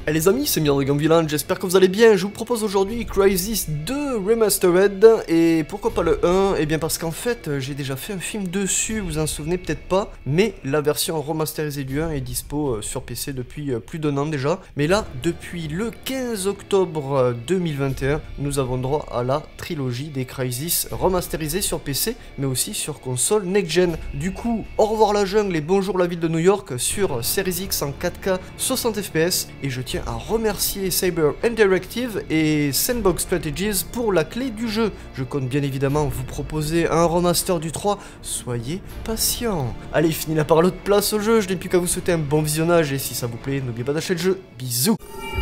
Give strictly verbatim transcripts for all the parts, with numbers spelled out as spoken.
Hey les amis, c'est Mire de Gambylane, j'espère que vous allez bien. Je vous propose aujourd'hui Crysis deux Remastered, et pourquoi pas le un? Et bien parce qu'en fait, j'ai déjà fait un film dessus, vous en souvenez peut-être pas, mais la version remasterisée du un est dispo sur P C depuis plus d'un an déjà. Mais là, depuis le quinze octobre deux mille vingt et un, nous avons droit à la trilogie des Crysis remasterisée sur P C, mais aussi sur console next-gen. Du coup, au revoir la jungle et bonjour la ville de New York sur Series X en quatre K soixante F P S, et je tiens à remercier Saber Interactive et Sandbox Strategies pour la clé du jeu. Je compte bien évidemment vous proposer un remaster du trois, soyez patients. Allez, fini la parole de place au jeu, je n'ai plus qu'à vous souhaiter un bon visionnage, et si ça vous plaît, n'oubliez pas d'acheter le jeu. Bisous.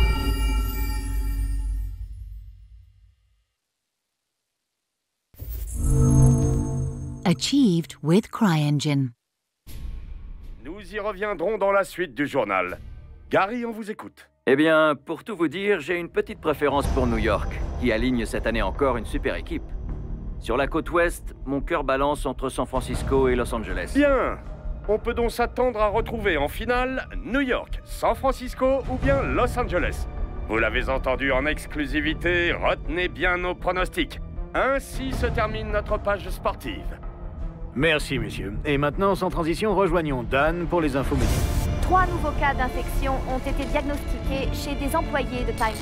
Achieved with CryEngine. Nous y reviendrons dans la suite du journal. Gary, on vous écoute. Eh bien, pour tout vous dire, j'ai une petite préférence pour New York, qui aligne cette année encore une super équipe. Sur la côte ouest, mon cœur balance entre San Francisco et Los Angeles. Bien. On peut donc s'attendre à retrouver en finale New York, San Francisco ou bien Los Angeles. Vous l'avez entendu en exclusivité, retenez bien nos pronostics. Ainsi se termine notre page sportive. Merci, messieurs. Et maintenant, sans transition, rejoignons Dan pour les infos médias. Trois nouveaux cas d'infection ont été diagnostiqués chez des employés de Time.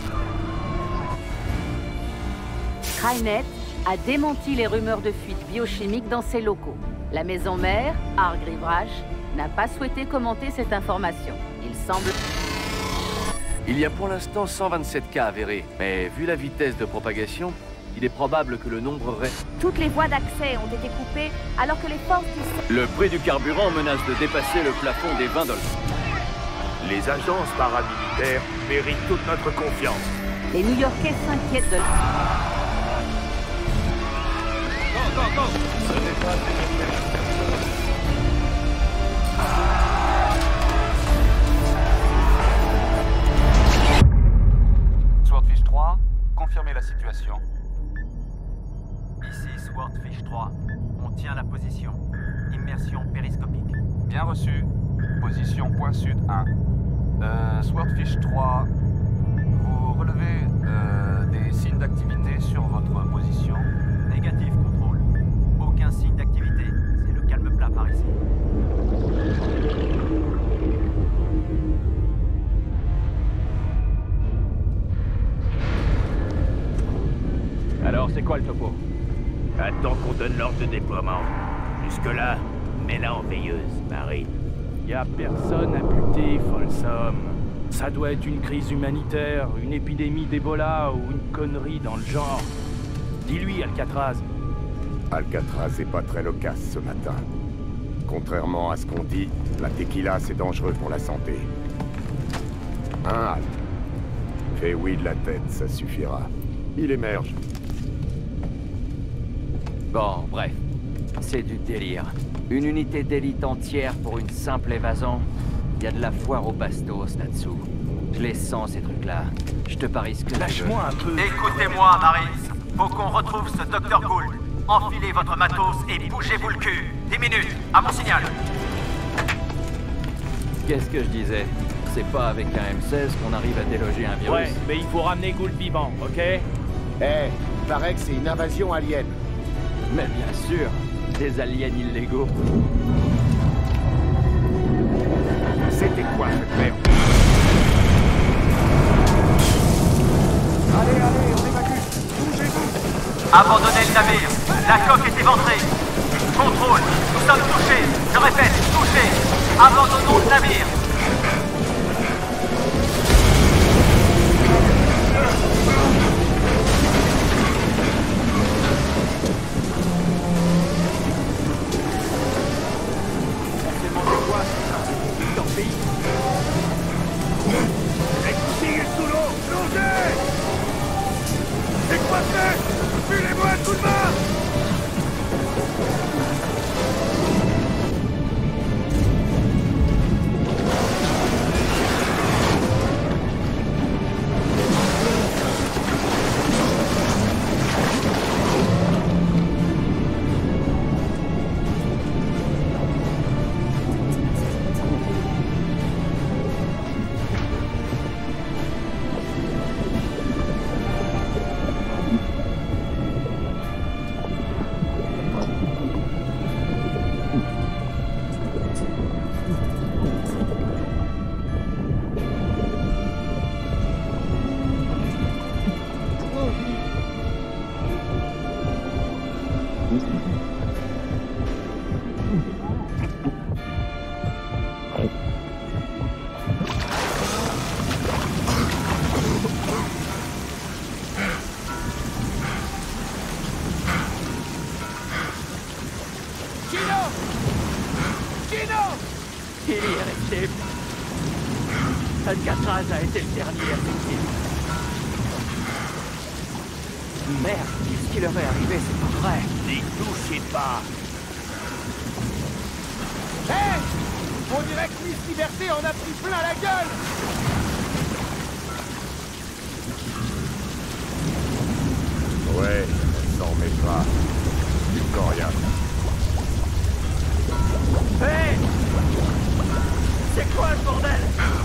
Skynet a démenti les rumeurs de fuite biochimique dans ses locaux. La maison mère, Hargreave Rash, n'a pas souhaité commenter cette information. Il semble... Il y a pour l'instant cent vingt-sept cas avérés, mais vu la vitesse de propagation, il est probable que le nombre reste. Toutes les voies d'accès ont été coupées alors que les forces du... Le prix du carburant menace de dépasser le plafond des vingt dollars. Les agences paramilitaires méritent toute notre confiance. Les New-Yorkais s'inquiètent de... Go, go, go. Ce n'est pas Swordfish trois, confirmez la situation. Ici Swordfish trois, on tient la position. Immersion périscopique. Bien reçu. Position point sud un. Euh, Swordfish trois, vous relevez euh, des signes d'activité sur votre position? Négatif, contrôle. Aucun signe d'activité. C'est le calme plat par ici. Alors, c'est quoi le topo? Attends qu'on donne l'ordre de déploiement. Jusque-là, mets-la en veilleuse, Marie. Y a personne à buter, Folsom. Ça doit être une crise humanitaire, une épidémie d'Ebola ou une connerie dans le genre. Dis-lui, Alcatraz. Alcatraz est pas très loquace ce matin. Contrairement à ce qu'on dit, la tequila c'est dangereux pour la santé. Un Al. Fais oui de la tête, ça suffira. Il émerge. Bon, bref. C'est du délire. Une unité d'élite entière pour une simple évasion. Il y a de la foire au bastos là-dessous. Je les sens, ces trucs-là. Je te parie ce que... Lâche-moi un peu. Écoutez-moi, Maris. Faut qu'on retrouve ce docteur Gould. Enfilez votre matos et bougez-vous le cul. Dix minutes, à mon signal. Qu'est-ce que je disais? C'est pas avec un M seize qu'on arrive à déloger un virus. Ouais, mais il faut ramener Gould vivant, ok? Eh, hey, il paraît que c'est une invasion alien. Mais bien sûr, des aliens illégaux. C'était quoi cette merde? Allez, allez, on évacue. Bougez-vous. Abandonnez le navire. La coque est éventrée. Contrôle, nous sommes touchés. Je répète, touchés. Abandonnons le navire. Écoutez sous l'eau, plongez! Décroissez! Filez-moi un coup de main! Billy est resté. Alcatraz a été le dernier à sortir. Merde, qu'est-ce qui leur est arrivé? C'est pas vrai. N'y touchez pas. Hé hey, on dirait que Miss Liberté en a pris plein la gueule. Ouais, elle s'en remet pas. Du coriace. Hé hey, c'est quoi ce bordel?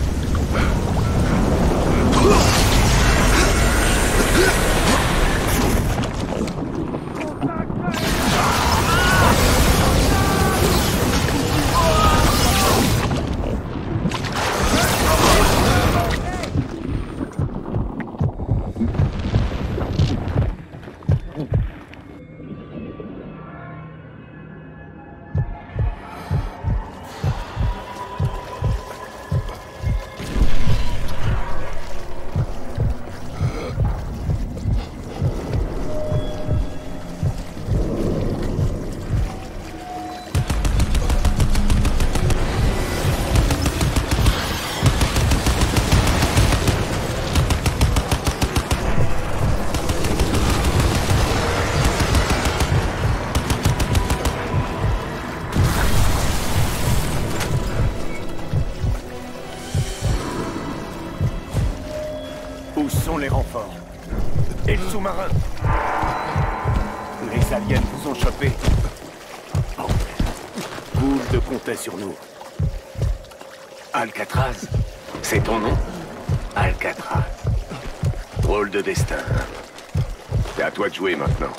Où sont les renforts? Et le sous-marin? Les aliens vous ont chopé. Oh. Gould comptait sur nous. Alcatraz, c'est ton nom? Alcatraz. Drôle de destin. C'est à toi de jouer maintenant.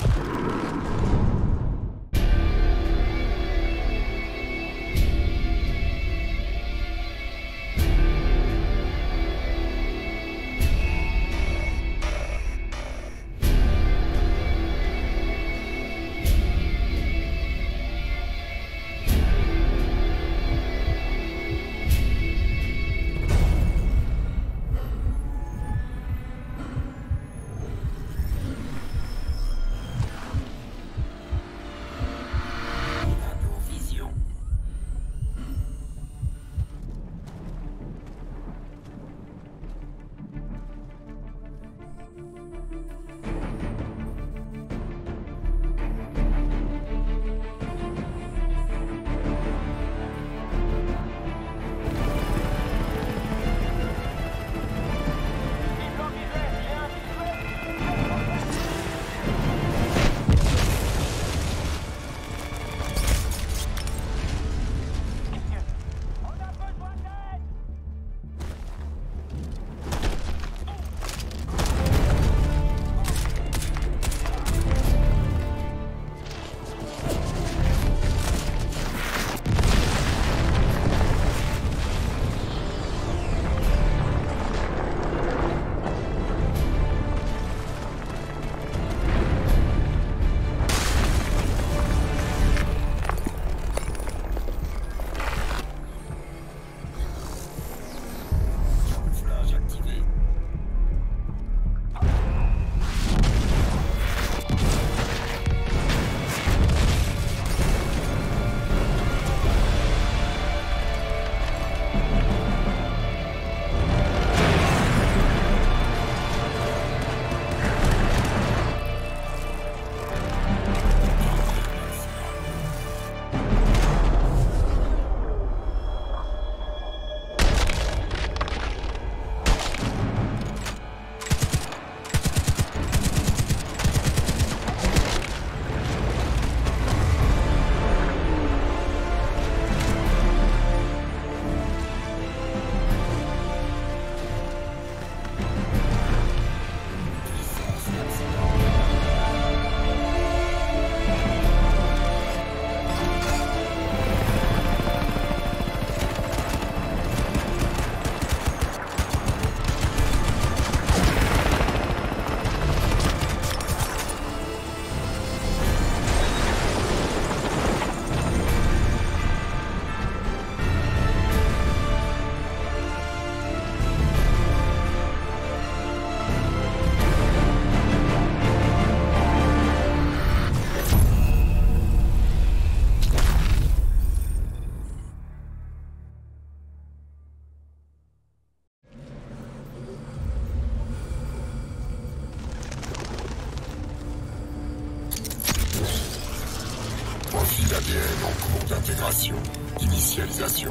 Profil A D N en cours d'intégration. Initialisation.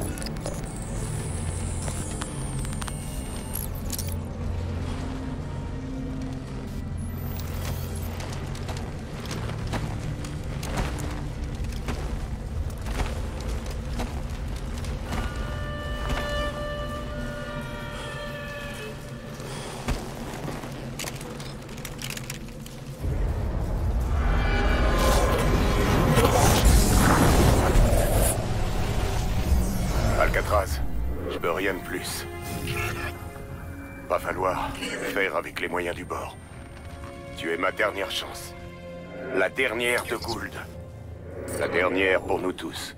Alcatraz, je veux rien de plus. Va falloir faire avec les moyens du bord. Tu es ma dernière chance. La dernière de Gould. La dernière pour nous tous.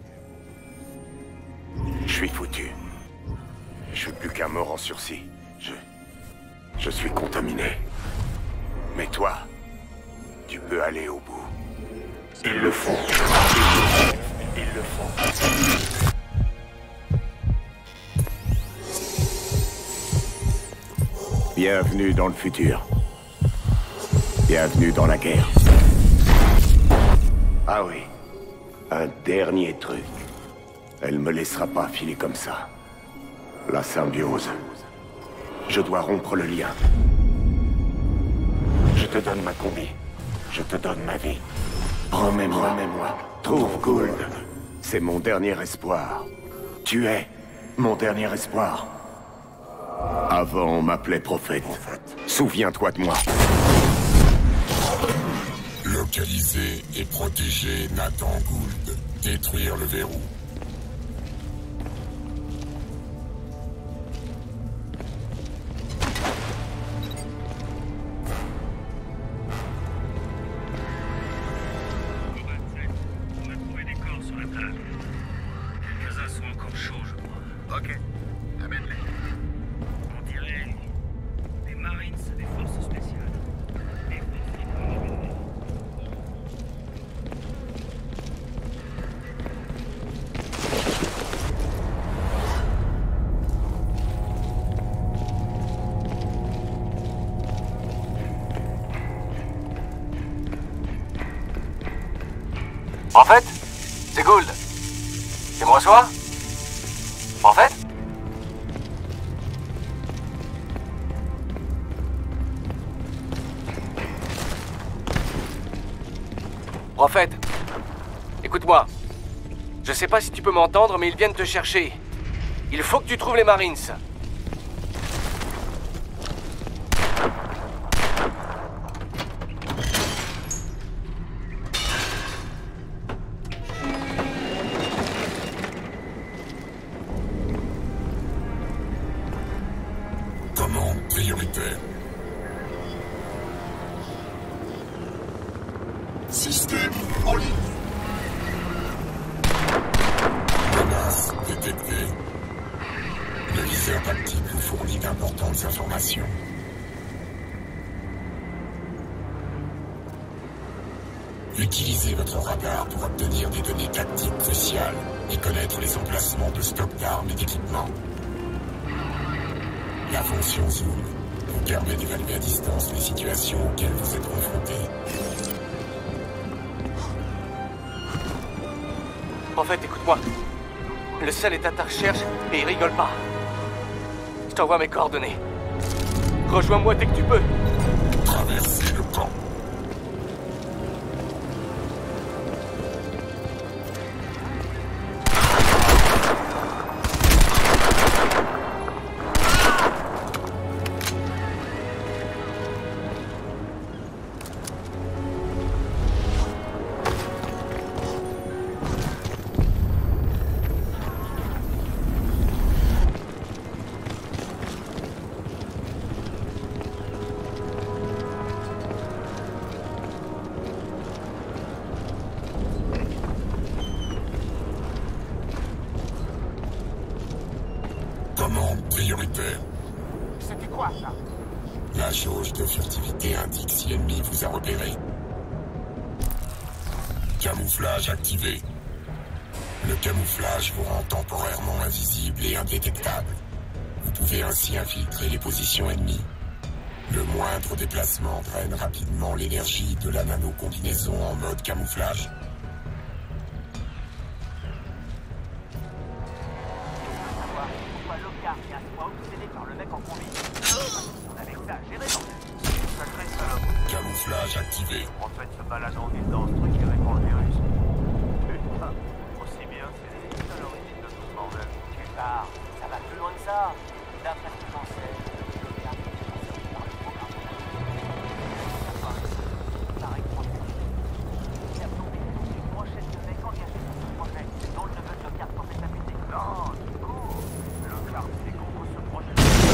Je suis foutu. Je suis plus qu'un mort en sursis. Je... Je suis contaminé. Mais toi, tu peux aller au bout. Ils le font. Ils le font. Bienvenue dans le futur. Bienvenue dans la guerre. Ah oui, un dernier truc. Elle me laissera pas filer comme ça. La symbiose. Je dois rompre le lien. Je te donne ma combi. Je te donne ma vie. Promets-moi, promets-moi. Trouve Gould. C'est mon dernier espoir. Tu es mon dernier espoir. Avant, on m'appelait prophète. Souviens-toi de moi. Localiser et protéger Nathan Gould. Détruire le verrou. On a trouvé des corps sur la plage. Quelques-uns sont encore chauds, je crois. Ok, amène-les. On dirait des Marines, des forces spéciales. Des forces spéciales. En fait, c'est Gould. Tu me reçois? En fait? Prophète, écoute-moi. Je sais pas si tu peux m'entendre, mais ils viennent te chercher. Il faut que tu trouves les Marines. Commande prioritaire. Système en ligne. Menace détectée. Le viseur tactique vous fournit d'importantes informations. Utilisez votre radar pour obtenir des données tactiques cruciales et connaître les emplacements de stocks d'armes et d'équipements. La fonction Zoom vous permet d'évaluer à distance les situations auxquelles vous êtes confrontés. En fait, écoute-moi. Le seul est à ta recherche et il rigole pas. Je t'envoie mes coordonnées. Rejoins-moi dès que tu peux. Traversez le camp. Commande prioritaire. C'était quoi, ça? La jauge de furtivité indique si ennemi vous a repéré. Camouflage activé. Le camouflage vous rend temporairement invisible et indétectable. Vous pouvez ainsi infiltrer les positions ennemies. Le moindre déplacement draine rapidement l'énergie de la nano-combinaison en mode camouflage. Camouflage activé. En fait, se balade en ville dans ce truc qui répand le virus. Putain, aussi bien c'est les à l'origine de tout ce bordel. Tu pars, ça va plus loin que ça. D'après ce que j'en sais, le gars qui est conseillé par le programme. Pareil, il a plombé une brochette de mecs engagés dans ce projet, dont le neveu de Lockhart pensait s'abuser. Non, du coup, Lockhart fait contre ce projet.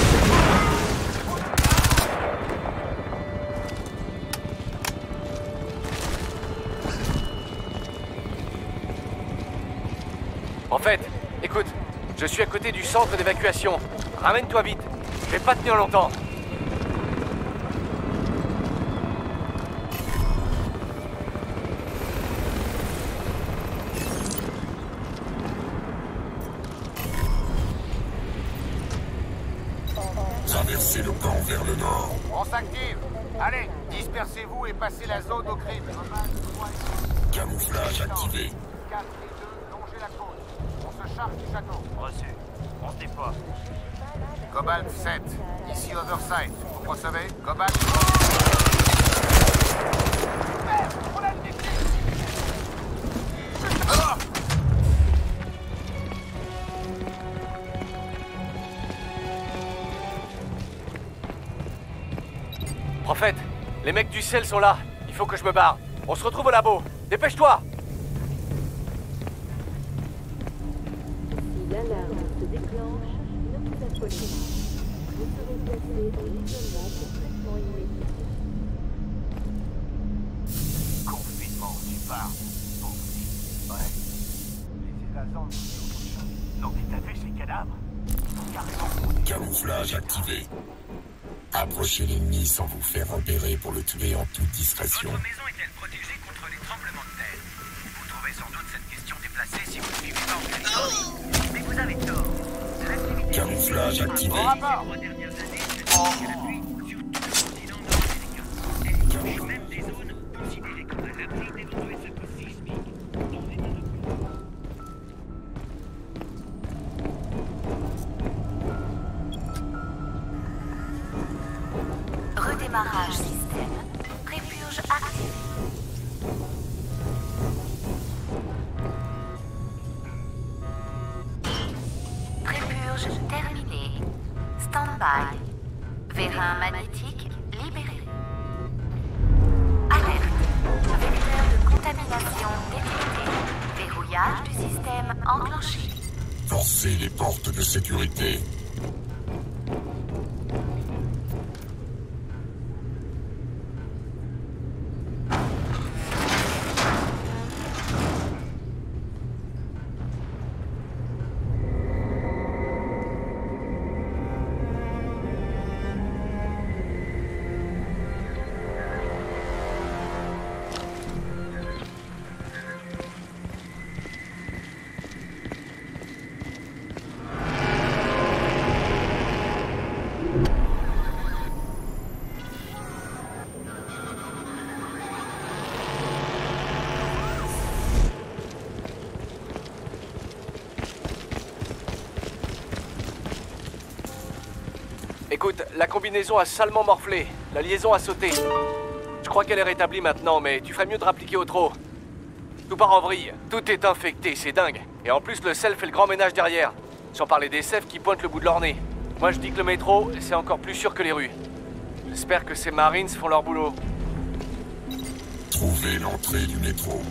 En fait, écoute, je suis à côté du centre d'évacuation. Ramène-toi vite, je vais pas tenir longtemps. Traversez le camp vers le nord. On s'active. Allez, dispersez-vous et passez la zone au crime. Camouflage activé. quatre et deux, longez la côte. On se charge du château. Reçu. On se déploie. Cobalt sept, ici Oversight. Vous recevez? Cobalt... Merde, on a le défi. Ah! Prophète, les mecs du ciel sont là. Il faut que je me barre. On se retrouve au labo. Dépêche-toi! Si l'alarme se déclenche, ne vous affolez pas. Vous serez placé dans l'isolement pour traitement immédiat. Confinement, tu pars. Bon, ouais. Les évasants nous disent autre chose. Non, mais t'as vu ces cadavres? Ils sont carrément... Camouflage activé. Approchez l'ennemi sans vous faire repérer pour le tuer en toute discrétion. Votre maison est-elle protégée contre les tremblements de terre? Vous trouvez sans doute cette question déplacée si vous ne suivez pas en question. Mais vous avez tort. L'activité... Camouflage activé. Ces trois dernières années, c'est la pluie sur tout le continent nord-américain. Et même des zones considérées comme à l'abri d'éventuels secousses sismiques dans les zones. Redémarrage système. Prépurge activée. Prépurge terminée. Stand-by. Vérin magnétique libéré. Alerte. Vecteur de contamination détecté. Verrouillage du système enclenché. Forcez les portes de sécurité. Écoute, la combinaison a salement morflé. La liaison a sauté. Je crois qu'elle est rétablie maintenant, mais tu ferais mieux de rappliquer au trot. Tout part en vrille. Tout est infecté, c'est dingue. Et en plus, le sel fait le grand ménage derrière. Sans parler des sèves qui pointent le bout de leur nez. Moi, je dis que le métro, c'est encore plus sûr que les rues. J'espère que ces Marines font leur boulot. Trouvez l'entrée du métro.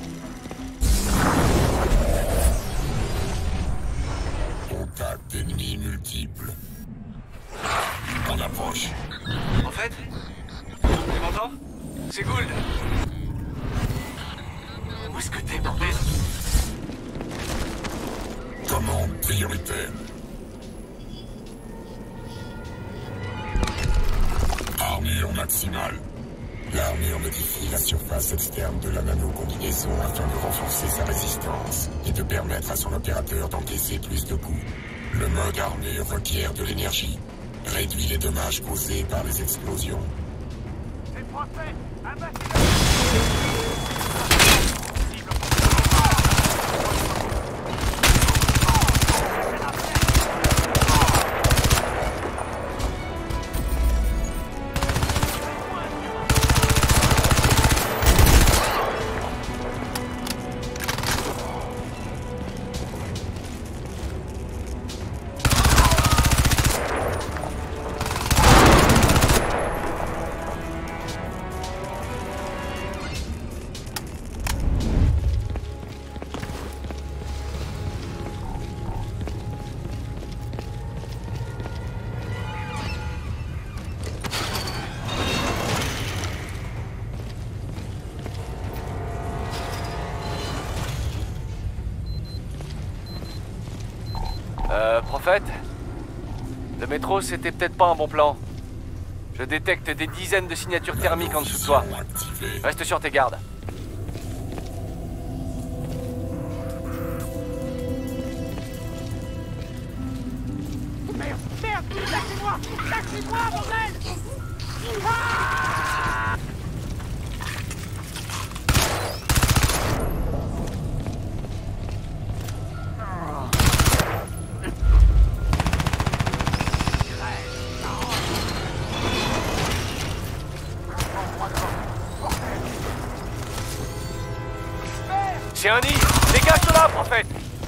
Contact ennemi multiple. En approche. En fait, tu m'entends? C'est Gould. Où est-ce que t'es, bordel? Commande prioritaire. Armure maximale. L'armure modifie la surface externe de la nano-combinaison afin de renforcer sa résistance et de permettre à son opérateur d'encaisser plus de coups. Le mode armure requiert de l'énergie. Réduit les dommages causés par les explosions. C'est français. Abattez Euh, Prophète? Le métro, c'était peut-être pas un bon plan. Je détecte des dizaines de signatures thermiques en dessous de toi. Reste sur tes gardes. Merde, merde, lâchez-moi, lâchez-moi, bordel! Ah! C'est un nid! Dégage de là, Prophète!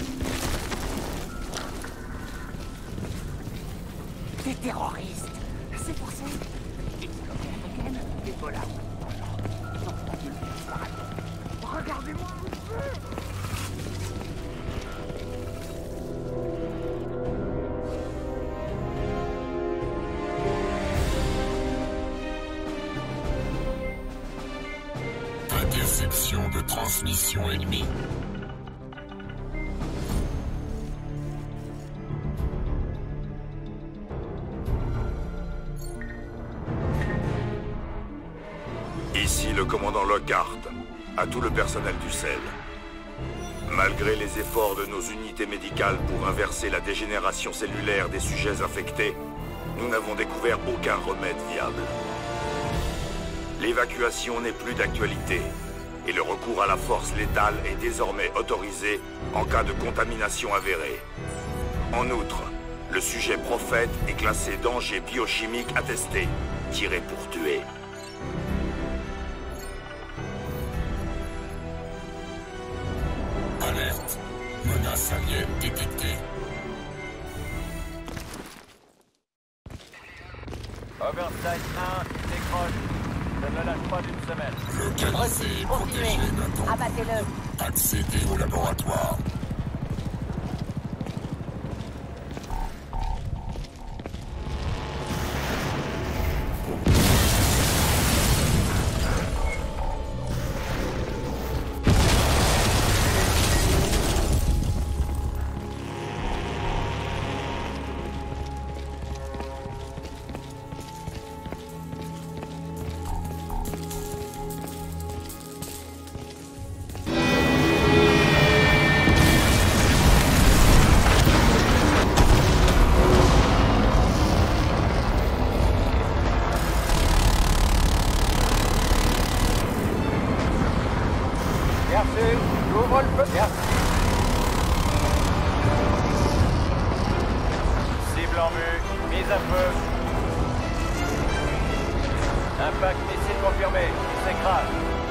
Des terroristes! C'est pour ça? Une colonie africaine? Ebola? Non, pas Dieu, regardez-moi! Interception de transmission ennemie. Ici le commandant Lockhart, à tout le personnel du C E L. Malgré les efforts de nos unités médicales pour inverser la dégénération cellulaire des sujets infectés, nous n'avons découvert aucun remède viable. L'évacuation n'est plus d'actualité, et le recours à la force létale est désormais autorisé en cas de contamination avérée. En outre, le sujet Prophète est classé danger biochimique attesté, tiré pour tuer. Alerte. Menace alien détectée. Oversight un, décroche. Je ne lâche pas d'une semaine. Localisé et protégé maintenant. Abattez-le. Accédez au laboratoire. Merci, j'ouvre le feu. Merci. Cible en vue, mise à feu. Impact missile confirmé, il s'écrase.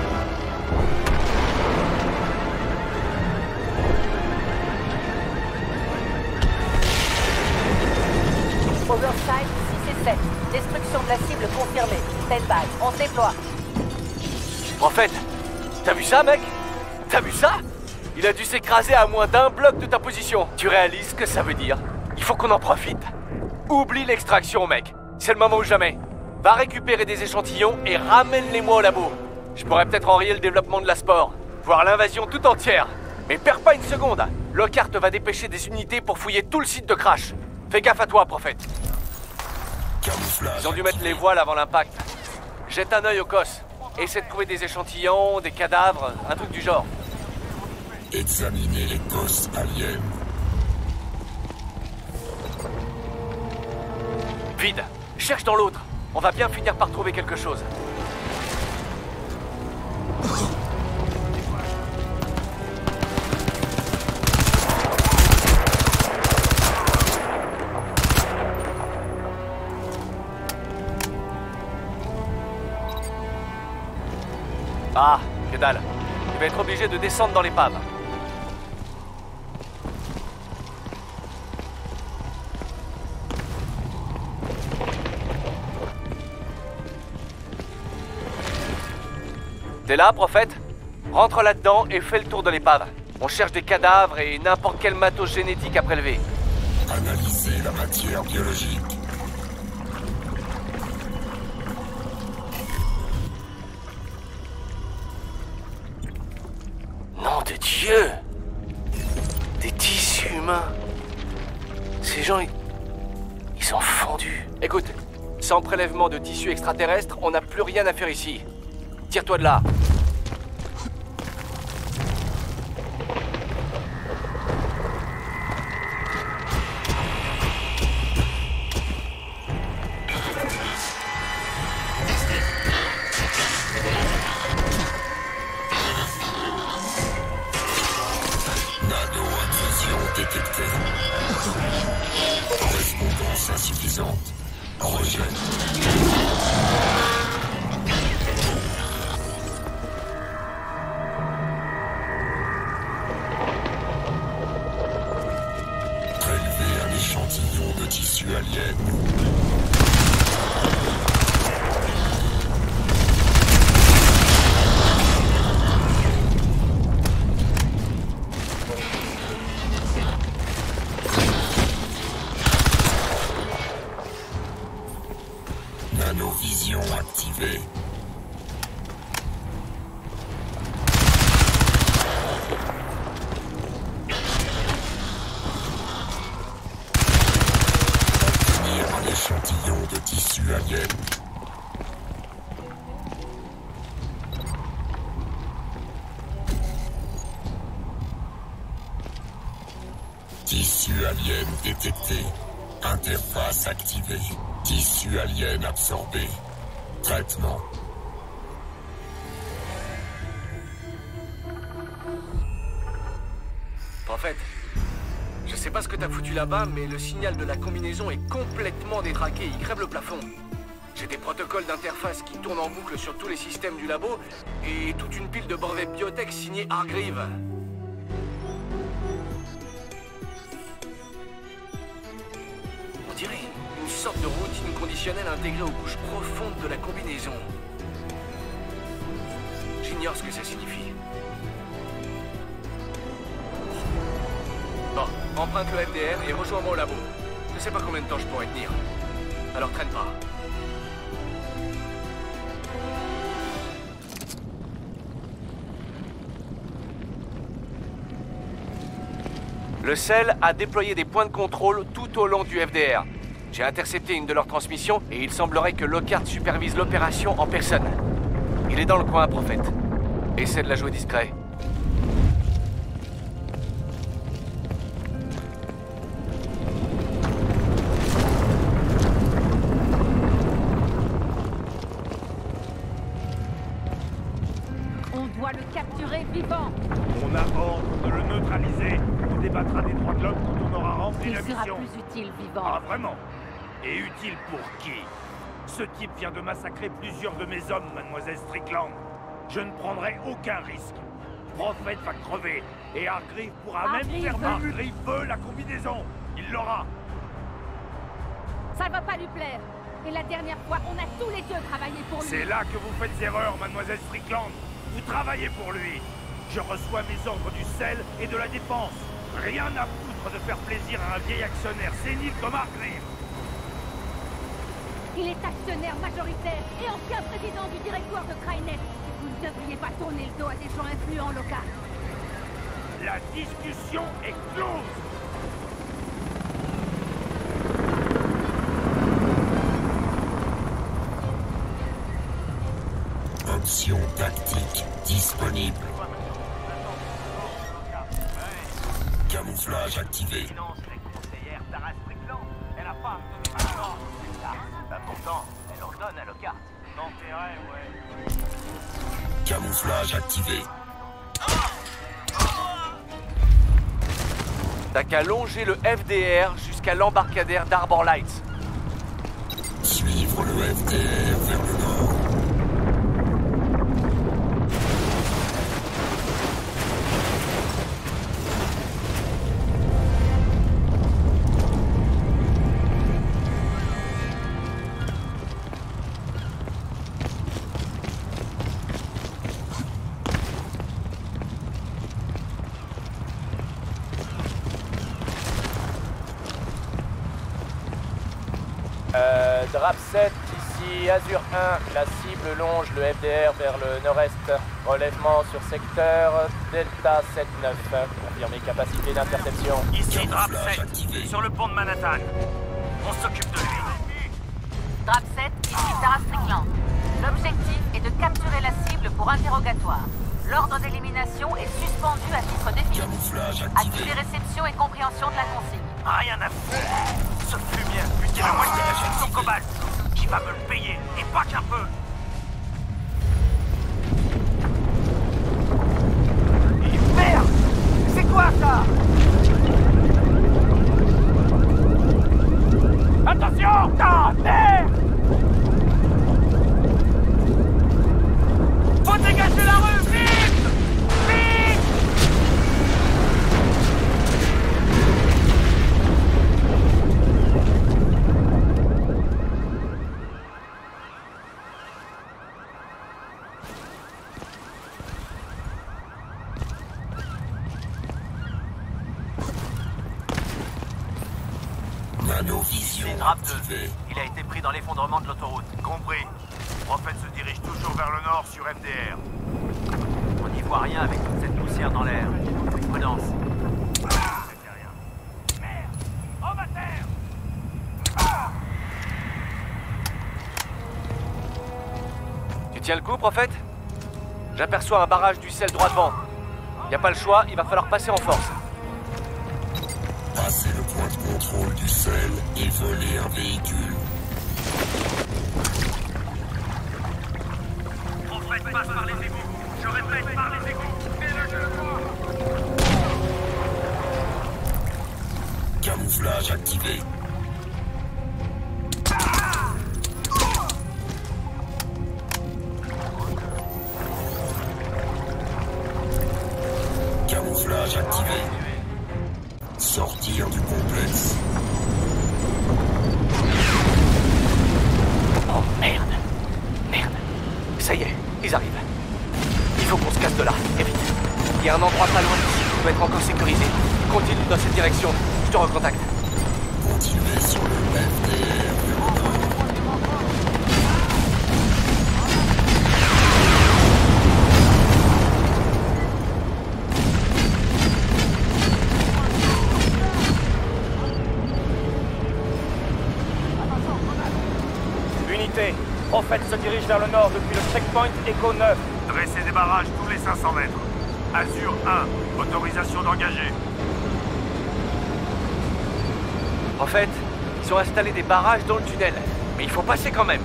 Oversight six et sept. Destruction de la cible confirmée. Stand-by. On se déploie. Prophète, t'as vu ça, mec? T'as vu ça? Il a dû s'écraser à moins d'un bloc de ta position. Tu réalises ce que ça veut dire? Il faut qu'on en profite. Oublie l'extraction, mec. C'est le moment ou jamais. Va récupérer des échantillons et ramène-les-moi au labo. Je pourrais peut-être enrayer le développement de la spore, voire l'invasion tout entière. Mais perds pas une seconde. Lockhart va dépêcher des unités pour fouiller tout le site de crash. Fais gaffe à toi, Prophète. Ils ont dû mettre les voiles avant l'impact. Jette un œil au cosse. Essaie de trouver des échantillons, des cadavres, un truc du genre. Examinez les cosses aliens. Vide. Cherche dans l'autre. On va bien finir par trouver quelque chose. Ah, que dalle. Je vais être obligé de descendre dans l'épave. T'es là, Prophète? Rentre là-dedans et fais le tour de l'épave. On cherche des cadavres et n'importe quel matos génétique à prélever. Analysez la matière biologique. Nom de Dieu! Des tissus humains. Ces gens, ils... ils sont fondus. Écoute, sans prélèvement de tissu extraterrestre, on n'a plus rien à faire ici. Tire-toi de là. Nano-adhésion détectée. Correspondance insuffisante. Rejet. Prélever un échantillon de tissu alien. Nanovision activée. Obtenir un échantillon de tissu alien. Tissu alien détecté. Interface activée. Tissu alien absorbé. Traitement. Prophète, je sais pas ce que t'as foutu là-bas, mais le signal de la combinaison est complètement détraqué, il crève le plafond. J'ai des protocoles d'interface qui tournent en boucle sur tous les systèmes du labo, et toute une pile de brevets biotech signés Hargreave. On dirait une sorte de routine conditionnelle intégrée aux couches profondes de la combinaison. J'ignore ce que ça signifie. Bon, emprunte le F D R et rejoins-moi au labo. Je sais pas combien de temps je pourrais tenir. Alors traîne pas. Le C E L a déployé des points de contrôle tout au long du F D R. J'ai intercepté une de leurs transmissions et il semblerait que Lockhart supervise l'opération en personne. Il est dans le coin, Prophète. Essaie de la jouer discret. On doit le capturer vivant. On a ordre de le neutraliser. On débattra des droits de l'homme quand on aura rempli Il la sera mission. plus utile vivant. Ah, vraiment? Et utile pour qui? Ce type vient de massacrer plusieurs de mes hommes, mademoiselle Strickland. Je ne prendrai aucun risque. Prophète va crever. Et Hargreave pourra même Hargreave faire... veut- Hargreave veut la combinaison. Il l'aura. Ça va pas lui plaire. Et la dernière fois, on a tous les deux travaillé pour lui. C'est là que vous faites erreur, mademoiselle Strickland. Vous travaillez pour lui. Je reçois mes ordres du C E L et de la défense. Rien à foutre de faire plaisir à un vieil actionnaire sénile comme Hargreave. Il est actionnaire majoritaire et ancien président du directoire de Crynet. Vous ne devriez pas tourner le dos à des gens influents, Lockhart. La discussion est close. Option tactique disponible. Camouflage activé. Elle a pas donné un ordre, c'est ça. Bah pourtant, elle ordonne à Lockhart. D'intérêt, ouais. Camouflage activé. T'as qu'à longer le F D R jusqu'à l'embarcadère d'Arbor Lights. Suivre le F D R vers le nord. Euh, Drap sept, ici Azure un, la cible longe le F D R vers le nord-est. Relèvement sur secteur Delta sept neuf. Confirmez capacité d'interception. Ici Drap sept, sur le pont de Manhattan. On s'occupe de lui. Drap sept, ici Tara Strickland. L'objectif est de capturer la cible pour interrogatoire. L'ordre d'élimination est suspendu à titre définitif. Activez réception et compréhension de la consigne. Rien à foutre. Ce fumier a buté la moitié de la chaîne sur Cobalt. Qui va me le payer, et pas qu'un peu. Et merde! C'est quoi ça? Attention! Ah, merde! Faut dégager la rue, vite! Vite! Nanovision Drap deux. activée. Il a été pris dans l'effondrement de l'autoroute. Compris. Prophète se dirige toujours vers le nord sur F D R. On n'y voit rien avec toute cette poussière dans l'air. Prudence. On va terre! Tu tiens le coup, Prophète? J'aperçois un barrage du sel droit devant. Y a pas le choix, il va falloir passer en force. Passez le point de contrôle du sel et voler un véhicule. Prophète passe par les égouts. Je répète, par les égouts. Fais-le, je le vois. Camouflage activé. Camouflage activé. Sortir du complexe. Oh merde. Merde. Ça y est, ils arrivent. Il faut qu'on se casse de là, et vite. Il y a un endroit pas loin d'ici qui doit être encore sécurisé. Continue dans cette direction, je te recontacte. Continuez sur le F D R. Unité, Prophète se dirige vers le nord depuis le checkpoint Echo neuf. Dressez des barrages tous les cinq cents mètres. Azur un, autorisation d'engager. En fait, ils ont installé des barrages dans le tunnel. Mais il faut passer quand même.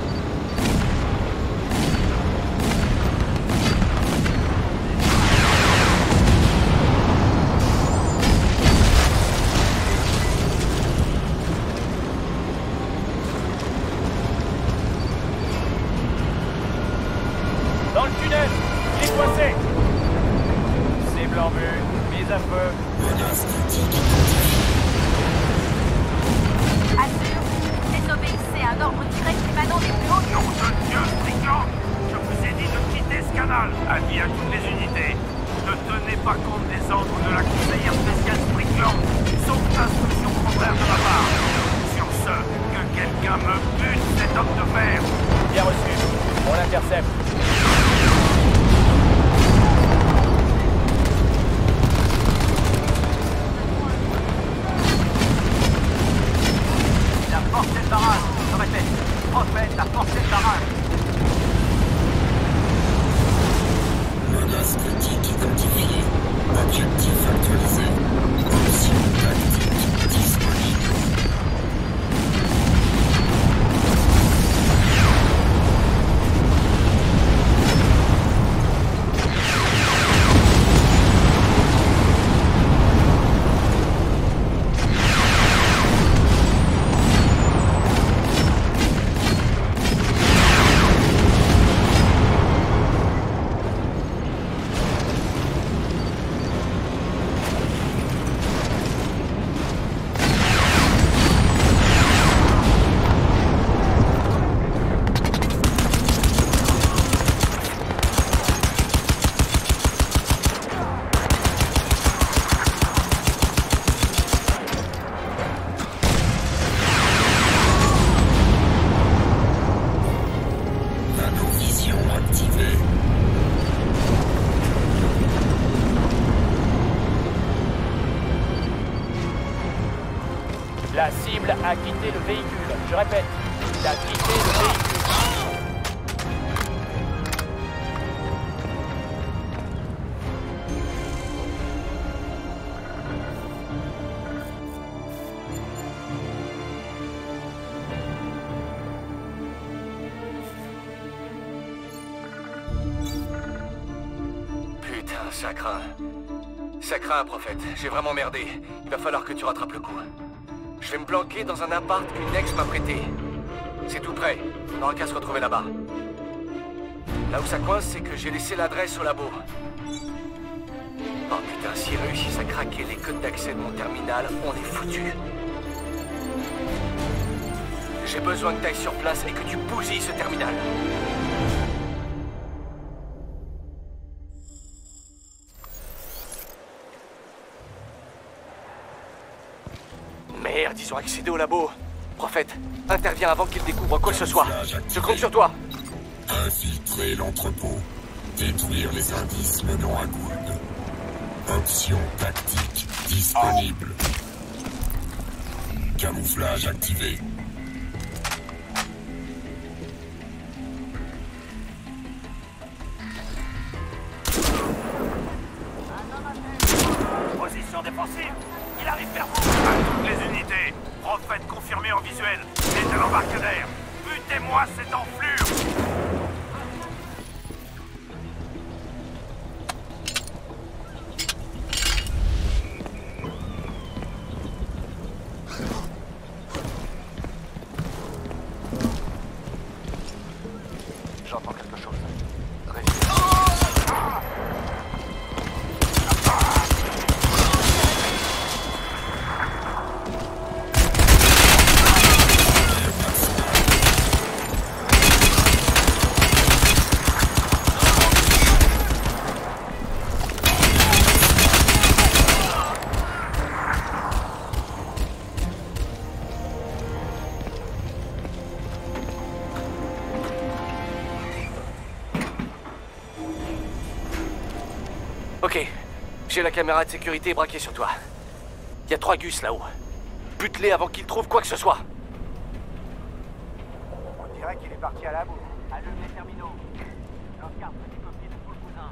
Dans le tunnel, il est coincé. Cible en vue, mise à feu. Menace critique. Azur, désobéissez à un ordre direct émanant des plus hauts. Nom de Dieu, Strickland! Je vous ai dit de quitter ce canal. Avis à toutes les unités. Ne tenez pas compte des ordres de la conseillère spéciale Strickland, sauf instruction contraire de ma part. Sur ce, que quelqu'un me bute cet homme de fer. Bien reçu. On l'intercepte. Il a forcé le barrage. Je répète, Prophète a forcé le barrage. Menace critique identifiée. Objectif actualisé. Option tactique disponible. La cible a quitté le véhicule. Je répète, il a quitté le véhicule. Putain, ça craint. Ça craint, prophète. J'ai vraiment merdé. Il va falloir que tu rattrapes le coup. Je vais me planquer dans un appart qu'une ex m'a prêté. C'est tout près. On n'aura qu'à se retrouver là-bas. Là où ça coince, c'est que j'ai laissé l'adresse au labo. Oh putain, s'ils réussissent à craquer les codes d'accès de mon terminal, on est foutus. J'ai besoin que tu ailles sur place et que tu bousilles ce terminal. Merde, ils ont accédé au labo. Prophète, interviens avant qu'ils découvrent quoi que ce soit. Je compte sur toi. Infiltrer l'entrepôt. Détruire les indices menant à Gould. Option tactique disponible. Camouflage activé. Position défensive. Il arrive vers vous. À toutes les unités. Prophète confirmé en visuel. C'est un embarcadère. Butez-moi cette enflure. J'entends quelque chose. Ok, j'ai la caméra de sécurité braquée sur toi. Il y a trois gus là-haut. Bute-les avant qu'ils trouvent quoi que ce soit. On dirait qu'il est parti à la bourre. Allume les terminaux. L'Oscar, petit copie de Paul Cousin.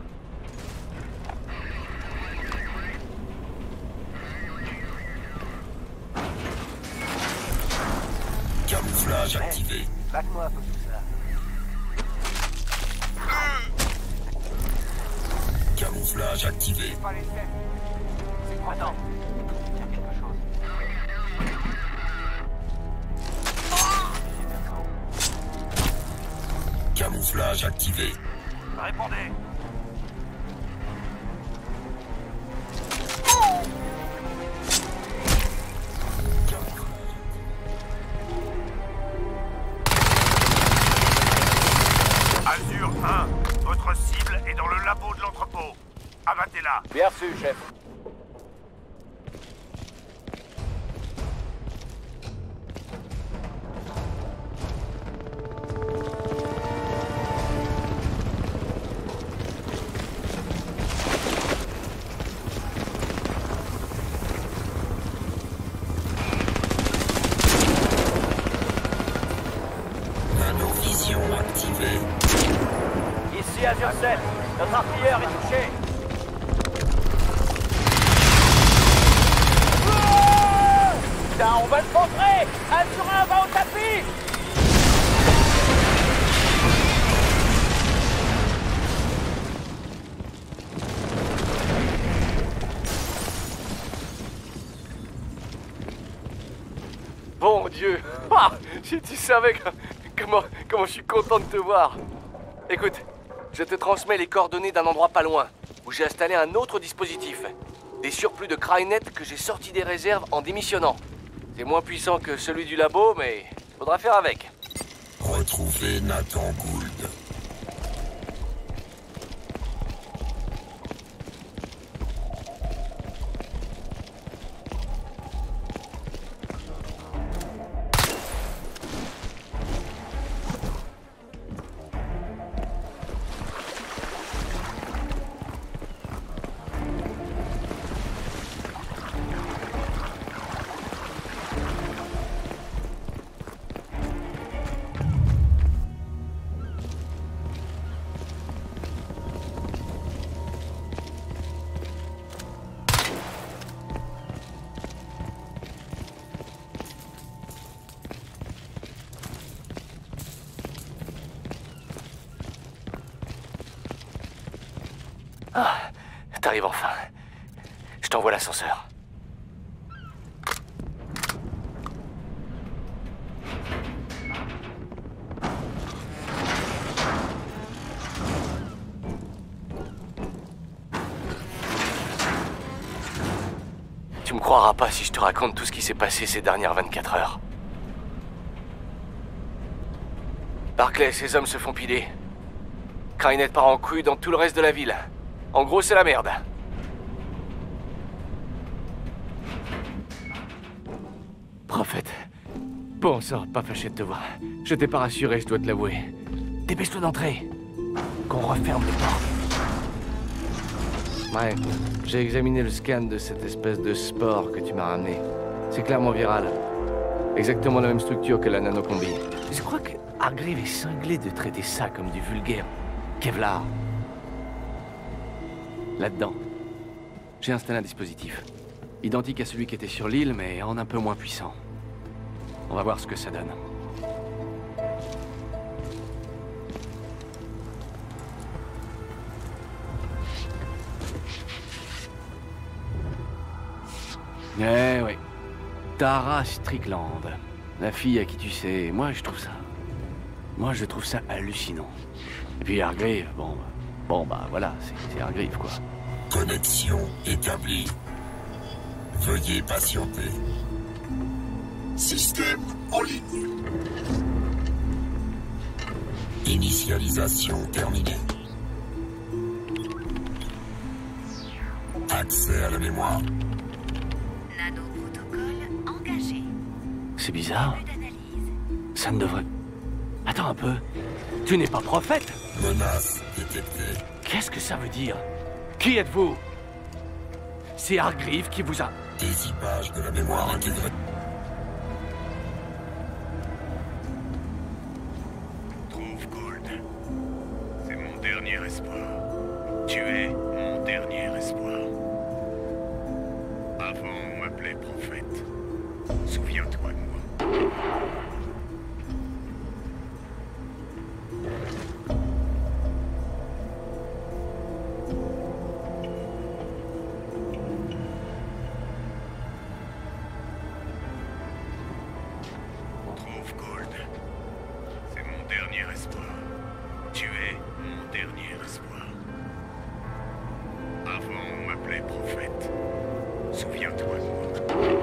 Camouflage activé. Batte-moi un peu tout ça. Camouflage activé. C'est quoi? Attends. Il y a quelque chose. Camouflage activé. Répondez. Azur un, votre cible est dans le labo de l'entrepôt. Abattez-la. Bien reçu, chef. Nanovision activée. Ici Azur sept. Notre artilleur est touché. Putain, on va le montrer. Azur un va au tapis. Bon Dieu. Ah, si tu savais que- comment, comment je suis content de te voir. Écoute, je te transmets les coordonnées d'un endroit pas loin, où j'ai installé un autre dispositif. Des surplus de Crynet que j'ai sortis des réserves en démissionnant. C'est moins puissant que celui du labo, mais faudra faire avec. Retrouvez Nathan Gould. Ah, t'arrives enfin. Je t'envoie l'ascenseur. Tu me croiras pas si je te raconte tout ce qui s'est passé ces dernières vingt-quatre heures. Barclay, ses hommes se font piler. Crynet part en couille dans tout le reste de la ville. En gros, c'est la merde. Prophète. Bon sang, pas fâché de te voir. Je t'ai pas rassuré, je dois te l'avouer. Dépêche-toi d'entrer. Qu'on referme les portes. Ouais, j'ai examiné le scan de cette espèce de spore que tu m'as ramené. C'est clairement viral. Exactement la même structure que la nanocombi. Je crois que Hargreaves est cinglé de traiter ça comme du vulgaire Kevlar. Là-dedans, j'ai installé un dispositif. Identique à celui qui était sur l'île, mais en un peu moins puissant. On va voir ce que ça donne. Eh oui. Tara Strickland. La fille à qui tu sais. Moi, je trouve ça... Moi, je trouve ça hallucinant. Et puis Hargreaves, bon... Bon, bah voilà, c'est Hargreaves, quoi. Connexion établie. Veuillez patienter. Système en ligne. Initialisation terminée. Accès à la mémoire. Nano-protocole engagé. C'est bizarre. Ça ne devrait... Attends un peu. Tu n'es pas prophète? Menace détectée. Qu'est-ce que ça veut dire? Qui êtes-vous? C'est Hargreaves qui vous a... Des images de la mémoire intégrée. Trouve Gold. C'est mon dernier espoir. Tu es mon dernier espoir. Avant, on m'appelait prophète. Souviens-toi de moi. Trouve Gold. C'est mon dernier espoir. Tu es mon dernier espoir. Avant, on m'appelait prophète. Souviens-toi de moi.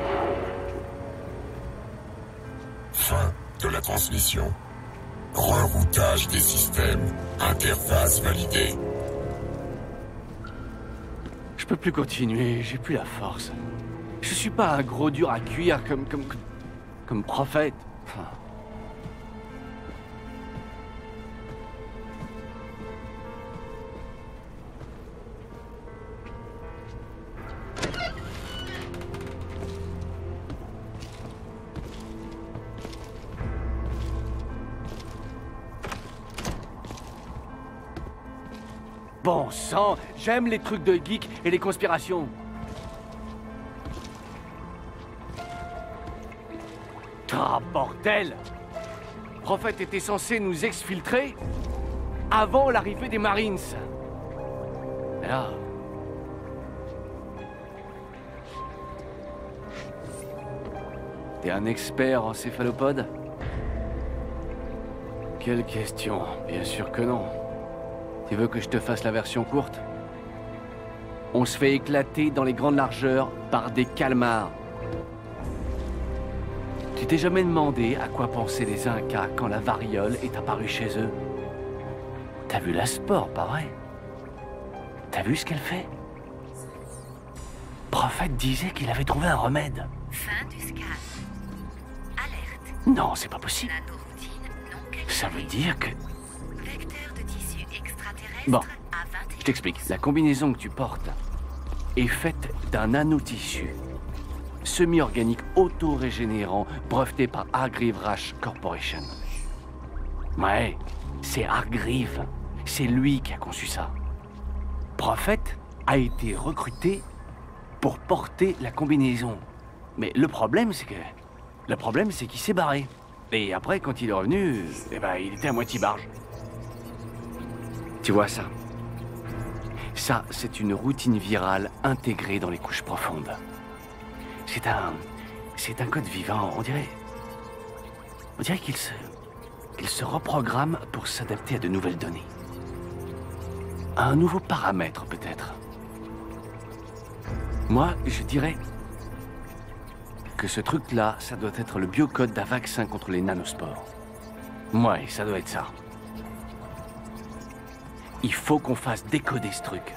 Fin de la transmission. Reroutage des systèmes. Interface validée. Je peux plus continuer, j'ai plus la force. Je suis pas un gros dur à cuire comme... comme... comme prophète. Enfin... Bon sang, j'aime les trucs de geek et les conspirations. Ah, bordel! Prophète était censé nous exfiltrer avant l'arrivée des Marines. Mais là... T'es un expert en céphalopodes? Quelle question? Bien sûr que non. Tu veux que je te fasse la version courte? On se fait éclater dans les grandes largeurs par des calmars. Tu t'es jamais demandé à quoi pensaient les Incas quand la variole est apparue chez eux? T'as vu la spore, pas vrai? T'as vu ce qu'elle fait? Prophète disait qu'il avait trouvé un remède. Fin du scan. Alerte. Non, c'est pas possible. Nanoroutine non calculée. Ça veut dire que... Vecteur de tissu extraterrestre Bon, à vingt et un. je t'explique. La combinaison que tu portes est faite d'un nanotissu semi-organique auto-régénérant breveté par Hargreaves Rash Corporation. Ouais, c'est Hargreaves. C'est lui qui a conçu ça. Prophète a été recruté pour porter la combinaison. Mais le problème, c'est que... Le problème, c'est qu'il s'est barré. Et après, quand il est revenu, eh ben, il était à moitié barge. Tu vois ça? Ça, c'est une routine virale intégrée dans les couches profondes. C'est un... c'est un code vivant, on dirait... On dirait qu'il se... qu'il se reprogramme pour s'adapter à de nouvelles données. À un nouveau paramètre, peut-être. Moi, je dirais que ce truc-là, ça doit être le biocode d'un vaccin contre les nanospores. Ouais, ça doit être ça. Il faut qu'on fasse décoder ce truc.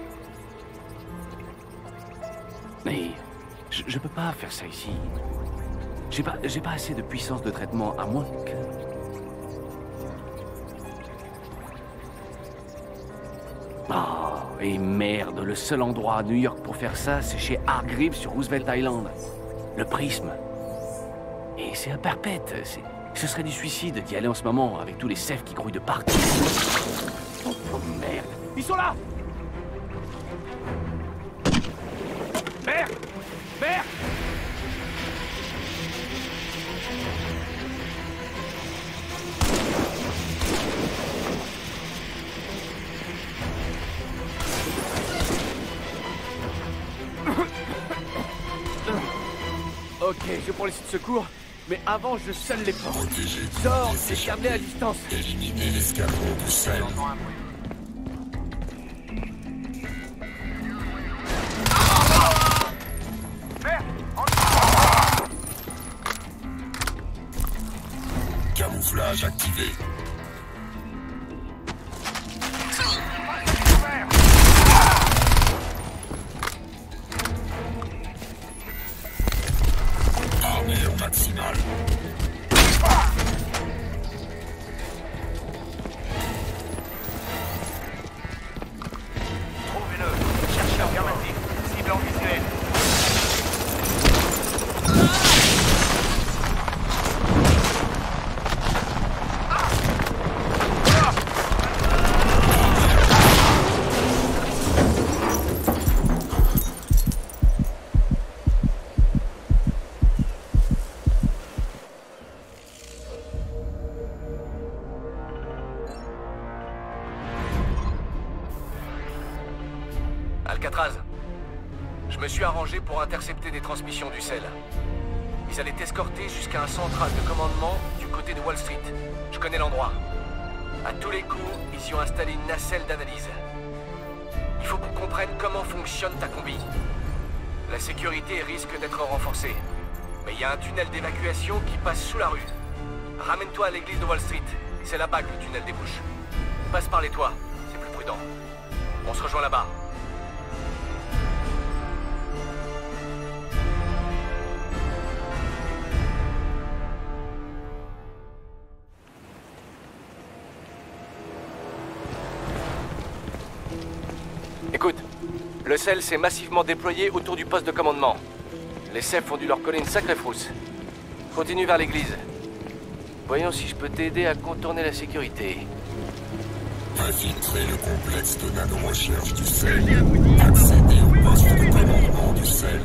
Mais je, je peux pas faire ça ici. J'ai pas, j'ai pas assez de puissance de traitement, à moins que... Oh, et merde, le seul endroit à New York pour faire ça, c'est chez Hargreaves sur Roosevelt Island. Le prisme. Et c'est à perpète. Ce serait du suicide d'y aller en ce moment avec tous les cefs qui grouillent de partout. Oh, oh merde. Ils sont là! Merde! Merde! Ok, je prends les sites de secours, mais avant je scelle les portes. Sors, c'est câblé à distance. Éliminer l'escadron du sel. Camouflage activé. Armée au maximal. Trouvez-le. Cherchez affirmatif. Cible en visuel. Alcatraz, je me suis arrangé pour intercepter des transmissions du sel. Ils allaient t'escorter jusqu'à un central de commandement du côté de Wall Street. Je connais l'endroit. À tous les coups, ils y ont installé une nacelle d'analyse. Il faut qu'on comprenne comment fonctionne ta combi. La sécurité risque d'être renforcée. Mais il y a un tunnel d'évacuation qui passe sous la rue. Ramène-toi à l'église de Wall Street. C'est là-bas que le tunnel débouche. Passe par les toits, c'est plus prudent. On se rejoint là-bas. Écoute, le sel s'est massivement déployé autour du poste de commandement. Les cefs ont dû leur coller une sacrée frousse. Continue vers l'église. Voyons si je peux t'aider à contourner la sécurité. Infiltrer le complexe de nano-recherche du sel. Accéder au poste de commandement du sel.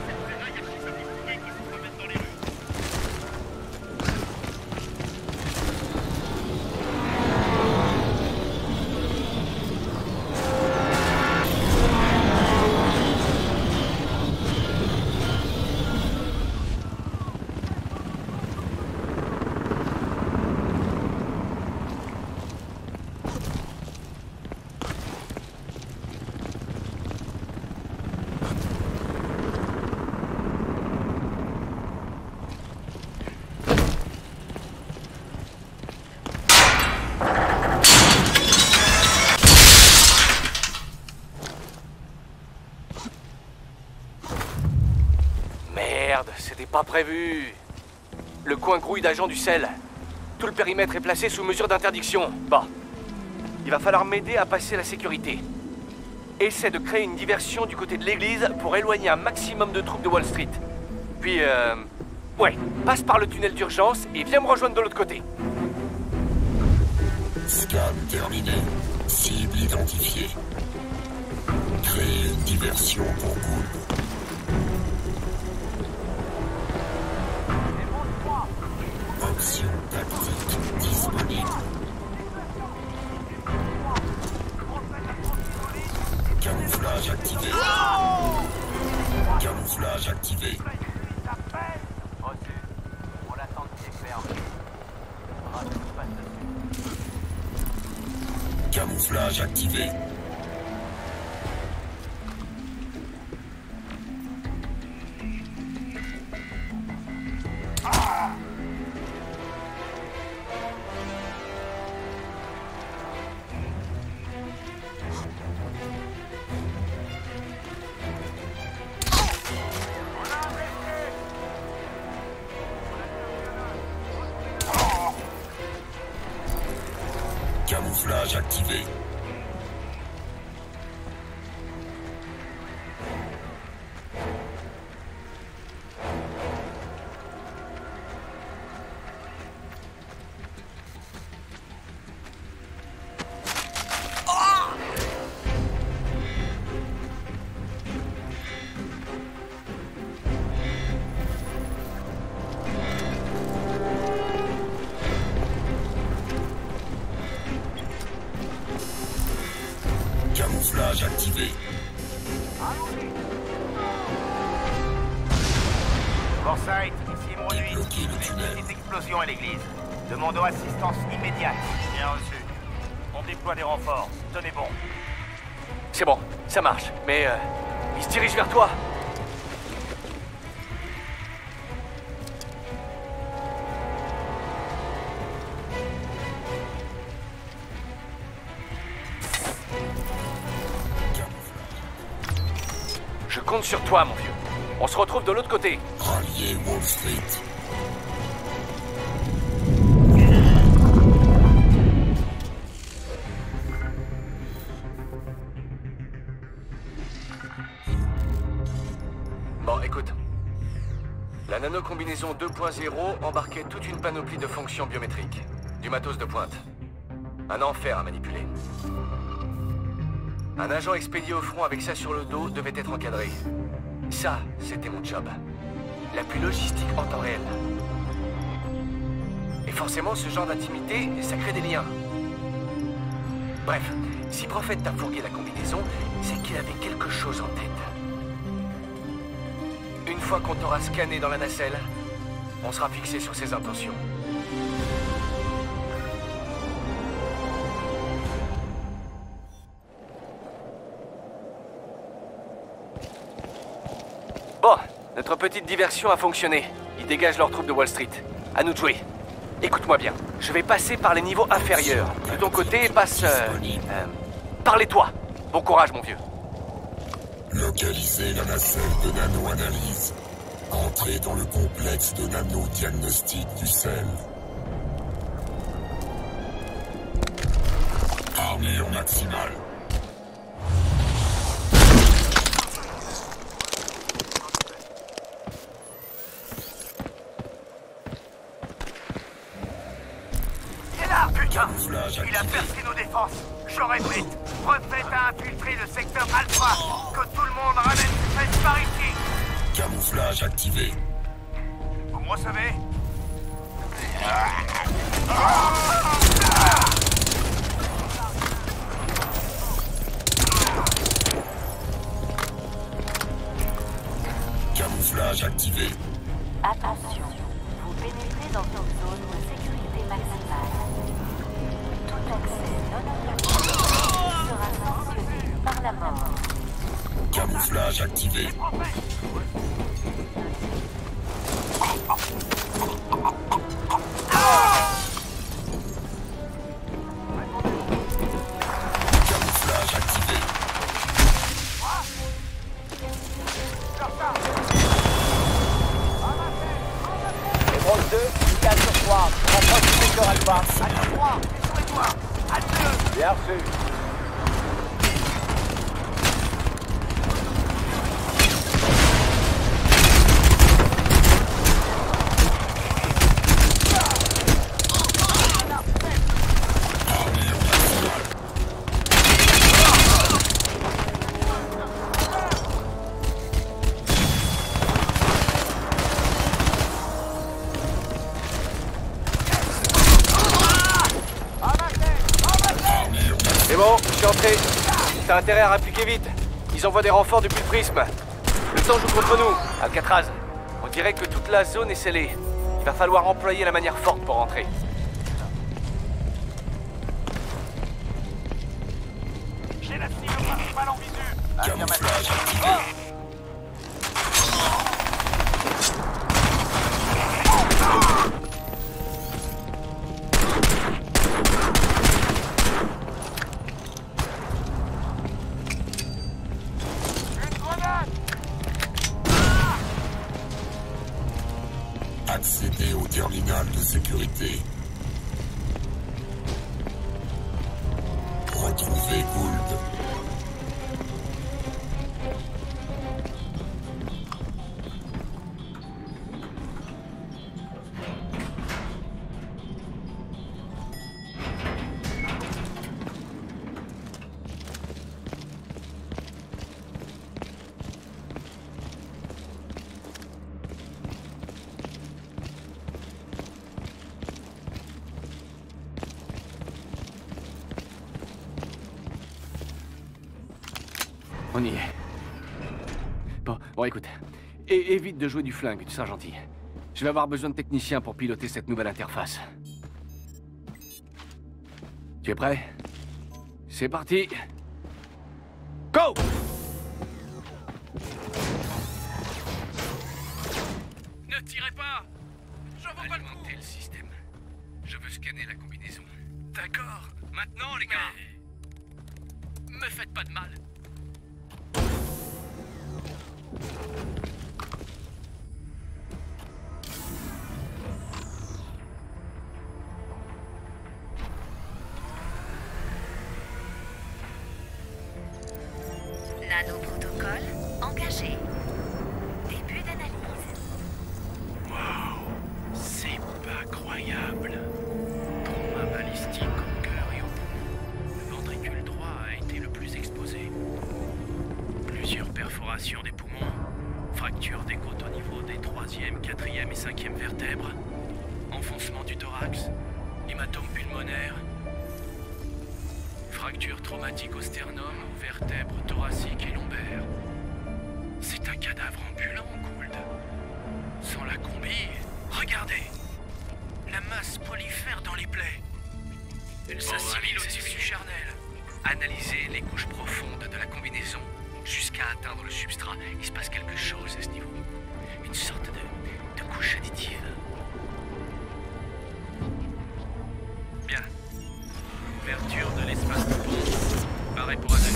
C'était pas prévu. Le coin grouille d'agents du sel. Tout le périmètre est placé sous mesure d'interdiction. Bon. Il va falloir m'aider à passer la sécurité. Essaie de créer une diversion du côté de l'église pour éloigner un maximum de troupes de Wall Street. Puis, euh... ouais, passe par le tunnel d'urgence et viens me rejoindre de l'autre côté. Scan terminé. Cible identifiée. Créer une diversion pour Gould. Option tactique disponible. Camouflage activé. Camouflage activé. Reçu. On attend qu'il est ferme. Faudra que tu passes dessus. Camouflage activé. Camouflage activé. Camouflage activé. Forsyth, ici Monduit. Une petite explosion à l'église. Demandons assistance immédiate. Bien reçu. On déploie des renforts. Tenez bon. C'est bon, ça marche. Mais euh, il se dirige vers toi. Je compte sur toi, mon vieux. On se retrouve de l'autre côté. Rallier Wall Street. Bon, écoute. La nano-combinaison deux point zéro embarquait toute une panoplie de fonctions biométriques. Du matos de pointe. Un enfer à manipuler. Un agent expédié au front avec ça sur le dos devait être encadré. Ça, c'était mon job. L'appui logistique en temps réel. Et forcément, ce genre d'intimité, ça crée des liens. Bref, si Prophet t'a fourgué la combinaison, c'est qu'il avait quelque chose en tête. Une fois qu'on t'aura scanné dans la nacelle, on sera fixé sur ses intentions. Bon, notre petite diversion a fonctionné. Ils dégagent leurs troupes de Wall Street. À nous de jouer. Écoute-moi bien, je vais passer par les niveaux inférieurs. De ton côté, passe... Euh, euh, Parlez-toi. Bon courage, mon vieux. Localiser la nacelle de nano-analyse. Entrez dans le complexe de nano-diagnostic du sel. Armure maximale. Putain, il a percé nos défenses. Je répète, Prophet a infiltré le secteur Alpha. Que tout le monde ramène ses fesses par ici. Camouflage activé. Vous me recevez? Camouflage activé. Attention, vous pénétrez dans une zone de sécurité maximale. Tout accès non autorisé sera sanctionné par la mort. Camouflage activé. Camouflage activé. Héros deux, quatre sur trois. Renforce le secteur Alpha. Alpha trois, descendez-toi. Alpha deux. Bien reçu. C'est bon, je suis entré. T'as intérêt à répliquer vite. Ils envoient des renforts depuis le prisme. Le temps joue contre nous. Alcatraz, on dirait que toute la zone est scellée. Il va falloir employer la manière forte pour rentrer. J'ai la cible principale en visu. Camouflage activé. Accéder au terminal de sécurité. Retrouvez Gould. On y est. Bon, bon écoute. Et évite de jouer du flingue, tu seras gentil. Je vais avoir besoin de techniciens pour piloter cette nouvelle interface. Tu es prêt? C'est parti. Go! Ne tirez pas! J'en vois pas le coup! le système. Je veux scanner la combinaison. D'accord. Maintenant, les gars. Mais... me faites pas de mal. Nanoprotocole engagé. Début d'analyse. Waouh, c'est pas croyable. Trauma balistique au cœur et au poumon. Le ventricule droit a été le plus exposé. Plusieurs perforations des poumons, fracture des côtes au niveau des troisième, quatrième et cinquième vertèbres, enfoncement du thorax, hématome pulmonaire, fracture traumatique au sternum, aux vertèbres thoraciques et lombaires. C'est un cadavre ambulant, Gould. Sans la combi, regardez. La masse prolifère dans les plaies. Elle s'assimile au tissu charnel. Analysez les couches profondes de la combinaison jusqu'à atteindre le substrat. Il se passe quelque chose à ce niveau. Une sorte de, de couche additive. Bien. Ouverture de l'espace de pont. Pareil pour analyse.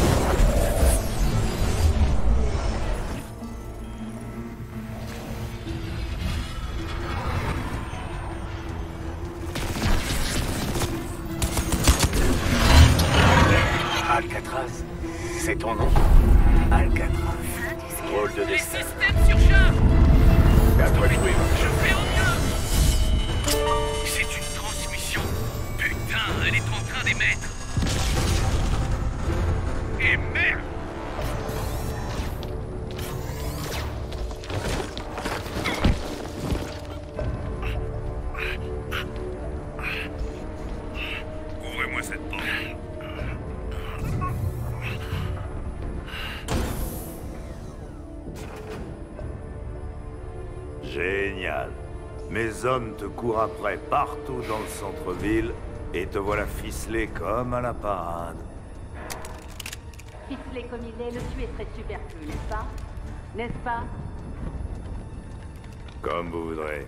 Alcatraz, c'est ton nom? Alcatraz. Drôle de Les destin. systèmes surchargent. À toi de jouer. Je fais au mieux. C'est une transmission. Putain, elle est en train d'émettre. Et merde. Ouvrez-moi cette porte. Génial. Mes hommes te courent après partout dans le centre-ville et te voilà ficelé comme à la parade. Ficelé comme il est, le tuer serait superflu, n'est-ce pas? N'est-ce pas? Comme vous voudrez.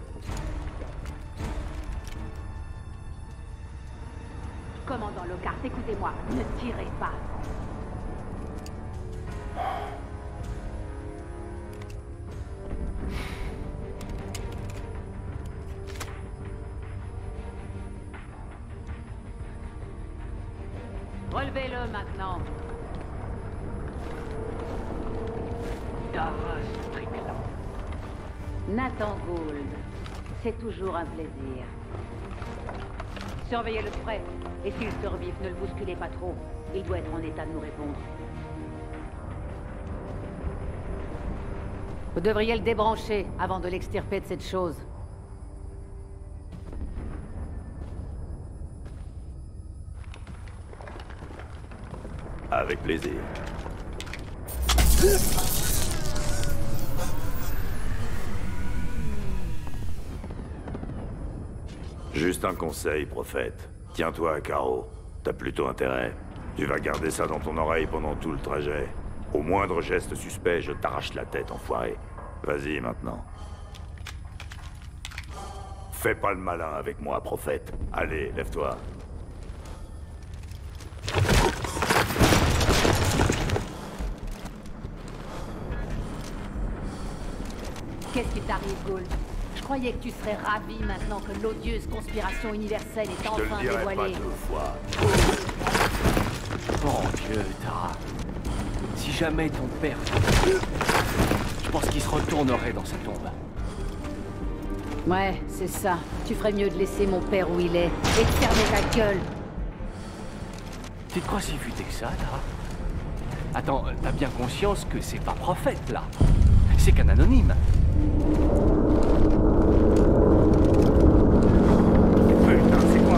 Commandant Lockhart, écoutez-moi, ne tirez pas. Relevez-le maintenant. Nathan Gould, c'est toujours un plaisir. Surveillez le frais, et s'il survit, ne le bousculez pas trop. Il doit être en état de nous répondre. Vous devriez le débrancher avant de l'extirper de cette chose. Avec plaisir. Juste un conseil, prophète. Tiens-toi à carreau. T'as plutôt intérêt. Tu vas garder ça dans ton oreille pendant tout le trajet. Au moindre geste suspect, je t'arrache la tête, enfoiré. Vas-y, maintenant. Fais pas le malin avec moi, prophète. Allez, lève-toi. Qu'est-ce qui t'arrive, Gould? Je croyais que tu serais ravi maintenant que l'odieuse conspiration universelle est enfin Je te le dirai dévoilée. pas deux fois. Mon Dieu, Tara. Si jamais ton père... Je pense qu'il se retournerait dans sa tombe. Ouais, c'est ça. Tu ferais mieux de laisser mon père où il est et de fermer ta gueule. Tu te crois si futé que ça, Tara? Attends, t'as bien conscience que c'est pas prophète, là. C'est qu'un anonyme. Putain, c'est quoi?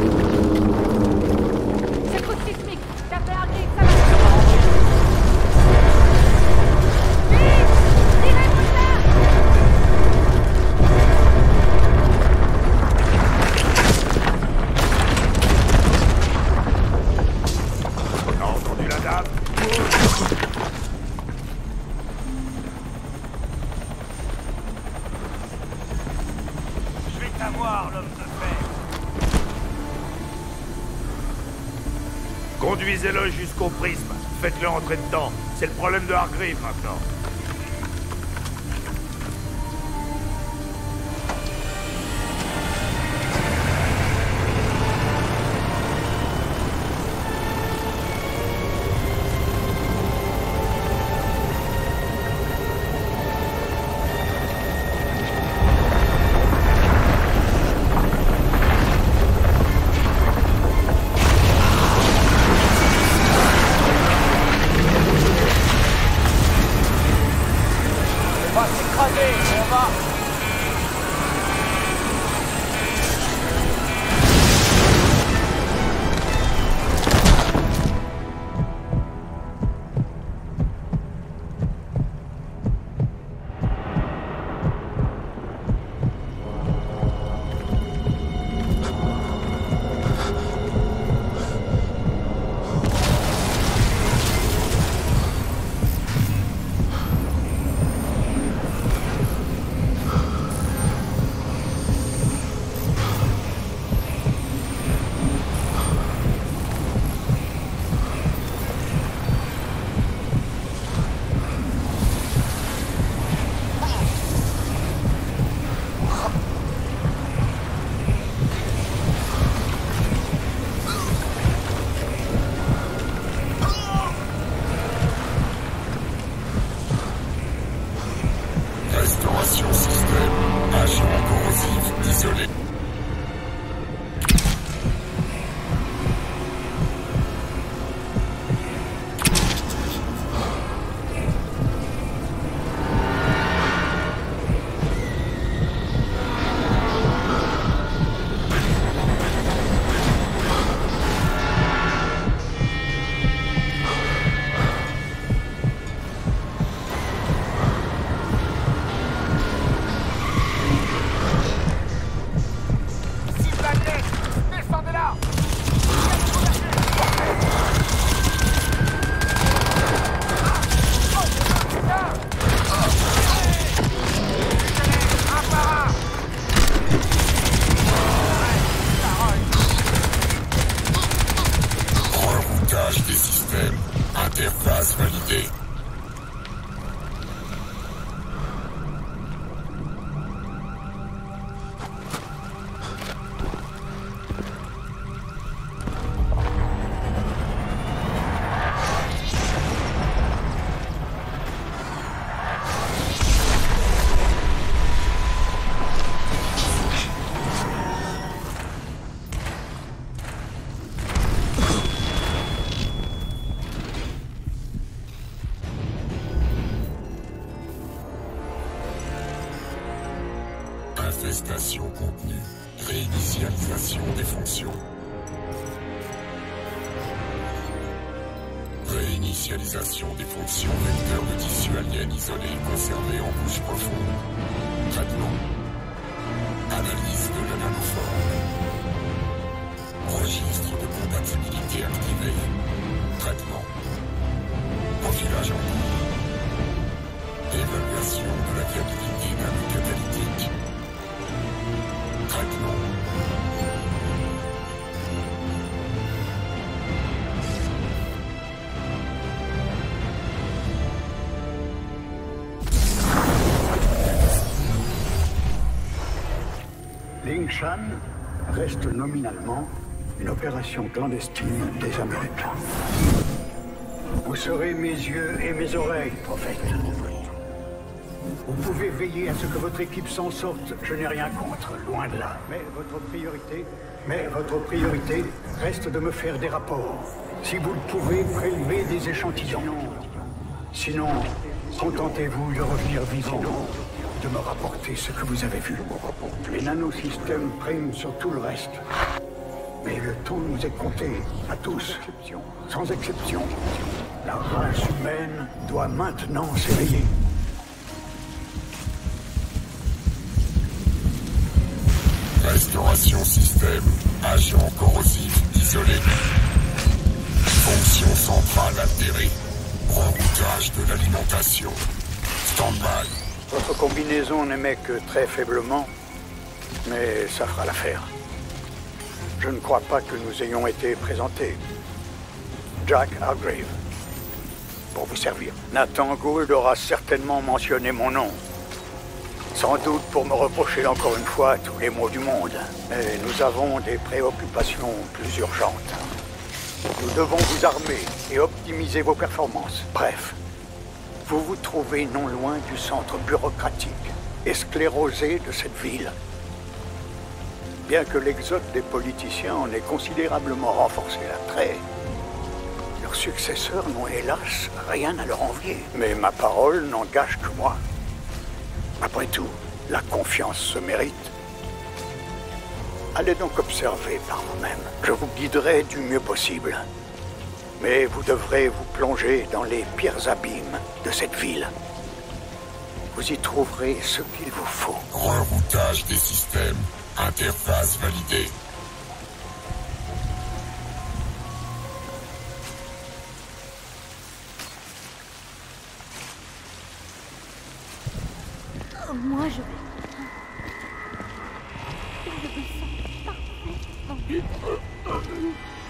C'est coup sismique. T'as fait un grille, ça va. Vite! Tirez-vous ça! T'as entendu la dame? Je vais t'avoir, l'homme de fer. Conduisez-le jusqu'au prisme. Faites-le entrer dedans. C'est le problème de Hargreaves maintenant. Restauration système. Agent corrosif isolé. Reroutage des systèmes. Interface validée. Infestation contenue. Réinitialisation des fonctions. Initialisation des fonctions vecteurs de tissu alien isolés conservés en couche profonde. Traitement. Analyse de la nanoforme. Registre de compatibilité activé. Traitement. Profilage en cours. Évaluation de la viabilité d'un catalytique. Traitement. Ling Shan reste nominalement une opération clandestine des Américains. Vous serez mes yeux et mes oreilles, prophète. Vous pouvez veiller à ce que votre équipe s'en sorte, je n'ai rien contre, loin de là. Mais votre priorité, mais votre priorité reste de me faire des rapports. Si vous le pouvez, prélever des échantillons. Sinon, contentez-vous de revenir vivant, de me rapporter ce que vous avez vu. Les nanosystèmes priment sur tout le reste. Mais le temps nous est compté, à tous, sans exception. La race humaine doit maintenant s'éveiller. Restauration système. Agent corrosif isolé. Fonction centrale altérée. Reroutage de l'alimentation. Stand-by. Votre combinaison n'émet que très faiblement, mais ça fera l'affaire. Je ne crois pas que nous ayons été présentés. Jack Hargrave. Pour vous servir. Nathan Gould aura certainement mentionné mon nom. Sans doute pour me reprocher encore une fois tous les maux du monde. Mais nous avons des préoccupations plus urgentes. Nous devons vous armer et optimiser vos performances. Bref, vous vous trouvez non loin du centre bureaucratique et sclérosé de cette ville. Bien que l'exode des politiciens en ait considérablement renforcé l'attrait, leurs successeurs n'ont hélas rien à leur envier. Mais ma parole n'engage que moi. Après tout, la confiance se mérite. Allez donc observer par vous-même. Je vous guiderai du mieux possible. Mais vous devrez vous plonger dans les pires abîmes de cette ville. Vous y trouverez ce qu'il vous faut. Reroutage des systèmes. Interface validée. Moi, je vais... Je me sens parfait.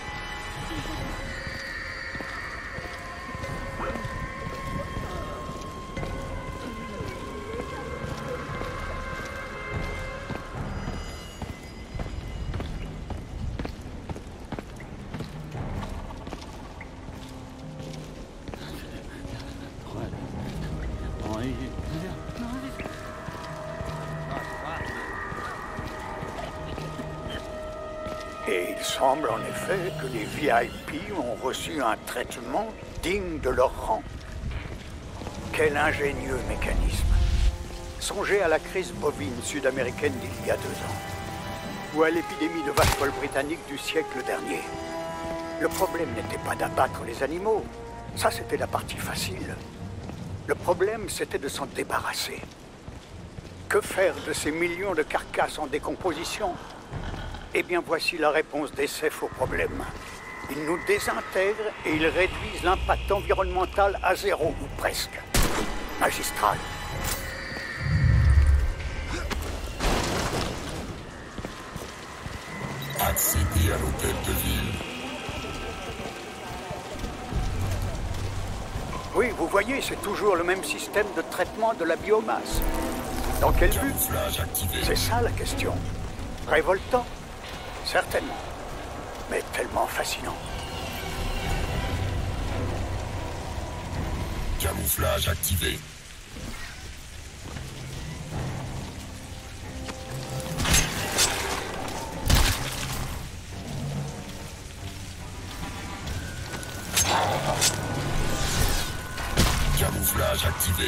Et il semble en effet que les V I P ont reçu un traitement digne de leur rang. Quel ingénieux mécanisme. Songez à la crise bovine sud-américaine d'il y a deux ans, ou à l'épidémie de vache folle britannique du siècle dernier. Le problème n'était pas d'abattre les animaux, ça c'était la partie facile. Le problème c'était de s'en débarrasser. Que faire de ces millions de carcasses en décomposition ? Eh bien, voici la réponse des C E F au problème. Ils nous désintègrent et ils réduisent l'impact environnemental à zéro, ou presque. Magistral. Accéder à l'hôtel de ville. Oui, vous voyez, c'est toujours le même système de traitement de la biomasse. Dans quel but? C'est ça la question. Révoltant? Certainement. Mais tellement fascinant. Camouflage activé. Camouflage activé.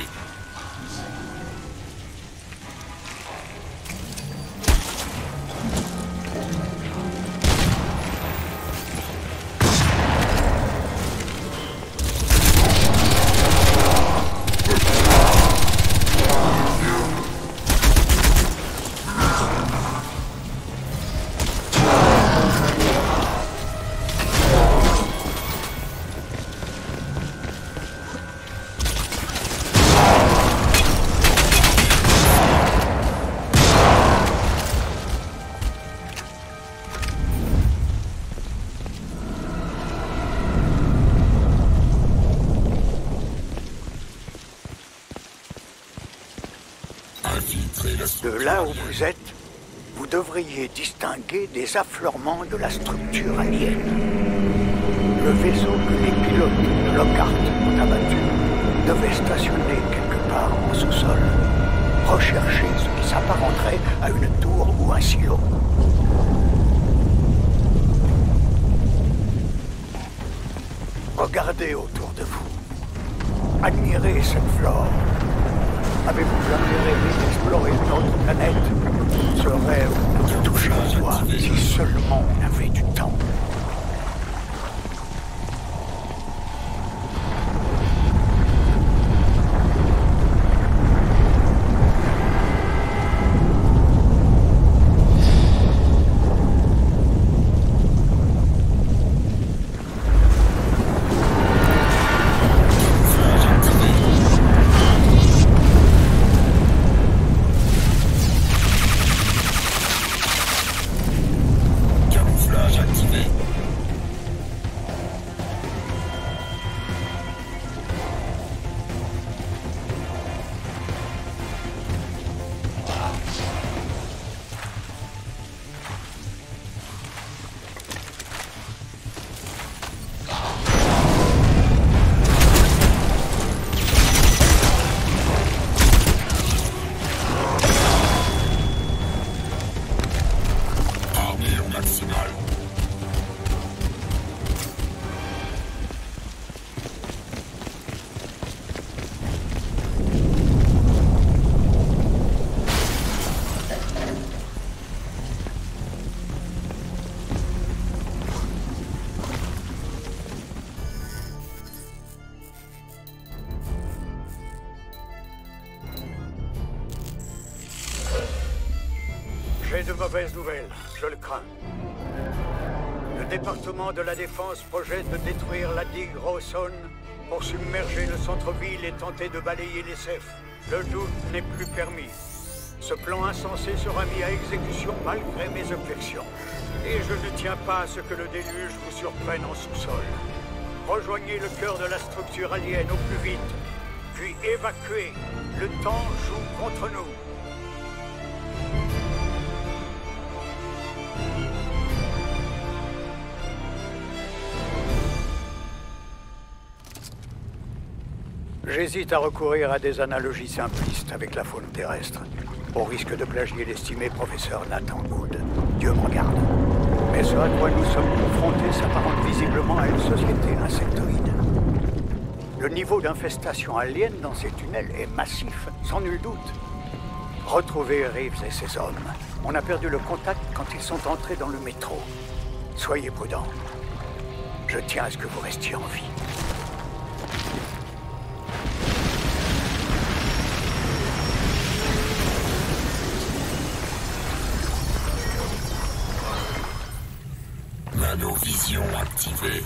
De là où vous êtes, vous devriez distinguer des affleurements de la structure alien. Le vaisseau que les pilotes de Lockhart ont abattu devait stationner quelque part en sous-sol. Recherchez ce qui s'apparenterait à une tour ou un silo. Regardez autour de vous. Admirez cette flore. Avez-vous jamais rêvé d'explorer une autre planète? Ce rêve de toucher au doigt, si seulement on avait du temps. J'ai de mauvaises nouvelles, je le crains. Le département de la Défense projette de détruire la digue Rawson pour submerger le centre-ville et tenter de balayer les C F. Le doute n'est plus permis. Ce plan insensé sera mis à exécution malgré mes objections. Et je ne tiens pas à ce que le déluge vous surprenne en sous-sol. Rejoignez le cœur de la structure alien au plus vite, puis évacuez. Le temps joue contre nous. J'hésite à recourir à des analogies simplistes avec la faune terrestre, au risque de plagier l'estimé professeur Nathan Good. Dieu m'en garde. Mais ce à quoi nous sommes confrontés s'apparente visiblement à une société insectoïde. Le niveau d'infestation alien dans ces tunnels est massif, sans nul doute. Retrouvez Reeves et ses hommes. On a perdu le contact quand ils sont entrés dans le métro. Soyez prudents. Je tiens à ce que vous restiez en vie. Nanovision activée.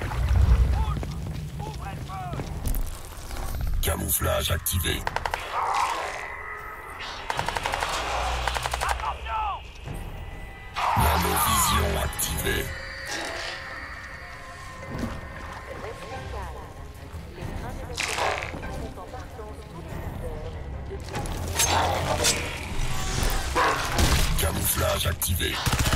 Camouflage activé. Nanovision activée. Camouflage activé.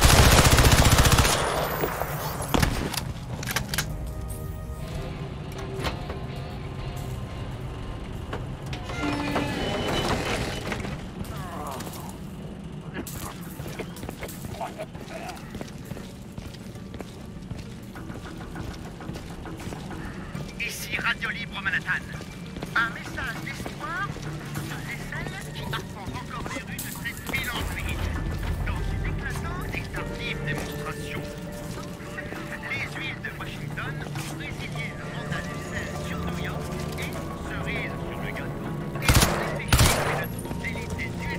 Ici Radio Libre Manhattan. Un message d'espoir pour ceux et celles qui arpentent encore les rues de cette ville en ruine. Dans une éclatante et tardive démonstration, les huiles de Washington ont résilié le mandat d'essai sur New York et, cerise sur le gâteau, et les péchés et le troupe d'élite des U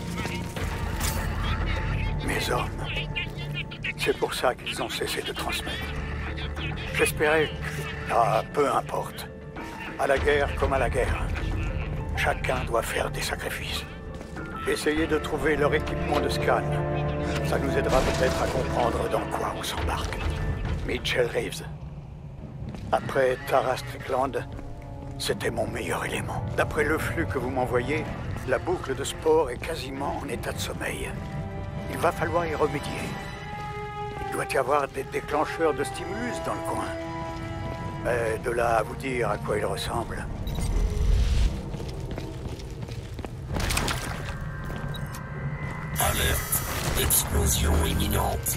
S Marines. Mes hommes, c'est pour ça qu'ils ont cessé de transmettre. J'espérais... Ah, peu importe. À la guerre comme à la guerre. Chacun doit faire des sacrifices. Essayez de trouver leur équipement de scan. Ça nous aidera peut-être à comprendre dans quoi on s'embarque. Mitchell Reeves. Après Tara Strickland, c'était mon meilleur élément. D'après le flux que vous m'envoyez, La boucle de spore est quasiment en état de sommeil. Il va falloir y remédier. Il doit y avoir des déclencheurs de stimulus dans le coin. Mais de là à vous dire à quoi il ressemble. Alerte. Explosion imminente.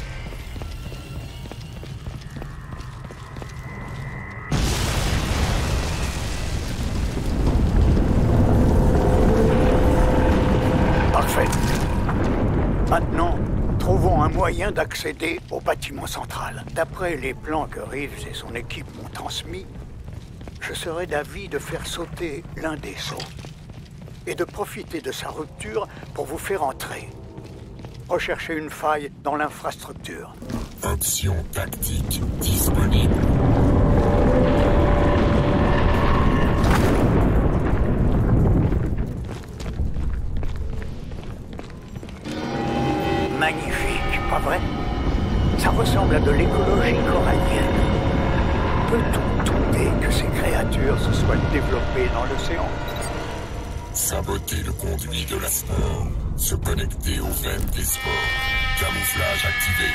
Parfait. Maintenant, trouvons un moyen d'accéder au bâtiment central. D'après les plans que Reeves et son équipe m'ont transmis, je serais d'avis de faire sauter l'un des sauts et de profiter de sa rupture pour vous faire entrer. Recherchez une faille dans l'infrastructure. Option tactique disponible. Magnifique, pas vrai? Ça ressemble à de l'écologie corallienne. Peut-on douter que ces créatures se soient développées dans l'océan? Saboter le conduit de la spore. Se connecter aux veines des spores. Camouflage activé.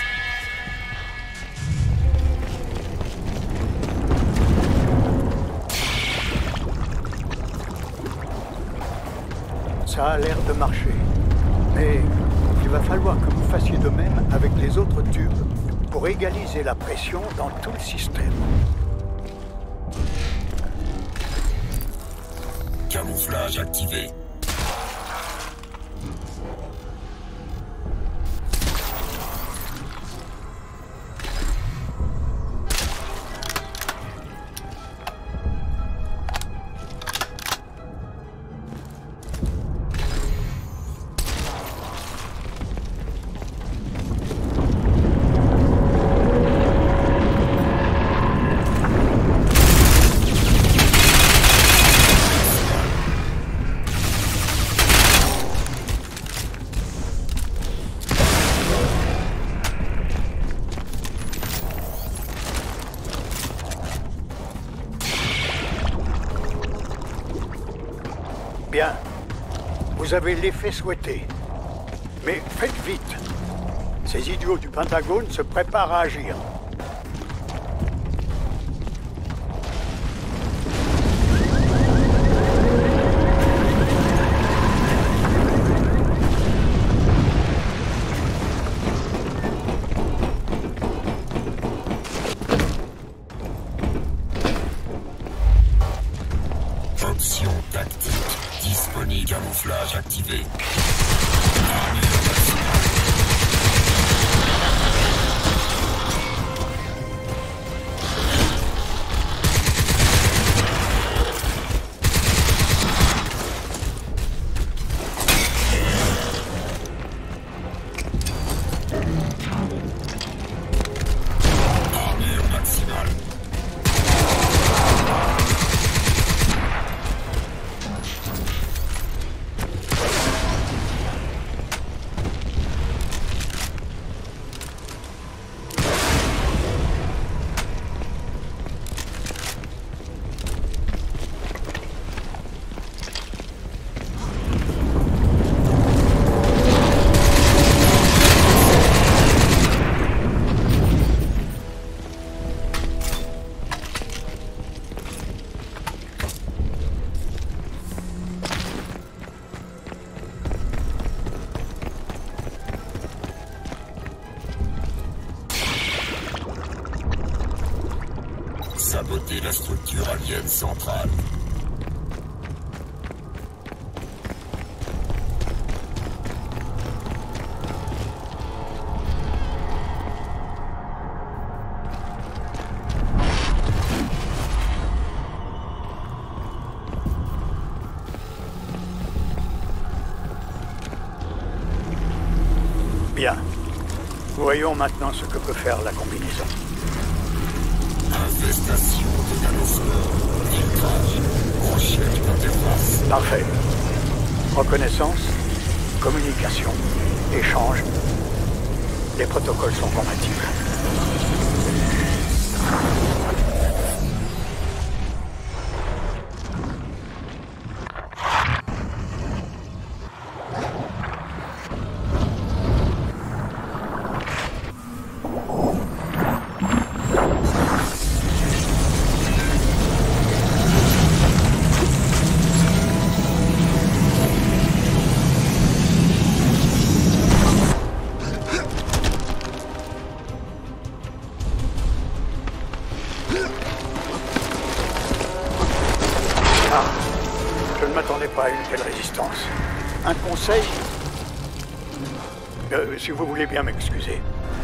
Ça a l'air de marcher. Mais il va falloir que vous fassiez de même avec les autres tubes pour égaliser la pression dans tout le système. Camouflage activé. Bien. Vous avez l'effet souhaité. Mais faites vite. Ces idiots du Pentagone se préparent à agir. Option tactique disponible. Camouflage activé. Armure maximale. Saboter la structure alien centrale. Bien. Voyons maintenant ce que peut faire la combinaison. Infestation de nanospores. Filtrage. Recherche d'interface. Parfait. Reconnaissance, communication, échange. Les protocoles sont compatibles. Je ne m'attendais pas à une telle résistance. Un conseil? Euh, si vous voulez bien m'excuser.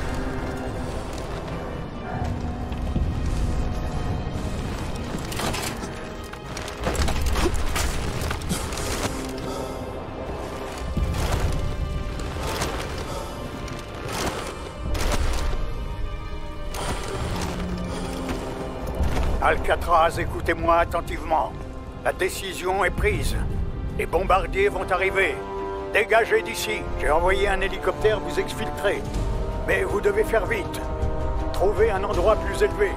Alcatraz, écoutez-moi attentivement. La décision est prise. Les bombardiers vont arriver. Dégagez d'ici. J'ai envoyé un hélicoptère vous exfiltrer. Mais vous devez faire vite. Trouvez un endroit plus élevé.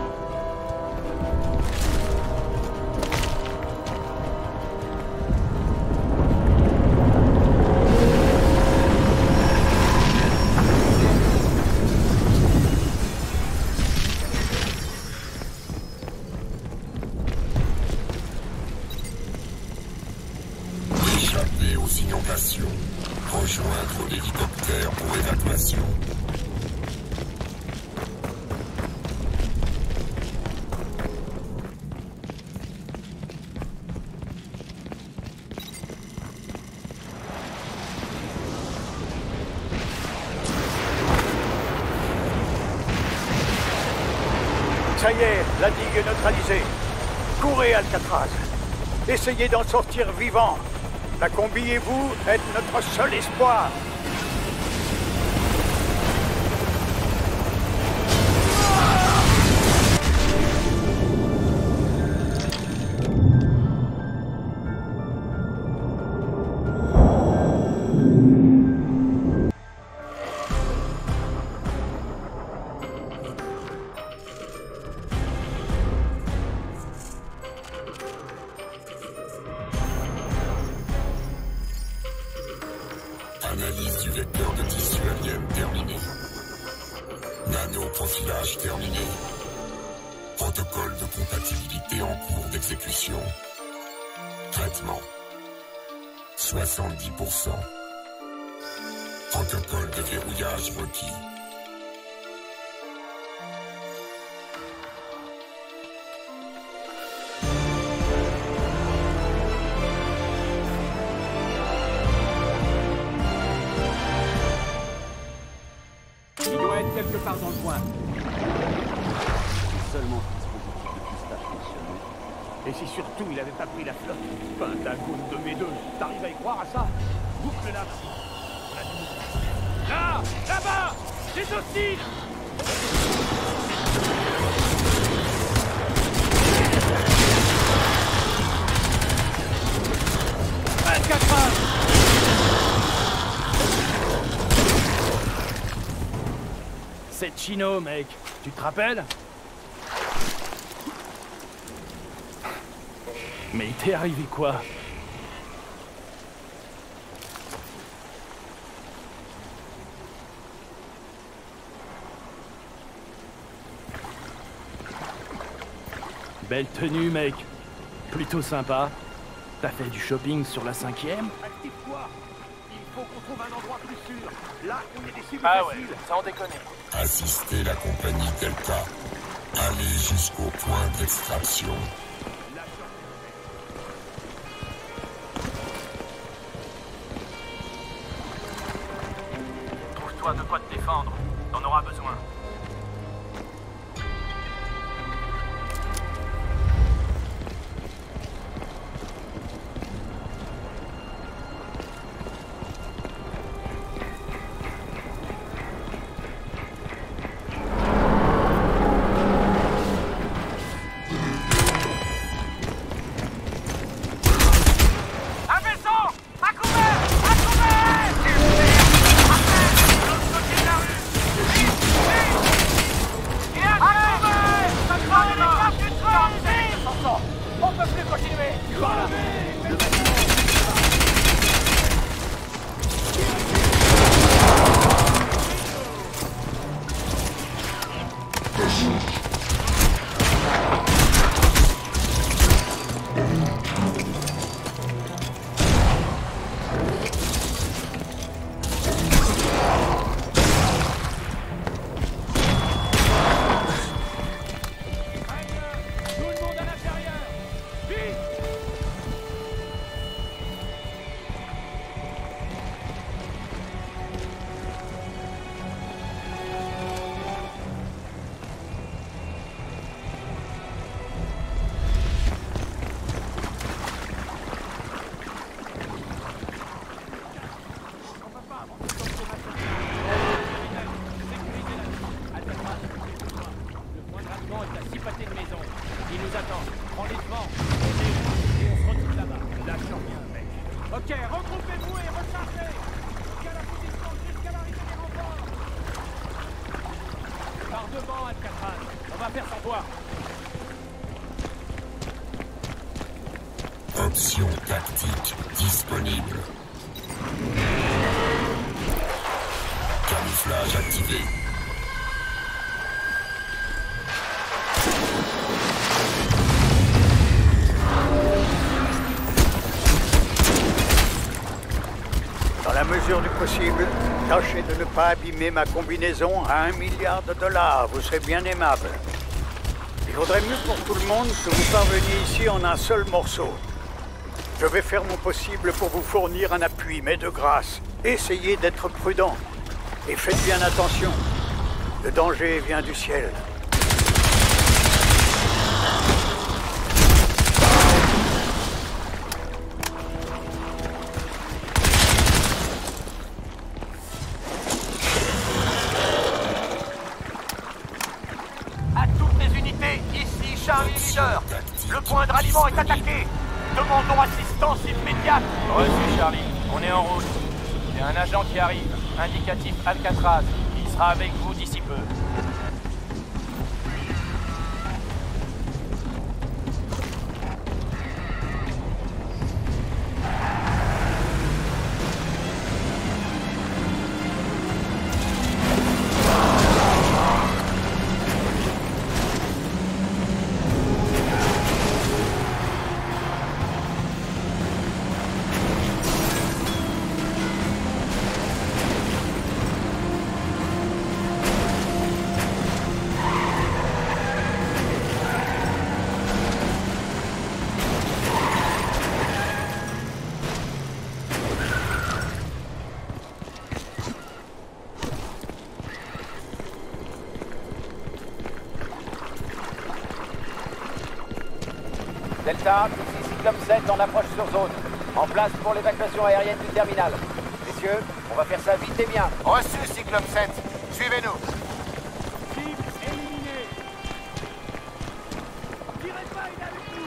Rejoindre l'hélicoptère pour évacuation. Ça y est, la digue est neutralisée. Courez, Alcatraz. Essayez d'en sortir vivant. La combi et vous êtes notre seul espoir. Analyse du vecteur de tissu alien terminée. Nanoprofilage terminé. Protocole de compatibilité en cours d'exécution. Traitement. soixante-dix pour cent. Protocole de verrouillage requis. Quelque part dans le coin. Seulement dispositif de pistage fonctionnel. Et si surtout il avait pas pris la flotte? Pentagone de V deux, t'arrives à y croire à ça? Boucle là. Là! Là-bas! Des hostiles! Alcatraz! C'est Chino, mec. Tu te rappelles? Mais il t'est arrivé quoi? Belle tenue, mec. Plutôt sympa. T'as fait du shopping sur la cinquième? Active-toi. Il faut qu'on trouve un endroit plus sûr. Là, on est des cibles Ah faciles. ouais, sans déconner. Assistez la compagnie Delta. Allez jusqu'au point d'extraction. Trouve-toi de quoi te défendre. T'en auras besoin. Hey! Ok, regroupez-vous et rechargez. Jusqu'à la position, jusqu'à l'arrivée des renforts. Par devant, Alcatraz. On va faire sans toi. Option tactique disponible. Camouflage activé. Dans la mesure du possible, tâchez de ne pas abîmer ma combinaison à un milliard de dollars. Vous serez bien aimable. Il vaudrait mieux pour tout le monde que vous parveniez ici en un seul morceau. Je vais faire mon possible pour vous fournir un appui, mais de grâce, essayez d'être prudent. Et faites bien attention. Le danger vient du ciel. À toutes les unités, ici Charlie Leader. Le point de ralliement est attaqué. Demandons assistance immédiate. Reçu, Charlie. On est en route. Il y a un agent qui arrive. Indicatif Alcatraz. Il sera avec vous d'ici peu. Delta, ici Cyclope sept en approche sur zone. En place pour l'évacuation aérienne du terminal. Messieurs, on va faire ça vite et bien. Reçu, Cyclope sept. Suivez-nous. Cible éliminée. Tirez pas, il est avec nous.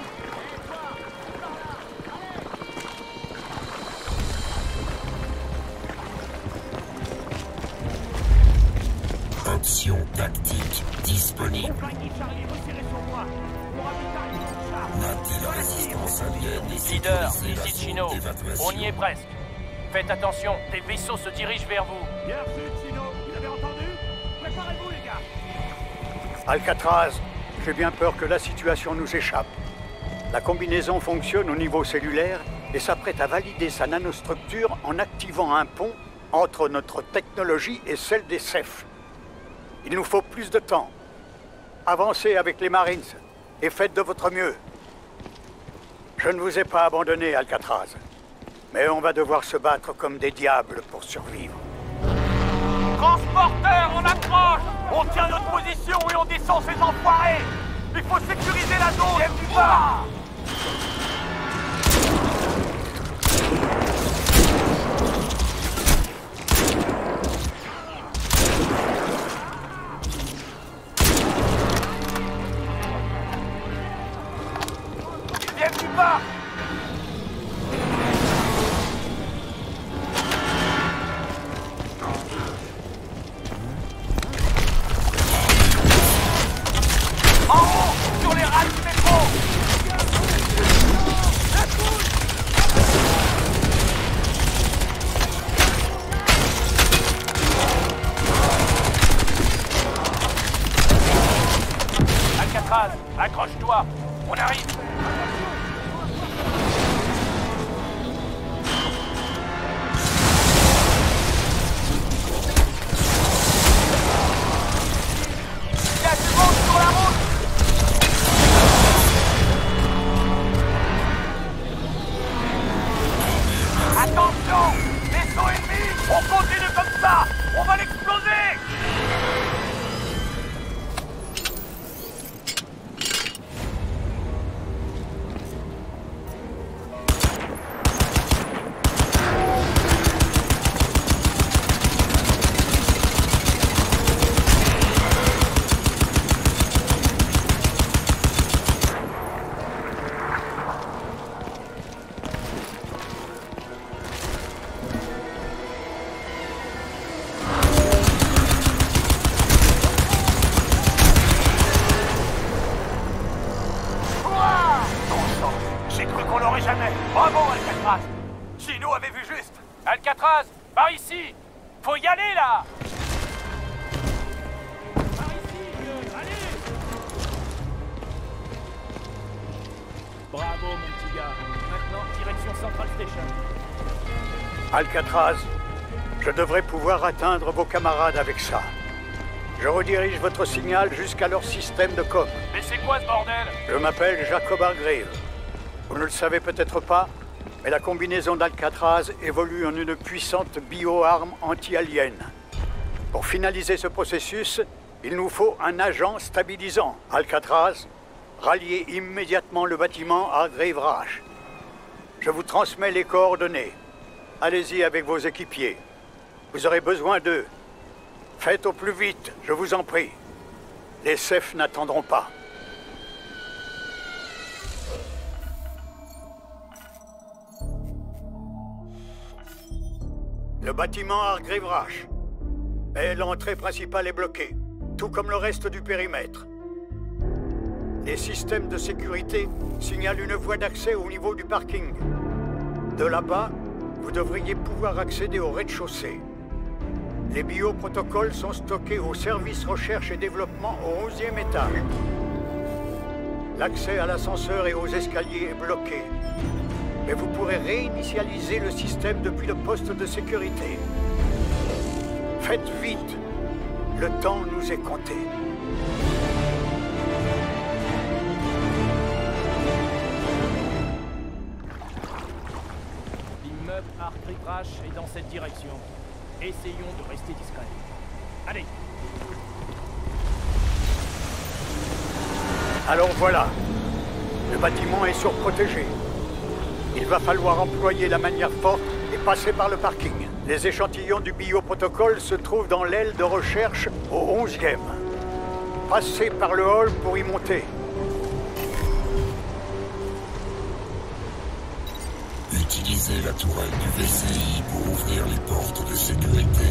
Et toi, Option tactique disponible. Compagnie Charlie, retirez sur moi. Mon ravitaillement en charge. Maintenez la résistance alliée et Leader, sécurisez la ici zone Chino. d'évacuation. On y est presque. Faites attention, des vaisseaux se dirigent vers vous. Bien reçu, Chino. Vous avez entendu? Préparez-vous, les gars. Alcatraz, j'ai bien peur que la situation nous échappe. La combinaison fonctionne au niveau cellulaire et s'apprête à valider sa nanostructure en activant un pont entre notre technologie et celle des C E F. Il nous faut plus de temps. Avancez avec les Marines et faites de votre mieux. Je ne vous ai pas abandonné, Alcatraz. Mais on va devoir se battre comme des diables pour survivre. Transporteur, on approche. On tient notre position et on descend ces enfoirés. Il faut sécuriser la zone. Viens du bas. Viens du bas. En haut, sur les rails du métro. Alcatraz, accroche-toi. On arrive. Il y a du monde sur la route. Attention, vaisseau ennemi. On continue comme ça. On va l'exploser. Chino avait vu juste. Alcatraz, par ici. Faut y aller, là. Par ici, vieux, allez. Bravo, mon petit gars. Maintenant, direction Central Station. Alcatraz, je devrais pouvoir atteindre vos camarades avec ça. Je redirige votre signal jusqu'à leur système de com. Mais c'est quoi ce bordel? Je m'appelle Jacob Hargrave. Vous ne le savez peut-être pas, mais la combinaison d'Alcatraz évolue en une puissante bio-arme anti-alien. Pour finaliser ce processus, il nous faut un agent stabilisant. Alcatraz, ralliez immédiatement le bâtiment Hargrave Rash. Je vous transmets les coordonnées. Allez-y avec vos équipiers. Vous aurez besoin d'eux. Faites au plus vite, je vous en prie. Les S E F n'attendront pas. Le bâtiment Hargrave Rash. Mais l'entrée principale est bloquée, tout comme le reste du périmètre. Les systèmes de sécurité signalent une voie d'accès au niveau du parking. De là-bas, vous devriez pouvoir accéder au rez-de-chaussée. Les bioprotocoles sont stockés au service recherche et développement au onzième étage. L'accès à l'ascenseur et aux escaliers est bloqué. Mais vous pourrez réinitialiser le système depuis le poste de sécurité. Faites vite. Le temps nous est compté. L'immeuble Hargrave Rash est dans cette direction. Essayons de rester discrets. Allez. Alors voilà. Le bâtiment est surprotégé. Il va falloir employer la manière forte et passer par le parking. Les échantillons du bioprotocole se trouvent dans l'aile de recherche au onzième. Passez par le hall pour y monter. Utilisez la tourelle du V C I pour ouvrir les portes de sécurité.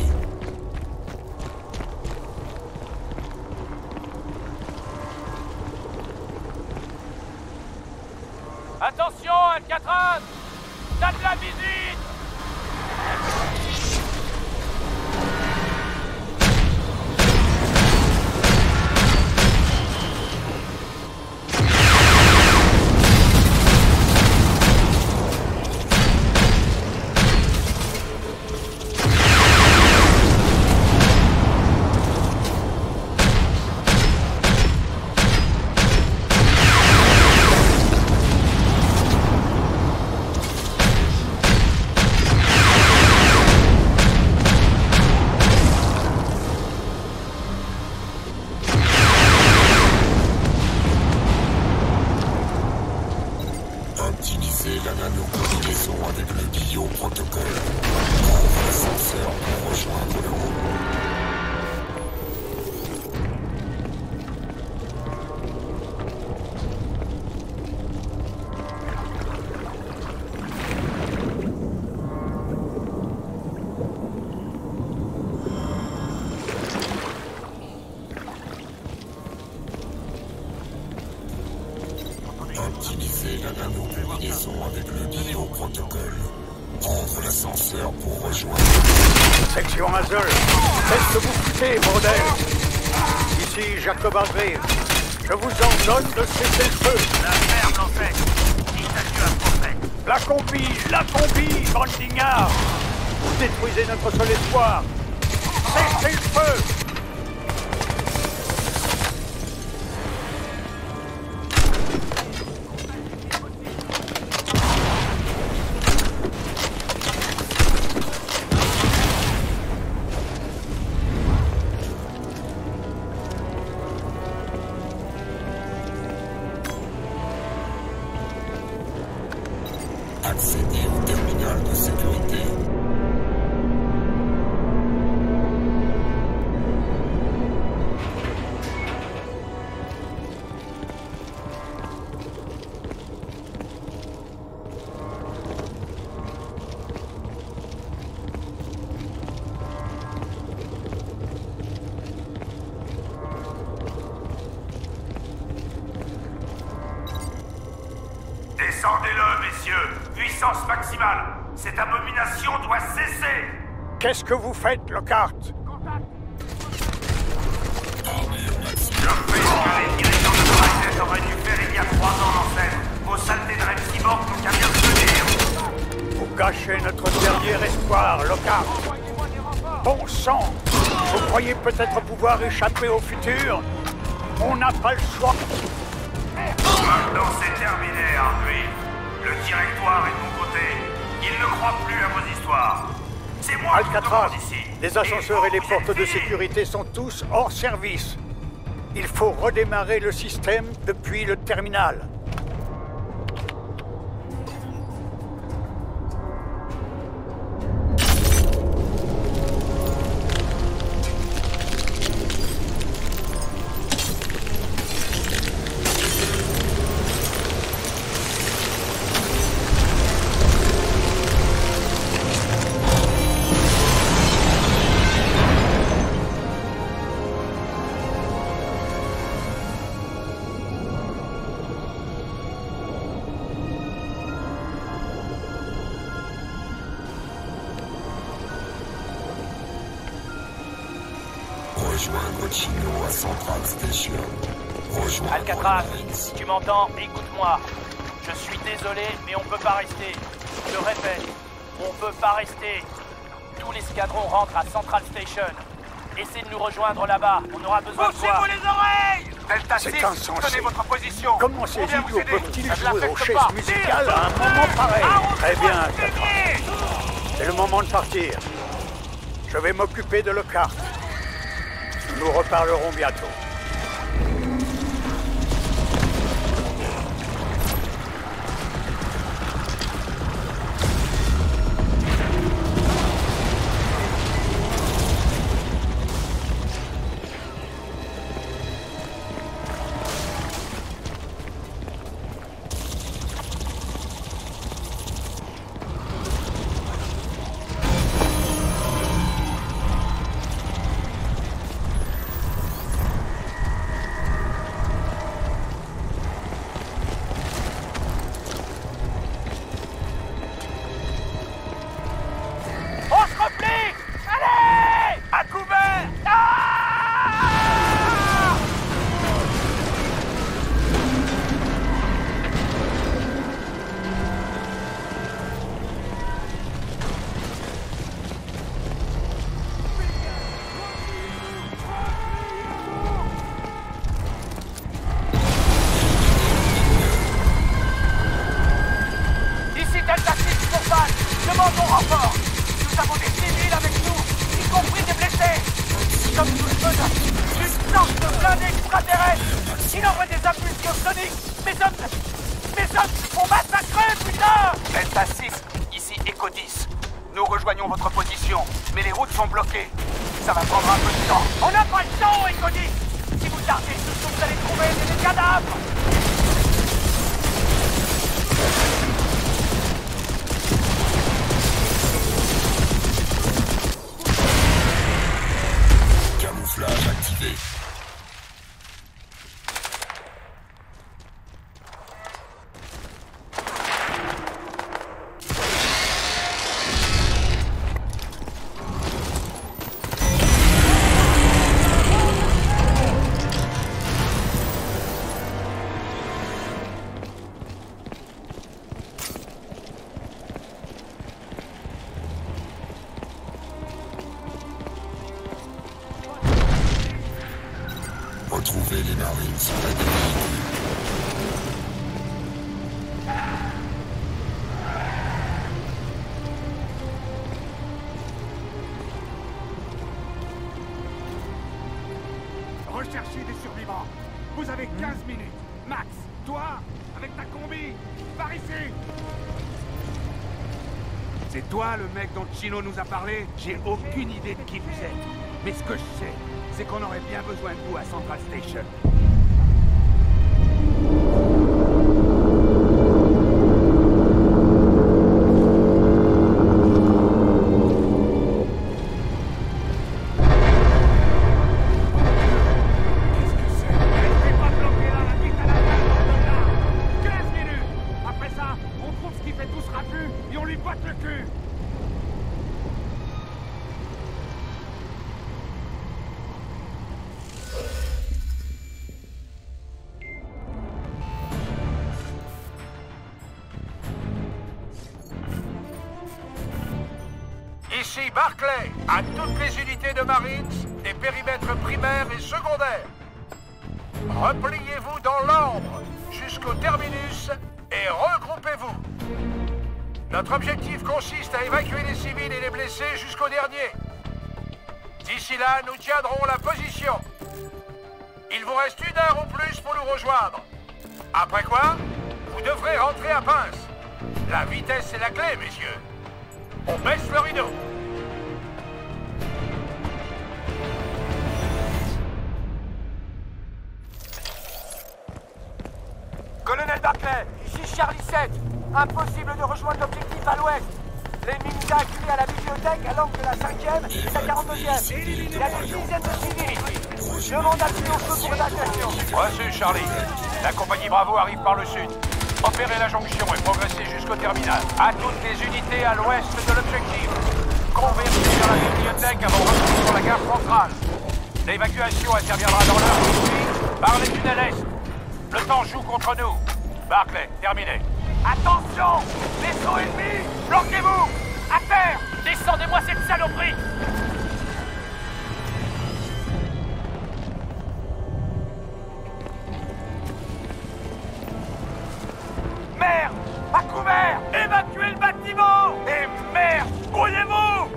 Attention, Alcatraz! T'as de la visite! Utilisez la nano-combinaison avec le bioprotocole. Prendre l'ascenseur pour rejoindre le haut. Optimiser la nano-combinaison avec le bioprotocole. Prendre l'ascenseur pour rejoindre... Section Hazel, faites que vous foutez, bordel! Ici Jacob Hargrave. Je vous ordonne de cesser le feu! La ferme, l'ancêtre! Dites adieu à Prophète! La combi! La combi, bande d'ignards! Vous détruisez notre seul espoir! Cessez le feu! Accéder au terminal de sécurité. Descendez-le, messieurs! Puissance maximale! Cette abomination doit cesser! Qu'est-ce que vous faites, Lockhart? Les dirigeants de Princess auraient dû faire il y a trois ans l'ancêtre. Vos saletés de rêve cyborg n'ont qu'à bien se dire. Vous gâchez notre dernier espoir, Lockhart. Bon sang! Vous croyez peut-être pouvoir échapper au futur? On n'a pas le choix. Maintenant c'est terminé, Hargreaves. Le directoire est de mon côté. Il ne croit plus à vos histoires. C'est moi qui Alcatraz, demande ici. les ascenseurs et les portes de sécurité sont tous hors service. Il faut redémarrer le système depuis le terminal. Rejoindre Chino à Central Station. Rejoindre Alcatraz, Marines. si tu m'entends, écoute-moi. Je suis désolé, mais on peut pas rester. Je répète, on peut pas rester. Tout l'escadron rentre à Central Station. Essayez de nous rejoindre là-bas, on aura besoin de toi. Poussez-vous les oreilles! Delta six, C'est insensé. tenez votre position. Comment ces On vient idiots vous aider. peuvent-ils Ça ne jouer aux l'affecte chaises pas. musicales à un moment pareil? Très bien, Alcatraz. C'est le moment de partir. Je vais m'occuper de Lockhart. Nous reparlerons bientôt. Demandons renfort. Nous avons des civils avec nous, y compris des blessés. Comme nous le faisons, une sorte de blindé extraterrestre. Il envoie des impulsions soniques. Mes hommes... Mes hommes se font massacrer, putain. Delta six, ici Echo dix. Nous rejoignons votre position, mais les routes sont bloquées. Ça va prendre un peu de temps. On n'a pas le temps, Echo dix. Si vous tardez, tout ce que vous allez trouver, c'est des cadavres. Camouflage activé. Retrouvez les Marines près des véhicules. Recherchez des survivants. Vous avez quinze minutes. Max, toi, avec ta combi, par ici. C'est toi le mec dont Chino nous a parlé? J'ai aucune idée de qui vous êtes. Mais ce que je sais, c'est qu'on aurait bien besoin de vous à Central Station. Qu'est-ce que c'est? Restez pas bloqués là, la bite à la table, bordel là! quinze minutes! Après ça, on trouve ce qui fait tout ce raffut et on lui botte le cul! Ici Barclay, à toutes les unités de Marines, des périmètres primaires et secondaires. Repliez-vous dans l'ordre jusqu'au terminus et regroupez-vous. Notre objectif consiste à évacuer les civils et les blessés jusqu'au dernier. D'ici là, nous tiendrons la position. Il vous reste une heure ou plus pour nous rejoindre. Après quoi, vous devrez rentrer à pince. La vitesse est la clé, messieurs. On baisse le rideau. Colonel Barclay, ici Charlie sept. Impossible de rejoindre l'objectif à l'ouest. L'ennemi nous a acculés à la bibliothèque à l'angle de la cinquième et la quarante-deuxième. Il y a des dizaines de civils ici. Demande d'appui au secours d'évacuation. Reçu, Charlie. La compagnie Bravo arrive par le sud. Opérez la jonction et progressez jusqu'au terminal. À toutes les unités à l'ouest de l'objectif. Convergez vers la bibliothèque avant de retourner sur la gare centrale. L'évacuation interviendra dans l'heure qui suit par les tunnels est. Le temps joue contre nous. Barclay, terminé. Attention! Vaisseau ennemi! Bloquez-vous! À terre! Descendez-moi cette saloperie! Merde! À couvert! Évacuez le bâtiment! Et merde! Grouillez-vous!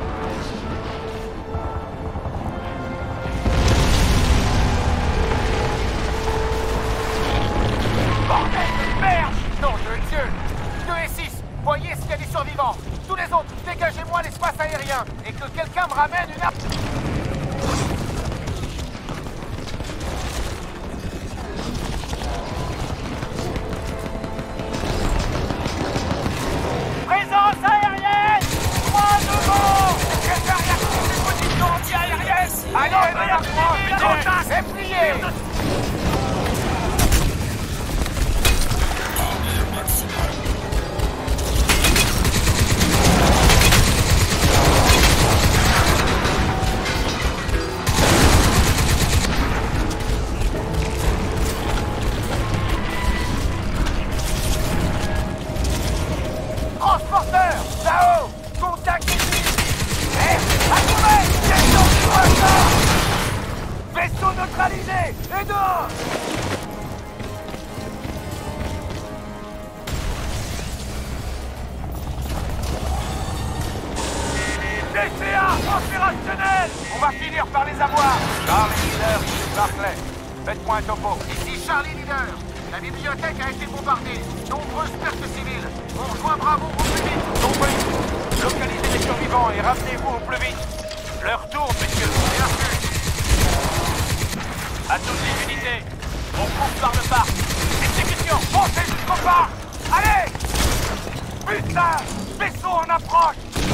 Bordel de merde! Non, de Dieu! deux et six, voyez s'il y a des survivants. Tous les autres, dégagez-moi l'espace aérien et que quelqu'un me ramène une arme. Présence aérienne! Trois devant! Je fais rien contre les positions anti-aériennes! Allez, regarde-moi! C'est plié! Transporteur! Là-haut! Contact ennemi! Eh! Accourez! Descends du ressort! Vaisseau neutralisé! Et dehors! D C A opérationnel! On va finir par les avoir! Charlie Leader, ici Barclay. Faites-moi un topo. Ici Charlie Leader. La bibliothèque a été bombardée. Nombreuses pertes civiles. On rejoint Bravo au plus vite. Compris. Localisez les survivants et ramenez-vous au plus vite. Leur tour, messieurs. À toutes les unités, on coupe par le parc. Exécution. Montez jusqu'au parc. Allez! Putain! Vaisseau en approche!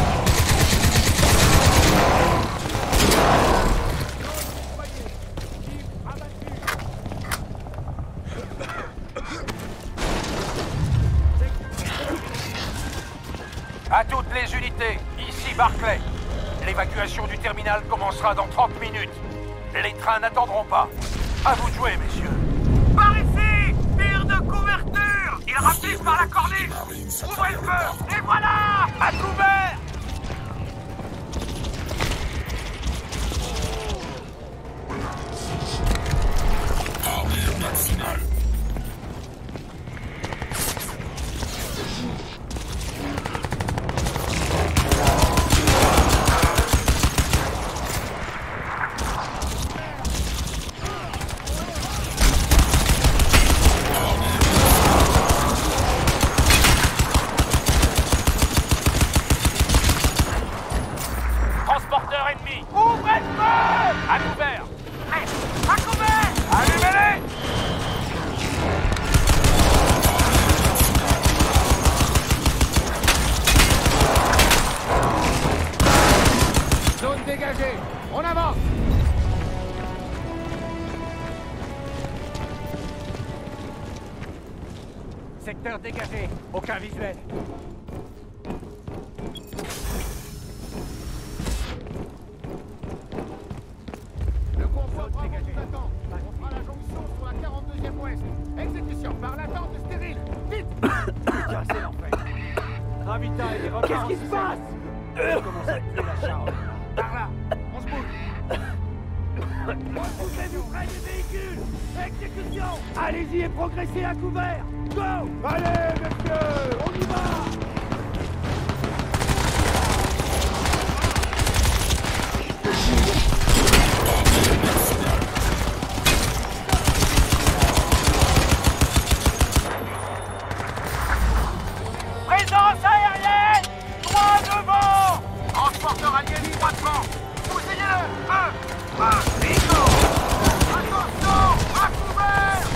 À toutes les unités, ici Barclay. L'évacuation du terminal commencera dans trente minutes. Les trains n'attendront pas. À vous de jouer, messieurs. Par ici! Tir de couverture! Il rapplique par la corniche! Ouvrez le feu! Et voilà! À couvert! Armure maximale. Transporteur ennemi! Ouvrez le feu! À couvert! Prêt! À couvert! Allumez-les! Zone dégagée! On avance! Secteur dégagé! Aucun visuel! Le confort dégagé! On fera la jonction sur la quarante-deuxième ouest! Exécution par l'attente stérile! Vite! Cassez l'enfer! Ravitaille et repart. Qu'est-ce qui se passe? Comment ça te la charge? Par là, on se bouge. Repoussez-vous près des véhicules. Exécution. Allez-y et progressez à couvert. Go. Allez, messieurs, on y va. Présence aérienne! Droit devant! Transporteur allié droitement! Poussez-le! Un! Un! Bingo! Attention! À couvert!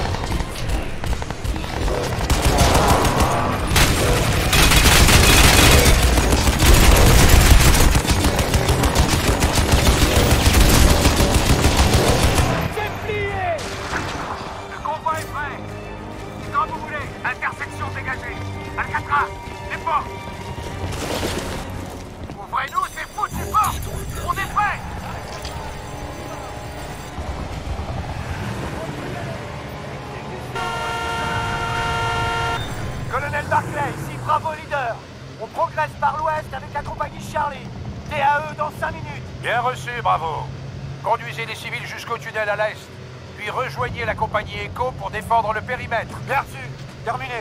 C'est plié! Le convoi est prêt! Quand vous voulez! Intersection dégagée! Alcatraz! Les portes! Ouvrez-nous ces foutues portes! On est prêts! Colonel Barclay, ici Bravo Leader. On progresse par l'ouest avec la compagnie Charlie. T A E dans cinq minutes. Bien reçu, Bravo. Conduisez les civils jusqu'au tunnel à l'est, puis rejoignez la compagnie Echo pour défendre le périmètre. Bien reçu. Terminé.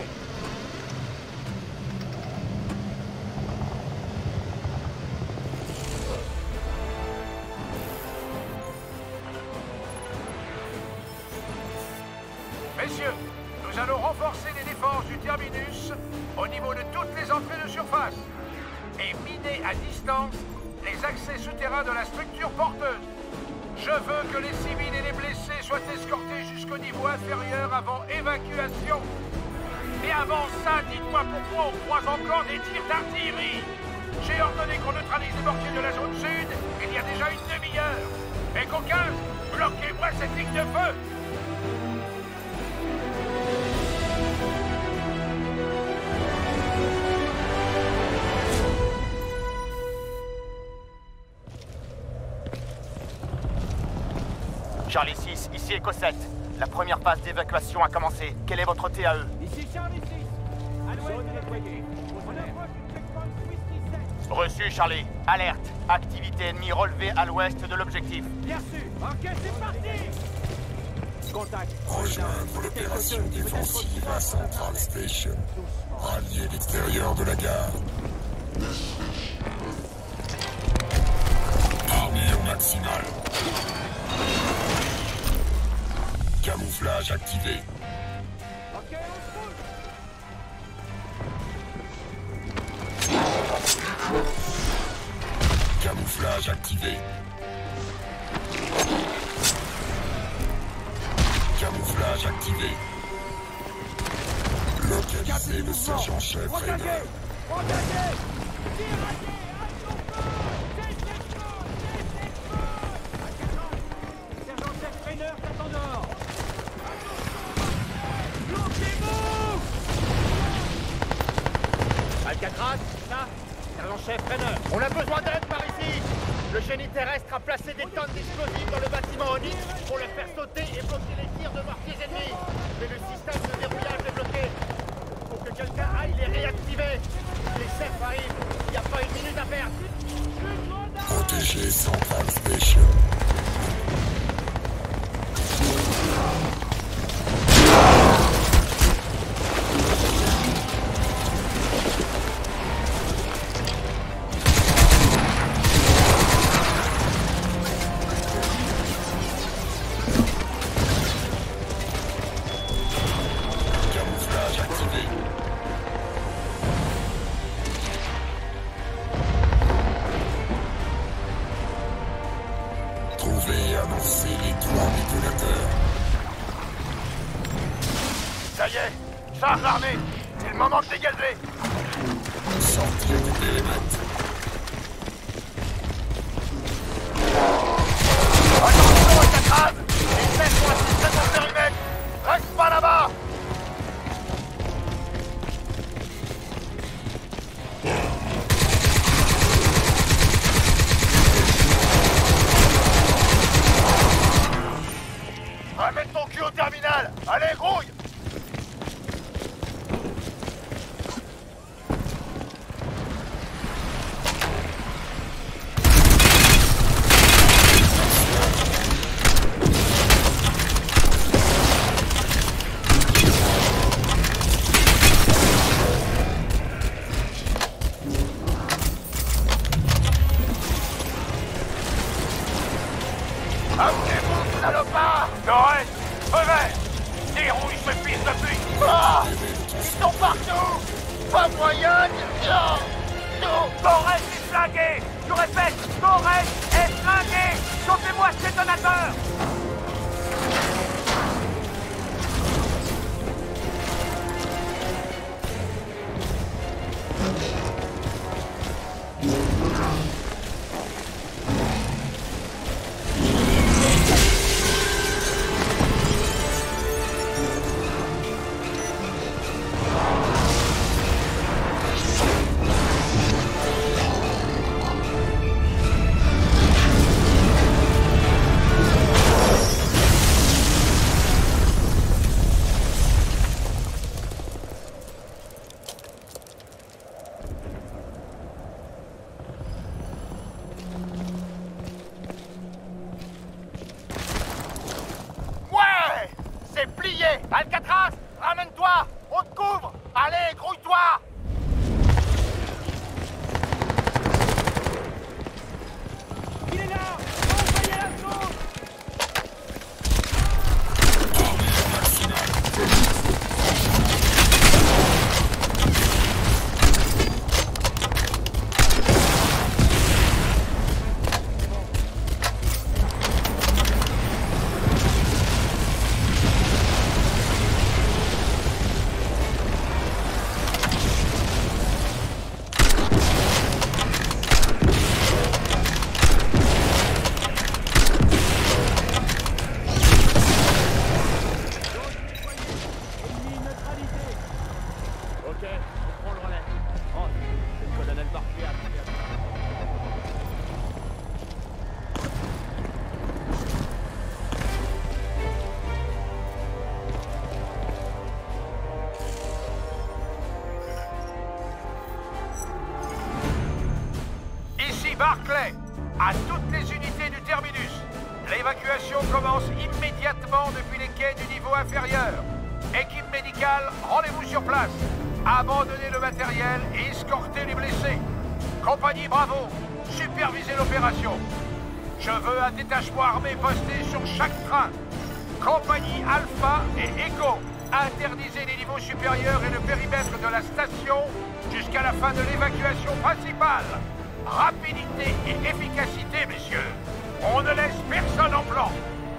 Messieurs, nous allons renforcer les défenses du terminus au niveau de toutes les entrées de surface et miner à distance les accès souterrains de la structure porteuse. Je veux que les civils et les blessés soient escortés jusqu'au niveau inférieur avant évacuation. Et avant ça, dites-moi pourquoi on croise encore des tirs d'artillerie. J'ai ordonné qu'on neutralise les mortiers de la zone sud il y a déjà une demi-heure. Mais qu'aucun, bloquez-moi cette ligne de feu. Charlie six, ici Echo sept. La première phase d'évacuation a commencé. Quel est votre T A E? Ici Charlie six. À l'ouest de la déployée. On approche du checkpoint Whisky sept. Reçu, Charlie. Alerte. Activité ennemie relevée à l'ouest de l'objectif. Bien sûr. Ok, c'est parti. Contact. Rejoindre l'opération défensive à Central Station. Rallier l'extérieur de la gare. Armure maximale. Camouflage activé. Ok, on se bouge. Camouflage activé. Camouflage activé. Localiser le sergent-chef Rainer. Sergent-chef Rainer t'attend dehors. Bloquez-vous! Alcatraz, ça, sergent-chef Rainer. On a besoin d'aide par ici. Le génie terrestre a placé des tonnes d'explosifs dans le bâtiment Onyx pour le faire sauter et bloquer les tirs de mortiers ennemis. Mais le système de verrouillage est bloqué. Faut que quelqu'un aille les réactiver. Les chefs arrivent. Il n'y a pas une minute à perdre. Protéger Central Station. Ça y est, charge armée. C'est le moment de dégager. Sortir du périmètre. Attention, Alcatraz. Les mecs sont assistés dans le périmètre. Reste pas là-bas. Ramène ton cul au terminal. Allez, grouille. Amenez-vous, salopard! Torres, revers! Dérouille ce fils de pute! Ah! Ils sont partout! Pas moyen de... Non! Non! Torres est flingué! Je répète, Torres est flingué! Sauvez-moi ce détonateur! Alcatraz, ramène-toi! On te couvre! Allez, grouille-toi! Il est là! Envoyez la sauce! Barclay, à toutes les unités du terminus. L'évacuation commence immédiatement depuis les quais du niveau inférieur. Équipe médicale, rendez-vous sur place. Abandonnez le matériel et escortez les blessés. Compagnie Bravo, supervisez l'opération. Je veux un détachement armé posté sur chaque train. Compagnie Alpha et Echo, interdisez les niveaux supérieurs et le périmètre de la station jusqu'à la fin de l'évacuation principale. Rapidité et efficacité, messieurs. On ne laisse personne en blanc.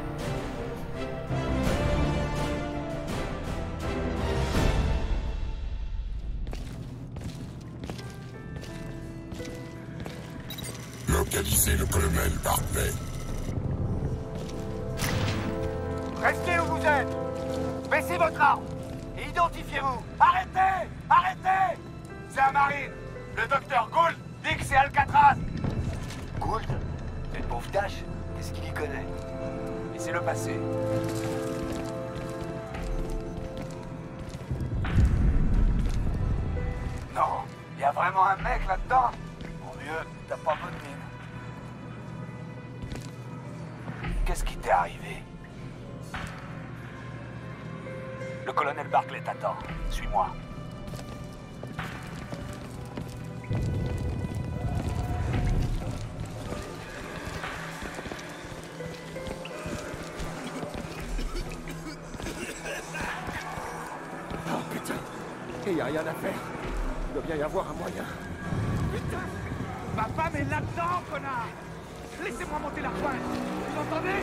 Localisez le colonel Barclay. Restez où vous êtes. Baissez votre arme. Et identifiez-vous. Arrêtez! Arrêtez! C'est un marine. Le docteur Gould dit que c'est Alcatraz. Gould? C'est le pauvre Dash? Qu'est-ce qu'il y connaît? Laissez-le passer. Non, il y a vraiment un mec là-dedans. Mon Dieu, t'as pas bonne mine. Qu'est-ce qui t'est arrivé? Le colonel Barclay t'attend. Suis-moi. Oh putain, il n'y a rien à faire. Il doit bien y avoir un moyen. Putain! Ma femme est là-dedans, connard! Laissez-moi monter la rejoindre! Vous entendez?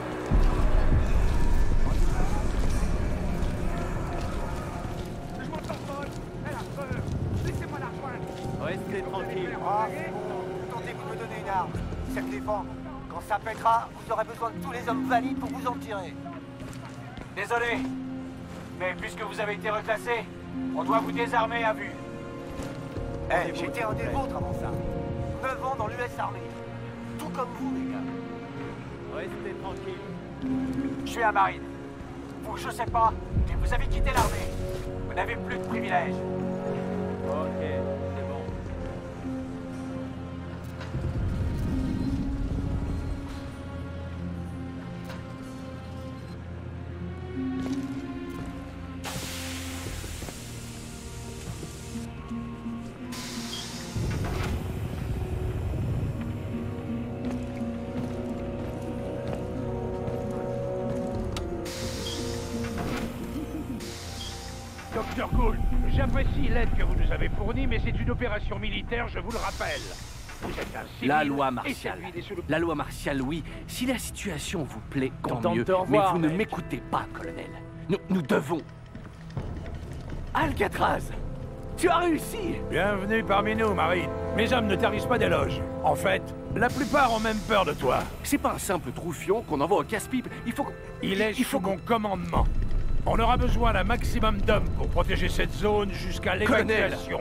Je m'entends folle! Elle a peur! Laissez-moi la rejoindre! Restez tranquille. Ah, tentez de me donner une arme. Ça me défend. Quand ça pètera, vous aurez besoin de tous les hommes valides pour vous en tirer. Désolé, mais puisque vous avez été reclassé, on doit vous désarmer à vue. Eh, hey, j'étais un des vôtres avant ça. neuf ans dans l'U S Army. Tout comme vous, les gars. Restez tranquille. Je suis un marine. Vous, je sais pas, mais vous avez quitté l'armée. Vous n'avez plus de privilèges. Ok, c'est bon. Docteur Gould, j'apprécie l'aide que vous nous avez fournie, mais c'est une opération militaire, je vous le rappelle. Vous êtes un civil. La loi et martiale. celui des sous- La loi martiale, oui. Si la situation vous plaît, tant Content de mieux. te revoir, mais vous ne mec. m'écoutez pas, colonel. Nous, nous devons... Alcatraz, tu as réussi. Bienvenue parmi nous, Marine. Mes hommes ne tarissent pas d'éloges. En fait, la plupart ont même peur de toi. C'est pas un simple troufion qu'on envoie au casse-pipe. Il faut... Il est sous mon commandement. On aura besoin d'un maximum d'hommes pour protéger cette zone jusqu'à l'évacuation.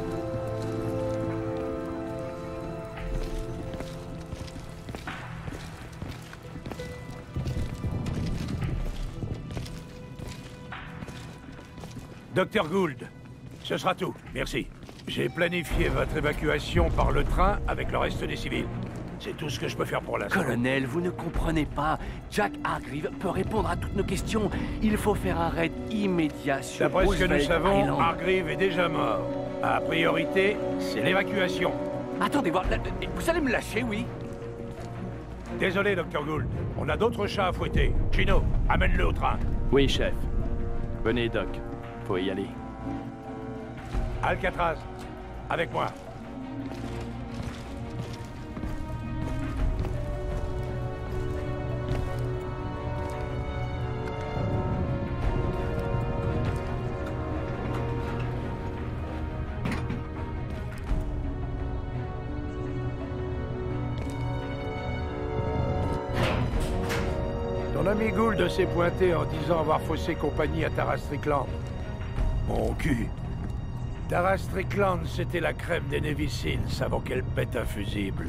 Docteur Gould, ce sera tout. Merci. J'ai planifié votre évacuation par le train avec le reste des civils. C'est tout ce que je peux faire pour l'instant. Colonel, vous ne comprenez pas. Jack Hargreave peut répondre à toutes nos questions. Il faut faire un raid immédiat sur D'après ce que nous Roosevelt savons, Island. Hargreave est déjà mort. La priorité, c'est l'évacuation. Attendez, voir, là, vous allez me lâcher, oui? Désolé, Docteur Gould. On a d'autres chats à fouetter. Chino, amène-le au train. Oui, chef. Venez, Doc. Faut y aller. Alcatraz, avec moi. Ton ami Gould s'est pointé en disant avoir faussé compagnie à Tara Strickland. Mon cul. Tara Strickland, c'était la crème des Navy Seals avant qu'elle pète un fusible.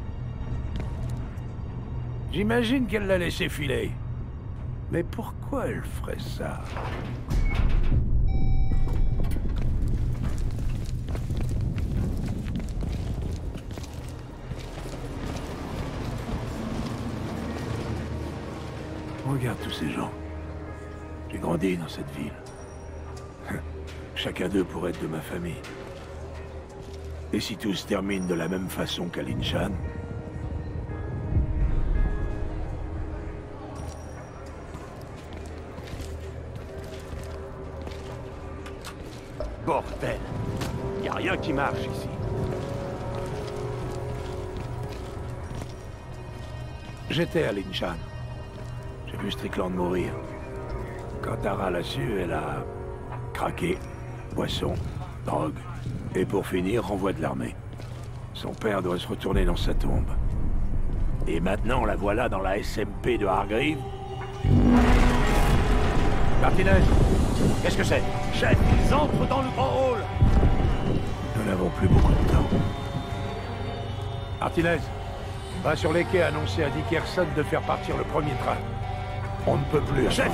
J'imagine qu'elle l'a laissé filer. Mais pourquoi elle ferait ça? Regarde tous ces gens. J'ai grandi dans cette ville. Chacun d'eux pourrait être de ma famille. Et si tout se termine de la même façon qu'à Linchan? Bordel! Y a rien qui marche ici. J'étais à Linchan. J'ai vu Strickland mourir. Quand Tara l'a su, elle a craqué. Boisson, drogue. Et pour finir, renvoi de l'armée. Son père doit se retourner dans sa tombe. Et maintenant, la voilà dans la S M P de Hargreave. Martinez, qu'est-ce que c'est? Chef, ils entrent dans le grand hall. Nous n'avons plus beaucoup de temps. Martinez, va sur les quais annoncer à Dickerson de faire partir le premier train. On ne peut plus. Chef!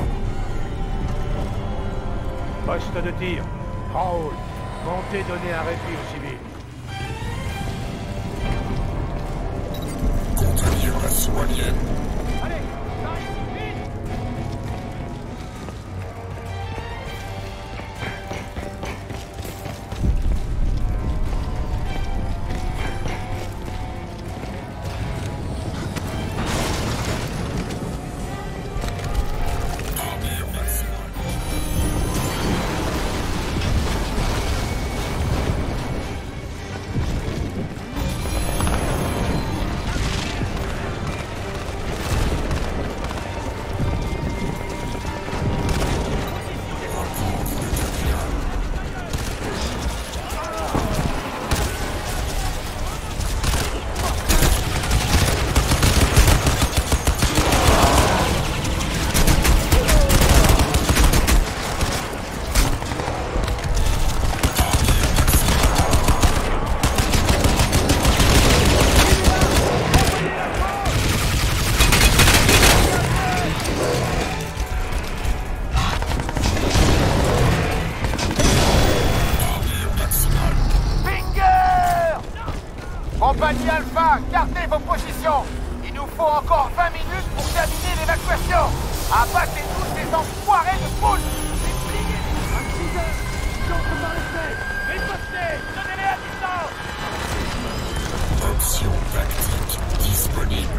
Poste de tir. Grand hall. Montez donner un répit aux civils. Contre l'invasion alien. Allez, j'arrive, vite! Compagnie Alpha, gardez vos positions. Il nous faut encore vingt minutes pour terminer l'évacuation. Abattez tous ces enfoirés de poule. Donnez-les à distance. Option tactique disponible.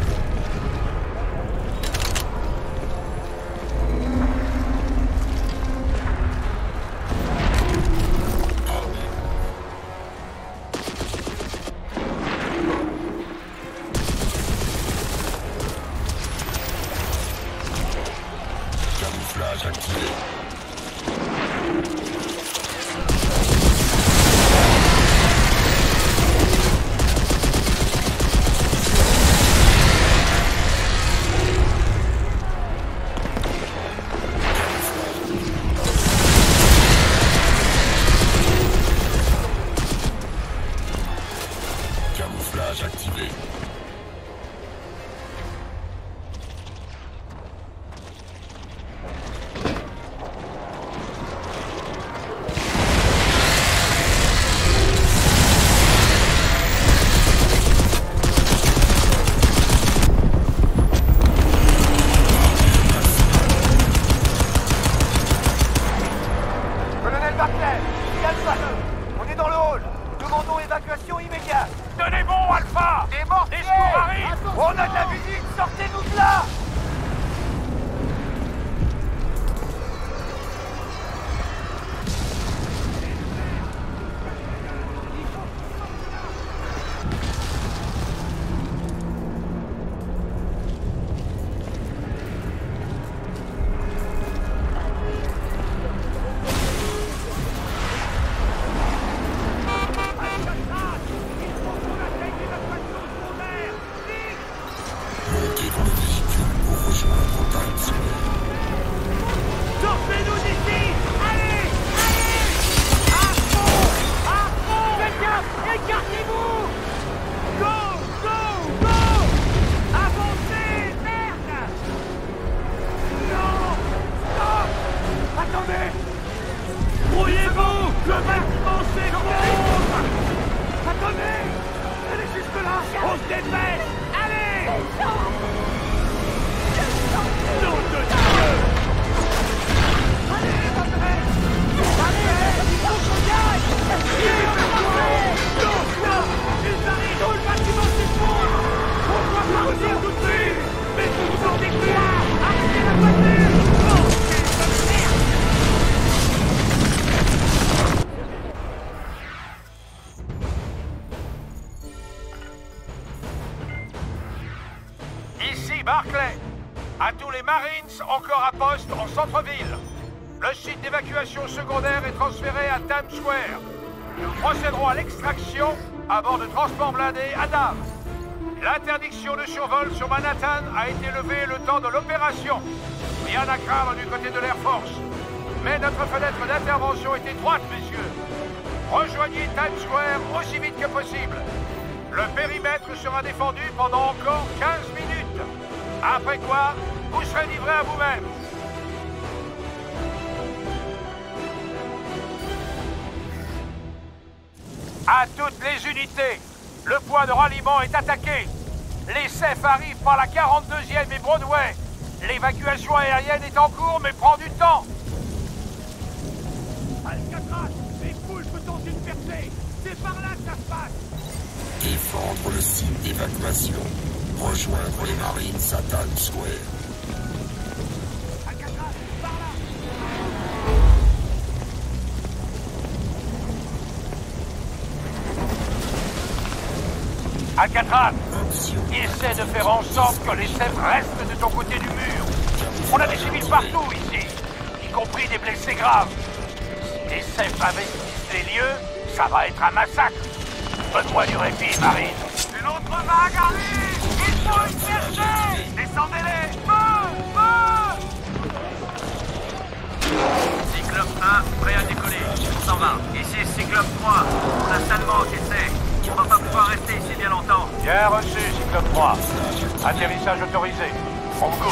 Camouflage activé. Colonel Barclay, c'est Alpha. On est dans le hall. Demandons évacuation immédiate. Tenez bon, Alpha! Des mortiers! Les secours arrivent! On a de la visite, sortez-nous de là! Montez dans le véhicule pour rejoindre Times Square. Sortez-nous d'ici! Allez! Allez! À fond! À fond! Faites gaffe! Écartez-vous! Go! Go! Go! Avancez! Merde! Non! Stop! Attendez! Brouillez-vous! Le bâtiment s'effondre! Attendez! Allez jusque-là! On se dépêche! Allez! Nom de Dieu! Allez, Patrick! Allez, il faut qu'on gagne! Non, non! Ils arrivent! Tout le bâtiment s'effondre! On doit partir tout de suite! Mais tout le temps des couloirs! Arrêtez la voiture! Oh, quelle merde! Ici Barclay. À tous les Marines encore à poste en centre-ville. Le site d'évacuation secondaire est transféré à Times Square. Nous procéderons à l'extraction à bord de transport blindé Adam. L'interdiction de survol sur Manhattan a été levée le temps de l'opération. Rien à craindre du côté de l'Air Force. Mais notre fenêtre d'intervention est étroite, messieurs. Rejoignez Times Square aussi vite que possible. Le périmètre sera défendu pendant encore quinze minutes. Après quoi, vous serez livrés à vous-même. À toutes les unités, le point de ralliement est attaqué. Les C E F arrivent par la quarante-deuxième et Broadway. L'évacuation aérienne est en cours, mais prend du temps. Alcatraz, les poules me tentent une percée. C'est par là que ça se passe. Défendre le site d'évacuation. Rejoindre les Marines à Times Square. Alcatraz, par là. Alcatraz, essaie de faire en sorte que les C E F restent de ton côté du mur. On a des civils partout ici, y compris des blessés graves. Si les C E F investissent les lieux, ça va être un massacre. Donne-moi du répit, Marine. Une autre vague arrive! Il faut une percée! Descendez-les! Feu! Feu! Cyclope un, prêt à décoller. On s'en va. Ici Cyclope trois. On a salement encaissé. On va pas pouvoir rester ici bien longtemps. Bien reçu, Cyclope trois. Atterrissage autorisé. On go.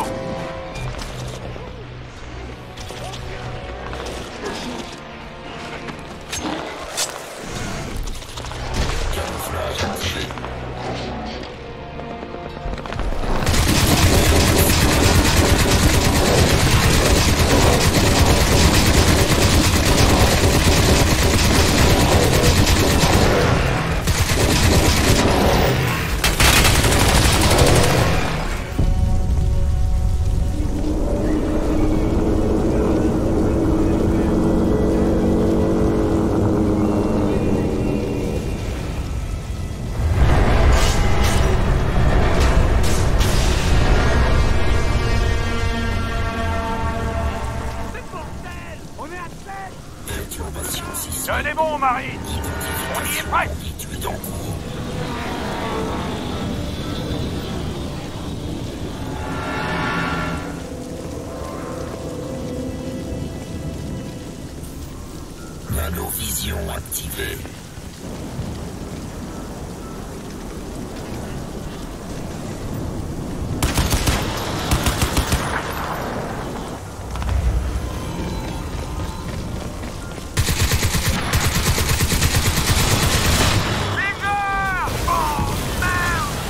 Tenez bon, Marine. On y est presque. Nanovision activée.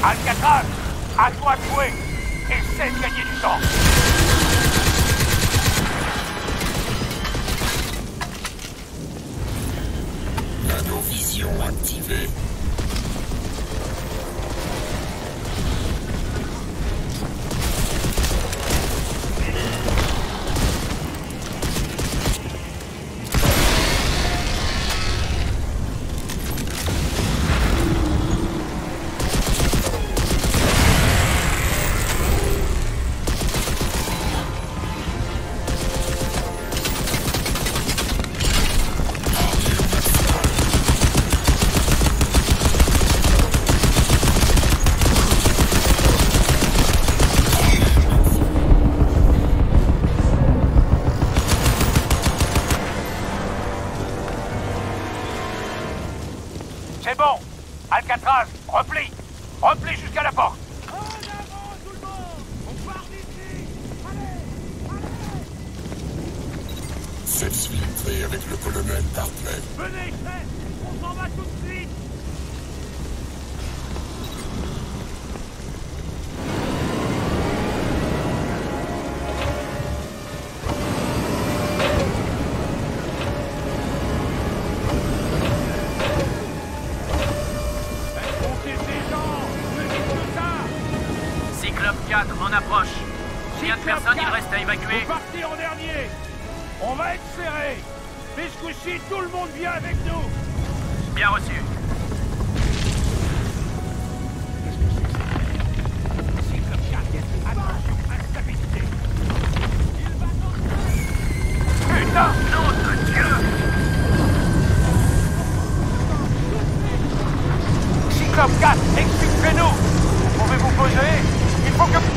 Alcatraz, à toi de jouer. Essaie de gagner du temps. Nanovision activée. C'est bon. Alcatraz, replie. Replie jusqu'à la porte. S'exfiltrer avec le colonel Barclay. Venez, chef. On s'en va tout de suite. On approche. Combien de personnes il reste à évacuer? Vous partez en dernier. On va être serré. Mais ce coup-ci, tout le monde vient avec nous. Bien reçu. Putain! Nom de Dieu! Cyclope quatre, exfiltrez-nous! Vous pouvez vous poser? Il faut que...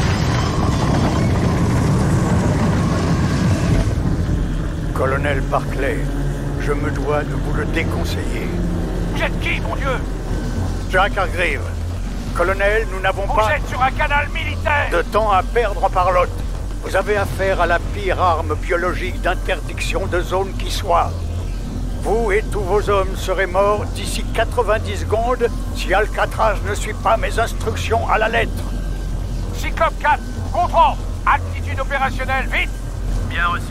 Colonel Barclay, je me dois de vous le déconseiller. Vous êtes qui, mon Dieu? Jack Hargreave. Colonel, nous n'avons pas... Vous êtes sur un canal militaire! De temps à perdre en parlotte. Vous avez affaire à la pire arme biologique d'interdiction de zone qui soit. Vous et tous vos hommes serez morts d'ici quatre-vingt-dix secondes si Alcatraz ne suit pas mes instructions à la lettre. Cyclope quatre, contrôle! Attitude opérationnelle, vite! Bien reçu.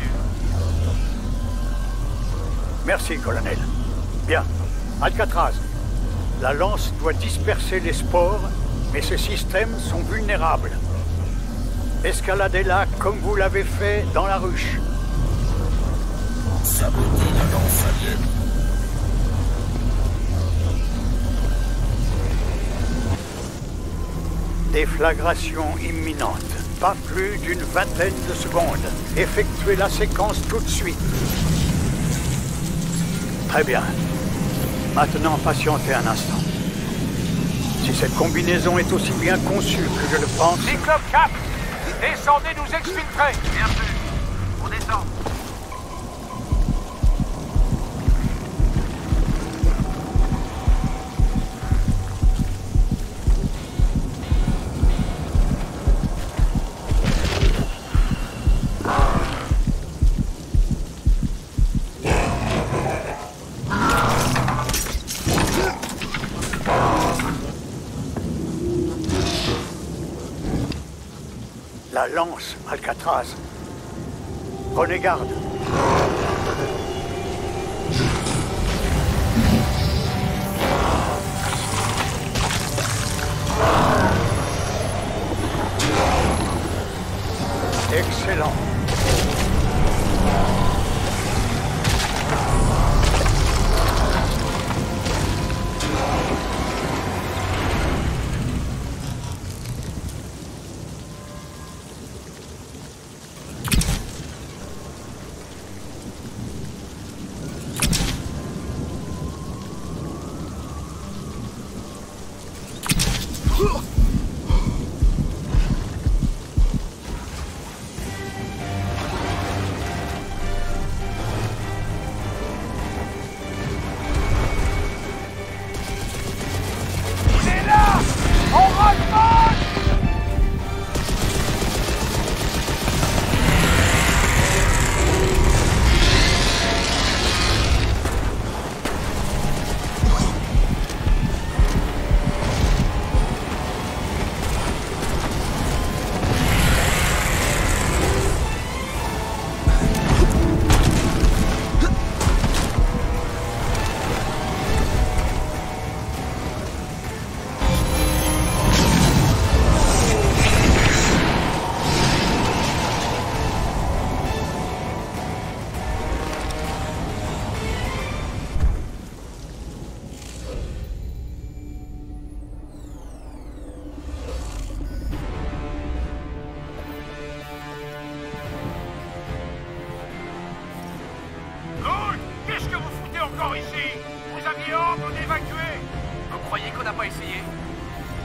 Merci, colonel. Bien. Alcatraz, la lance doit disperser les spores, mais ces systèmes sont vulnérables. Escaladez-la comme vous l'avez fait dans la ruche. Saboter la lance alien. Déflagration imminente. Pas plus d'une vingtaine de secondes. Effectuez la séquence tout de suite. Très bien. Maintenant, patientez un instant. Si cette combinaison est aussi bien conçue que je le pense... Cyclope quatre, descendez nous exfiltrer. Bien vu. On descend. La lance, Alcatraz. Prenez garde. Excellent.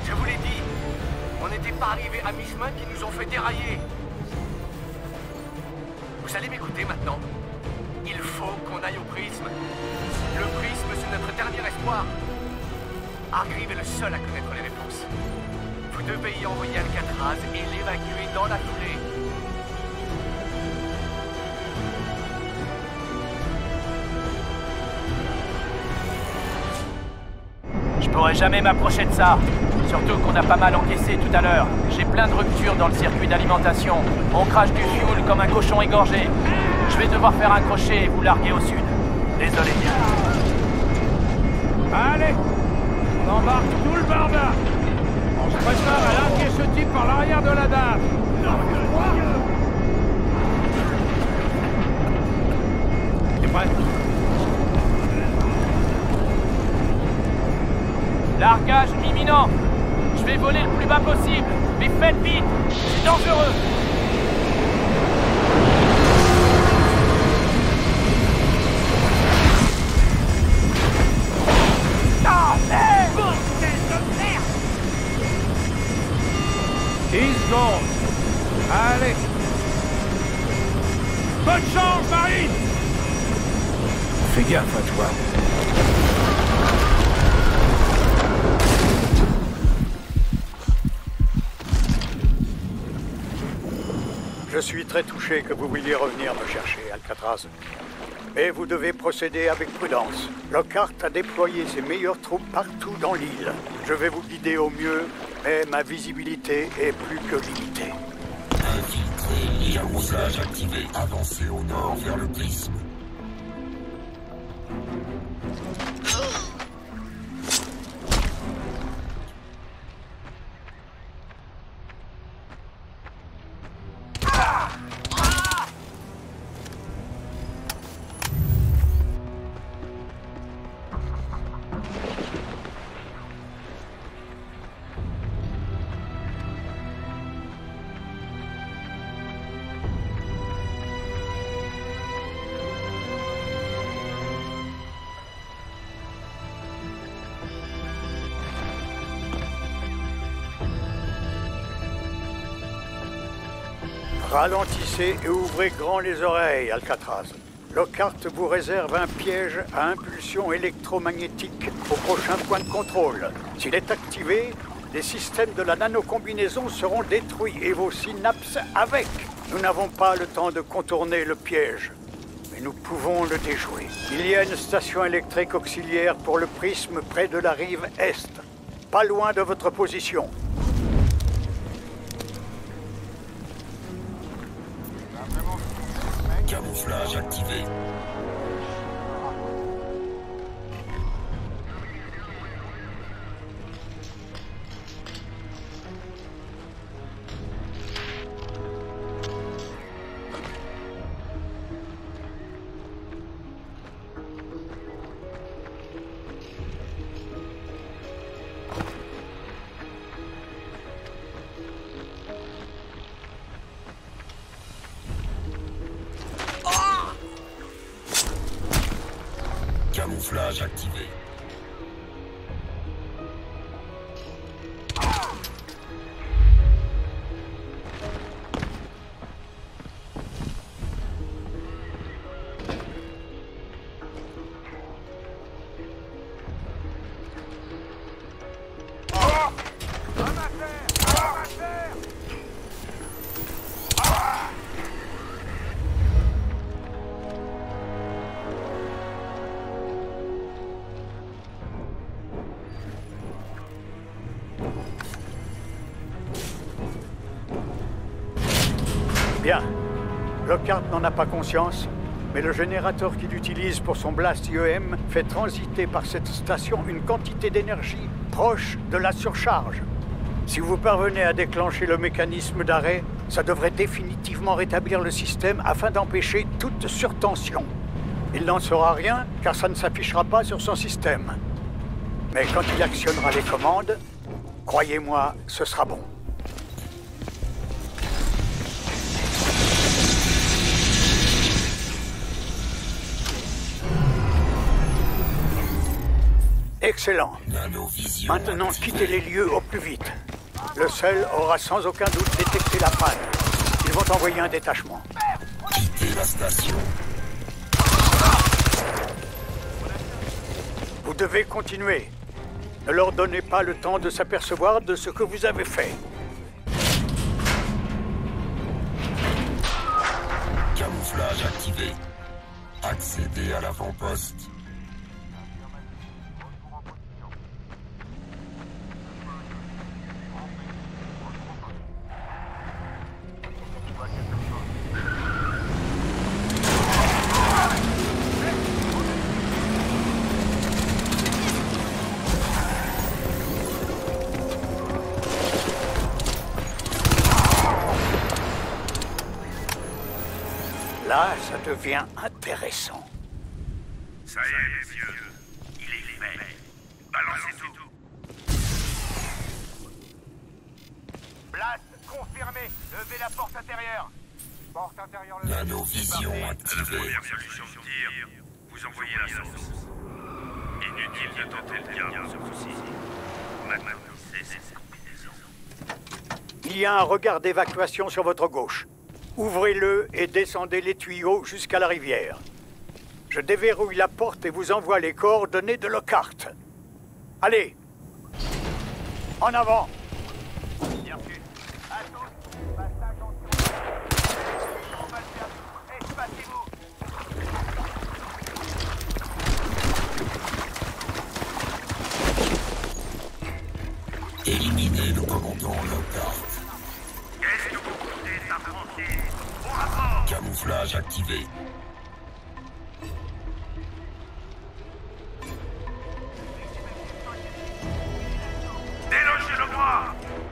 Je vous l'ai dit, on n'était pas arrivé à mi-chemin qui nous ont fait dérailler. Vous allez m'écouter maintenant. Il faut qu'on aille au prisme. Le prisme, c'est notre dernier espoir. Hargreaves est le seul à connaître les réponses. Vous devez y envoyer Alcatraz et l'évacuer dans la foulée. Je pourrais jamais m'approcher de ça. Surtout qu'on a pas mal encaissé tout à l'heure. J'ai plein de ruptures dans le circuit d'alimentation. On crache du fuel comme un cochon égorgé. Je vais devoir faire un crochet et vous larguer au sud. Désolé. Allez, on embarque tout le barda. On se prépare à larguer ce type par l'arrière de la dame. T'es prêt? Largage imminent. Je vais voler le plus bas possible. Mais faites vite, c'est dangereux. dix secondes. Allez. Bonne chance, Marine. Fais gaffe à toi. Je suis très touché que vous vouliez revenir me chercher, Alcatraz. Mais vous devez procéder avec prudence. Lockhart a déployé ses meilleures troupes partout dans l'île. Je vais vous guider au mieux, mais ma visibilité est plus que limitée. Infiltrer, camouflage activé. Avancez au nord vers le prisme. Ralentissez et ouvrez grand les oreilles, Alcatraz. Lockhart vous réserve un piège à impulsion électromagnétique au prochain point de contrôle. S'il est activé, les systèmes de la nanocombinaison seront détruits et vos synapses avec. Nous n'avons pas le temps de contourner le piège, mais nous pouvons le déjouer. Il y a une station électrique auxiliaire pour le prisme près de la rive est, pas loin de votre position. Camouflage activé. Camouflage activé. Bien. Lockhart n'en a pas conscience, mais le générateur qu'il utilise pour son blast I E M fait transiter par cette station une quantité d'énergie proche de la surcharge. Si vous parvenez à déclencher le mécanisme d'arrêt, ça devrait définitivement rétablir le système afin d'empêcher toute surtension. Il n'en saura rien, car ça ne s'affichera pas sur son système. Mais quand il actionnera les commandes, croyez-moi, ce sera bon. Excellent. Maintenant, quittez les lieux au plus vite. Le sel aura sans aucun doute détecté la panne. Ils vont envoyer un détachement. Quittez la station. Vous devez continuer. Ne leur donnez pas le temps de s'apercevoir de ce que vous avez fait. Camouflage activé. Accédez à l'avant-poste. Là, ça devient intéressant. Ça y est, messieurs. Il est fait. Balancez tout. Blast confirmé. Levez la porte intérieure. Porte intérieure levée. Nanovision activée. Première solution de tir, vous envoyez la sauce. Inutile de tenter le diable ce coup-ci. Maintenant, c'est cette combinaison. Il y a un regard d'évacuation sur votre gauche. Ouvrez-le et descendez les tuyaux jusqu'à la rivière. Je déverrouille la porte et vous envoie les coordonnées de Lockhart. Allez! En avant! Bien reçu. À tous, passage en on va le faire. Espacez-vous! Éliminez le commandant Lockhart. Qu'est-ce que vous comptez s'affronter? Au rapport! Camouflage activé. Délogez-le-moi!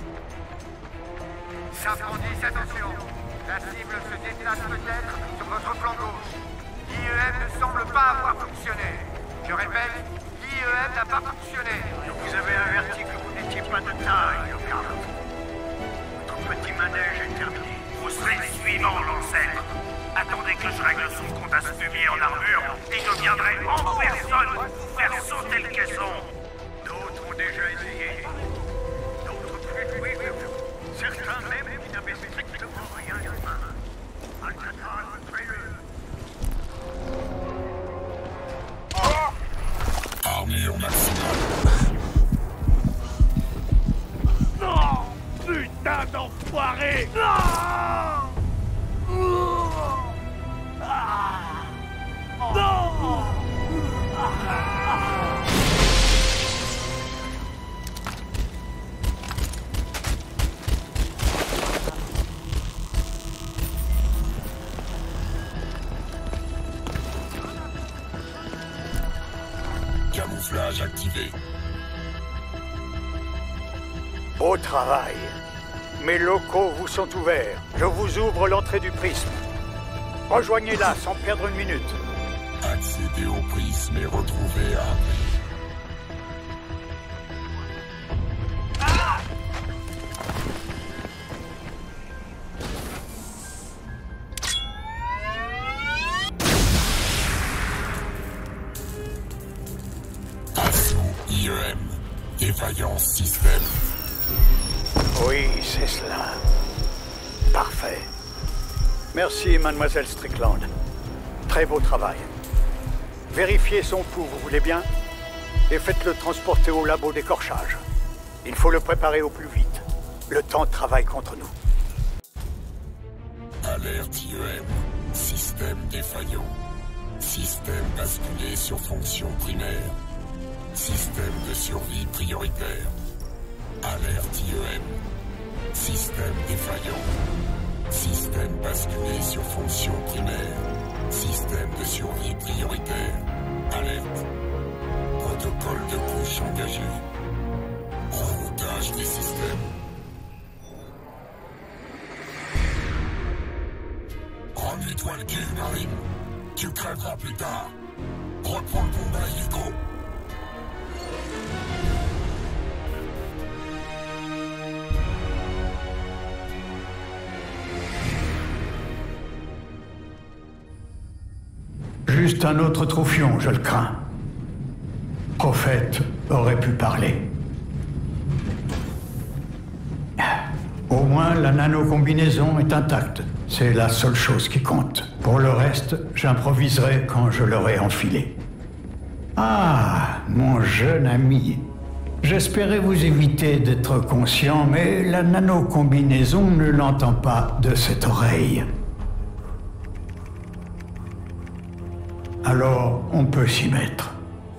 Safrandis, attention! La cible se déplace peut-être sur votre flanc gauche. L'I E M ne semble pas avoir fonctionné. Je répète, l'I E M n'a pas fonctionné. Je vous avais averti que vous n'étiez pas de taille, Lockhart. Votre petit manège est terminé. Vous serez suivant, l'ancêtre. Attendez que je règle son compte à ce fumier en armure et je viendrai en personne vous faire sauter le caisson. D'autres ont déjà essayé. D'autres plus doués que vous. Certains même qui n'avaient strictement rien de main. Alcatraz, tuez-le. Armure maximale. Non! Putain d'enfoiré! Non! Non! Camouflage activé. Beau travail. Mes locaux vous sont ouverts. Je vous ouvre l'entrée du prisme. Rejoignez-la sans perdre une minute. Accédez au prisme et retrouvez Harvey. Assaut I E M. Défaillance système. Oui, c'est cela. Parfait. Merci, mademoiselle Strickland. Très beau travail. Vérifiez son pouls, vous voulez bien? Et faites-le transporter au labo d'écorchage. Il faut le préparer au plus vite. Le temps travaille contre nous. Alerte I E M. Système défaillant. Système basculé sur fonction primaire. Système de survie prioritaire. Alerte I E M. Système défaillant. Système basculé sur fonction primaire. Système de survie prioritaire. Alerte. Protocole de couche engagé. Reroutage des systèmes. Renduis-toi le cul, Marine. Tu crèveras plus tard. Reprends le combat illico. Juste un autre troufion, je le crains. Prophète, aurait pu parler. Au moins, la nano-combinaison est intacte. C'est la seule chose qui compte. Pour le reste, j'improviserai quand je l'aurai enfilé. Ah, mon jeune ami. J'espérais vous éviter d'être conscient, mais la nano-combinaison ne l'entend pas de cette oreille. Alors, on peut s'y mettre.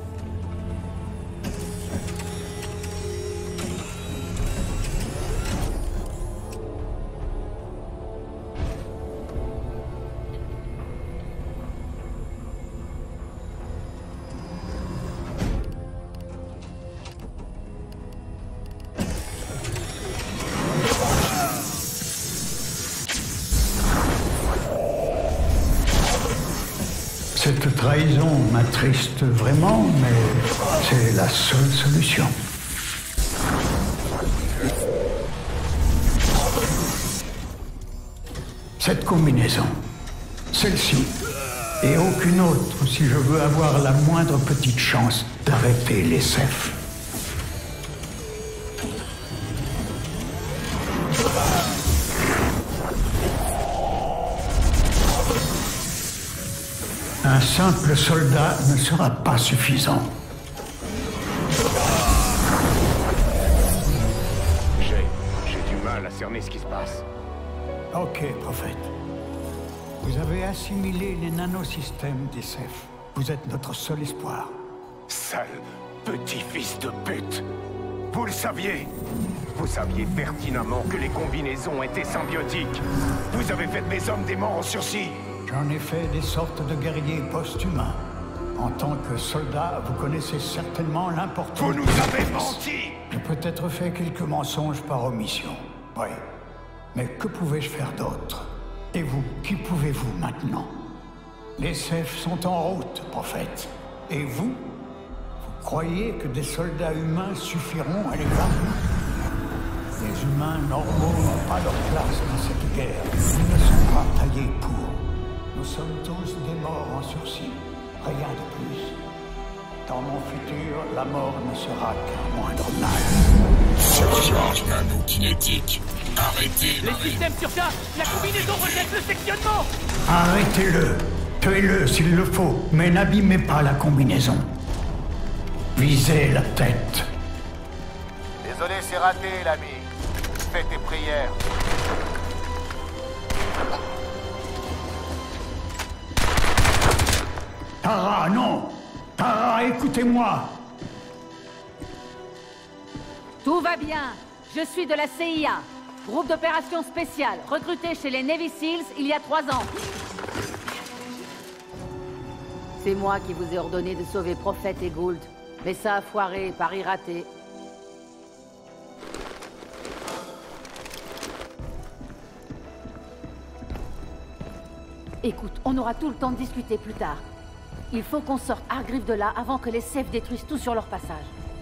Cette trahison m'attriste vraiment, mais c'est la seule solution. Cette combinaison, celle-ci, et aucune autre si je veux avoir la moindre petite chance d'arrêter les Cephes. Un simple soldat ne sera pas suffisant. J'ai... j'ai du mal à cerner ce qui se passe. Ok, prophète. Vous avez assimilé les nanosystèmes des Cephes. Vous êtes notre seul espoir. Sale petit fils de pute! Vous le saviez? Vous saviez pertinemment que les combinaisons étaient symbiotiques. Vous avez fait de mes hommes des morts en sursis. J'en ai fait des sortes de guerriers post-humains. En tant que soldat, vous connaissez certainement l'importance... Vous nous avez menti! J'ai peut-être fait quelques mensonges par omission. Oui. Mais que pouvais-je faire d'autre? Et vous, qui pouvez-vous maintenant? Les Cephes sont en route, prophète. Et vous? Vous croyez que des soldats humains suffiront à les vaincre? Les humains normaux n'ont pas leur place dans cette guerre. Ils ne sont pas taillés pour. Nous sommes tous des morts en sursis, rien de plus. Dans mon futur, la mort ne sera qu'un moindre mal. Surcharge nano-kinétique. Arrêtez, Les Marine. systèmes surchargent. La combinaison rejette le sectionnement. Arrêtez-le. Tuez-le s'il le faut, mais n'abîmez pas la combinaison. Visez la tête. Désolé, c'est raté, l'ami. Fais tes prières. Tara, non! Tara, écoutez-moi! Tout va bien. Je suis de la C I A. Groupe d'opération spéciale, recruté chez les Navy Seals il y a trois ans. C'est moi qui vous ai ordonné de sauver Prophète et Gould. Mais ça a foiré, pari raté. Écoute, on aura tout le temps de discuter plus tard. Il faut qu'on sorte Hargreaves de là avant que les Cephes détruisent tout sur leur passage.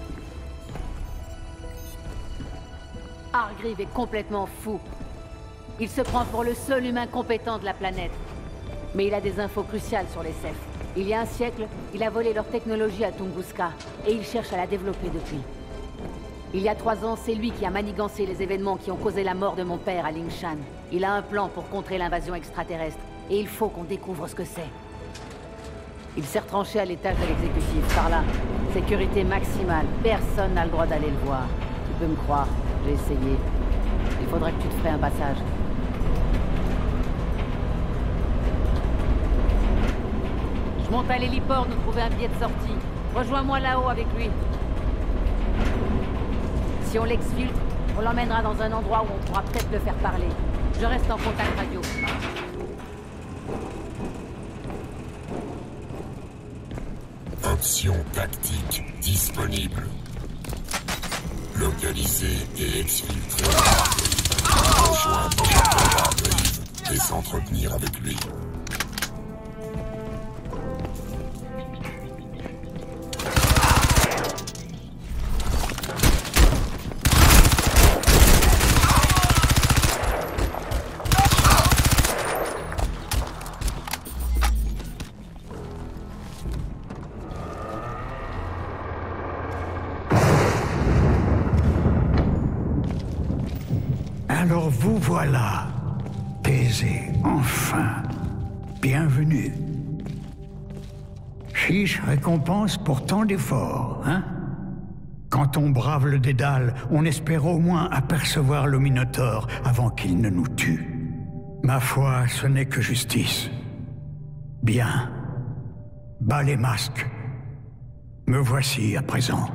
Hargreaves est complètement fou. Il se prend pour le seul humain compétent de la planète. Mais il a des infos cruciales sur les Cephes. Il y a un siècle, il a volé leur technologie à Tunguska, et il cherche à la développer depuis. Il y a trois ans, c'est lui qui a manigancé les événements qui ont causé la mort de mon père à Lingshan. Il a un plan pour contrer l'invasion extraterrestre, et il faut qu'on découvre ce que c'est. Il s'est retranché à l'étage de l'exécutif, par là. Sécurité maximale, personne n'a le droit d'aller le voir. Tu peux me croire, j'ai essayé. Il faudrait que tu te ferais un passage. Je monte à l'héliport nous trouver un billet de sortie. Rejoins-moi là-haut avec lui. Si on l'exfiltre, on l'emmènera dans un endroit où on pourra peut-être le faire parler. Je reste en contact radio. Option tactique disponible. Localiser et exfiltrer Hargreaves. Rejoindre le Hargreaves et s'entretenir avec lui. Alors vous voilà, Thésée, enfin. Bienvenue. Chiche récompense pour tant d'efforts, hein? Quand on brave le Dédale, on espère au moins apercevoir le Minotaure avant qu'il ne nous tue. Ma foi, ce n'est que justice. Bien. Bas les masques. Me voici à présent.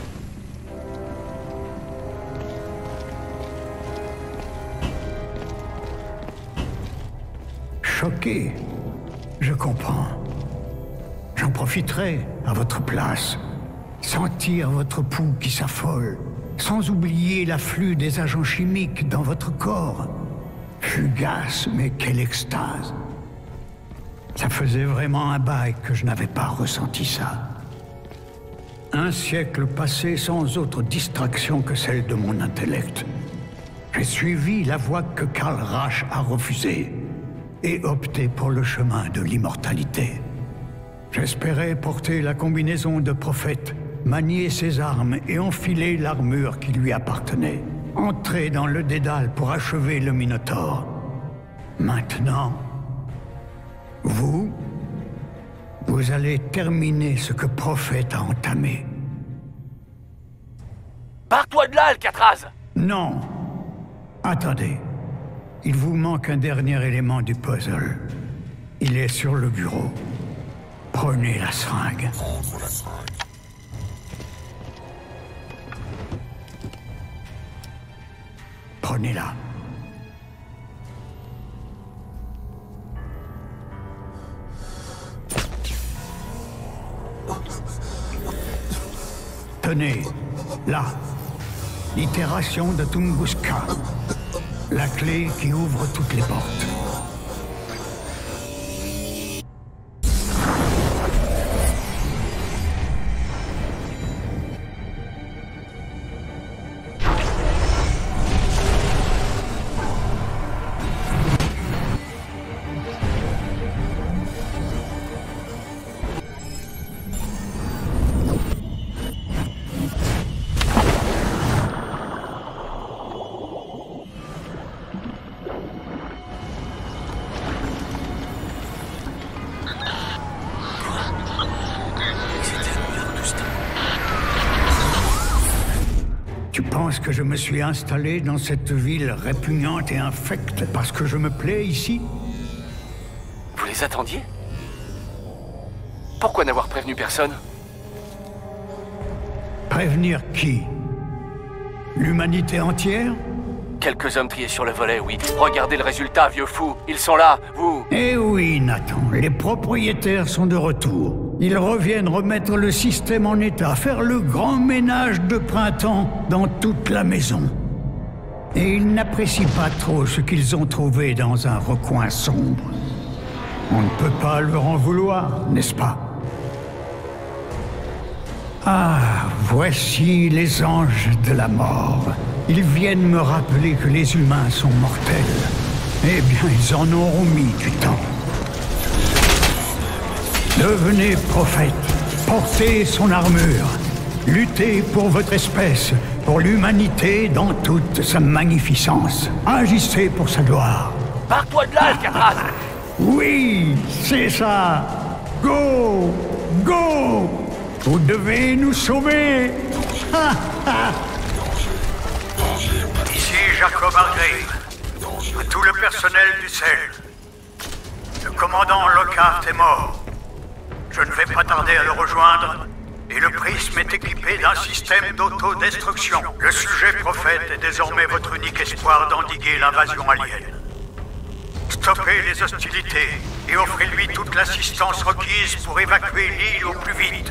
Choqué. Je comprends. J'en profiterai à votre place. Sentir votre pouls qui s'affole, sans oublier l'afflux des agents chimiques dans votre corps. Fugace, mais quelle extase. Ça faisait vraiment un bail que je n'avais pas ressenti ça. Un siècle passé sans autre distraction que celle de mon intellect. J'ai suivi la voie que Karl Rasch a refusée et opté pour le chemin de l'immortalité. J'espérais porter la combinaison de prophète, manier ses armes et enfiler l'armure qui lui appartenait. Entrer dans le Dédale pour achever le Minotaure. Maintenant, vous, vous allez terminer ce que Prophète a entamé. Barre-toi de là, Alcatraz! Non. Attendez. Il vous manque un dernier élément du puzzle. Il est sur le bureau. Prenez la seringue. Prendre la seringue. Prenez-la. Tenez, là, l'itération de Tunguska, la clé qui ouvre toutes les portes. Tu penses que je me suis installé dans cette ville répugnante et infecte parce que je me plais ici? Vous les attendiez? Pourquoi n'avoir prévenu personne? Prévenir qui? L'humanité entière? Quelques hommes triés sur le volet, oui. Regardez le résultat, vieux fou. Ils sont là, vous. Eh oui, Nathan. Les propriétaires sont de retour. Ils reviennent remettre le système en état, faire le grand ménage de printemps dans toute la maison. Et ils n'apprécient pas trop ce qu'ils ont trouvé dans un recoin sombre. On ne peut pas leur en vouloir, n'est-ce pas? Ah, voici les anges de la mort. Ils viennent me rappeler que les humains sont mortels. Eh bien, ils en auront mis du temps. Devenez prophète, portez son armure, luttez pour votre espèce, pour l'humanité dans toute sa magnificence. Agissez pour sa gloire. Barre-toi de là, Alcatraz! Oui, c'est ça. Go, go. Vous devez nous sauver. Ici Jacob Hargrave, à tout le personnel du C E L. Le commandant Lockhart est mort. Je ne vais pas tarder à le rejoindre, et le prisme est équipé d'un système d'autodestruction. Le sujet prophète est désormais votre unique espoir d'endiguer l'invasion alien. Stoppez les hostilités et offrez-lui toute l'assistance requise pour évacuer l'île au plus vite.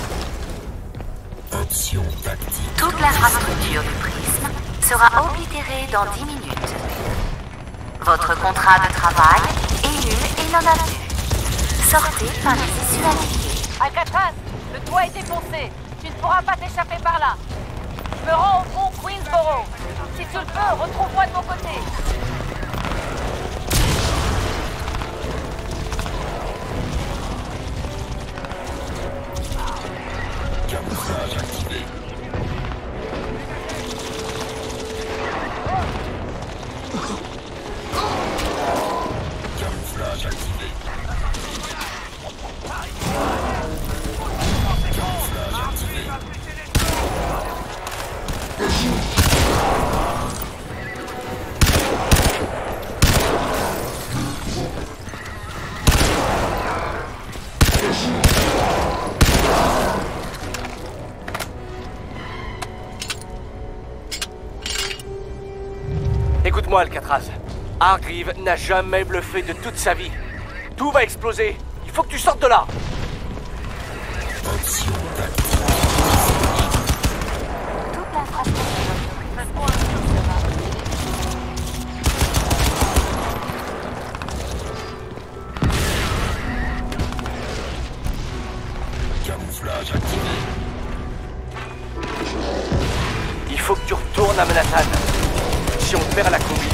Option tactique. Toute l'infrastructure du prisme sera oblitérée dans dix minutes. Votre contrat de travail est nul et non avenu. Sortez par les issues indiquées. Alcatraz, le toit est défoncé. Tu ne pourras pas t'échapper par là. Je me rends au pont Queensboro. Si tu le peux, retrouve-moi de mon côté. Camouflage activé. Écoute-moi, Alcatraz. Hargreaves n'a jamais bluffé de toute sa vie. Tout va exploser. Il faut que tu sortes de là. Option Toute l'infrastructure sera camouflage activé. Il faut que tu retournes à Manhattan. Si on perd la combi.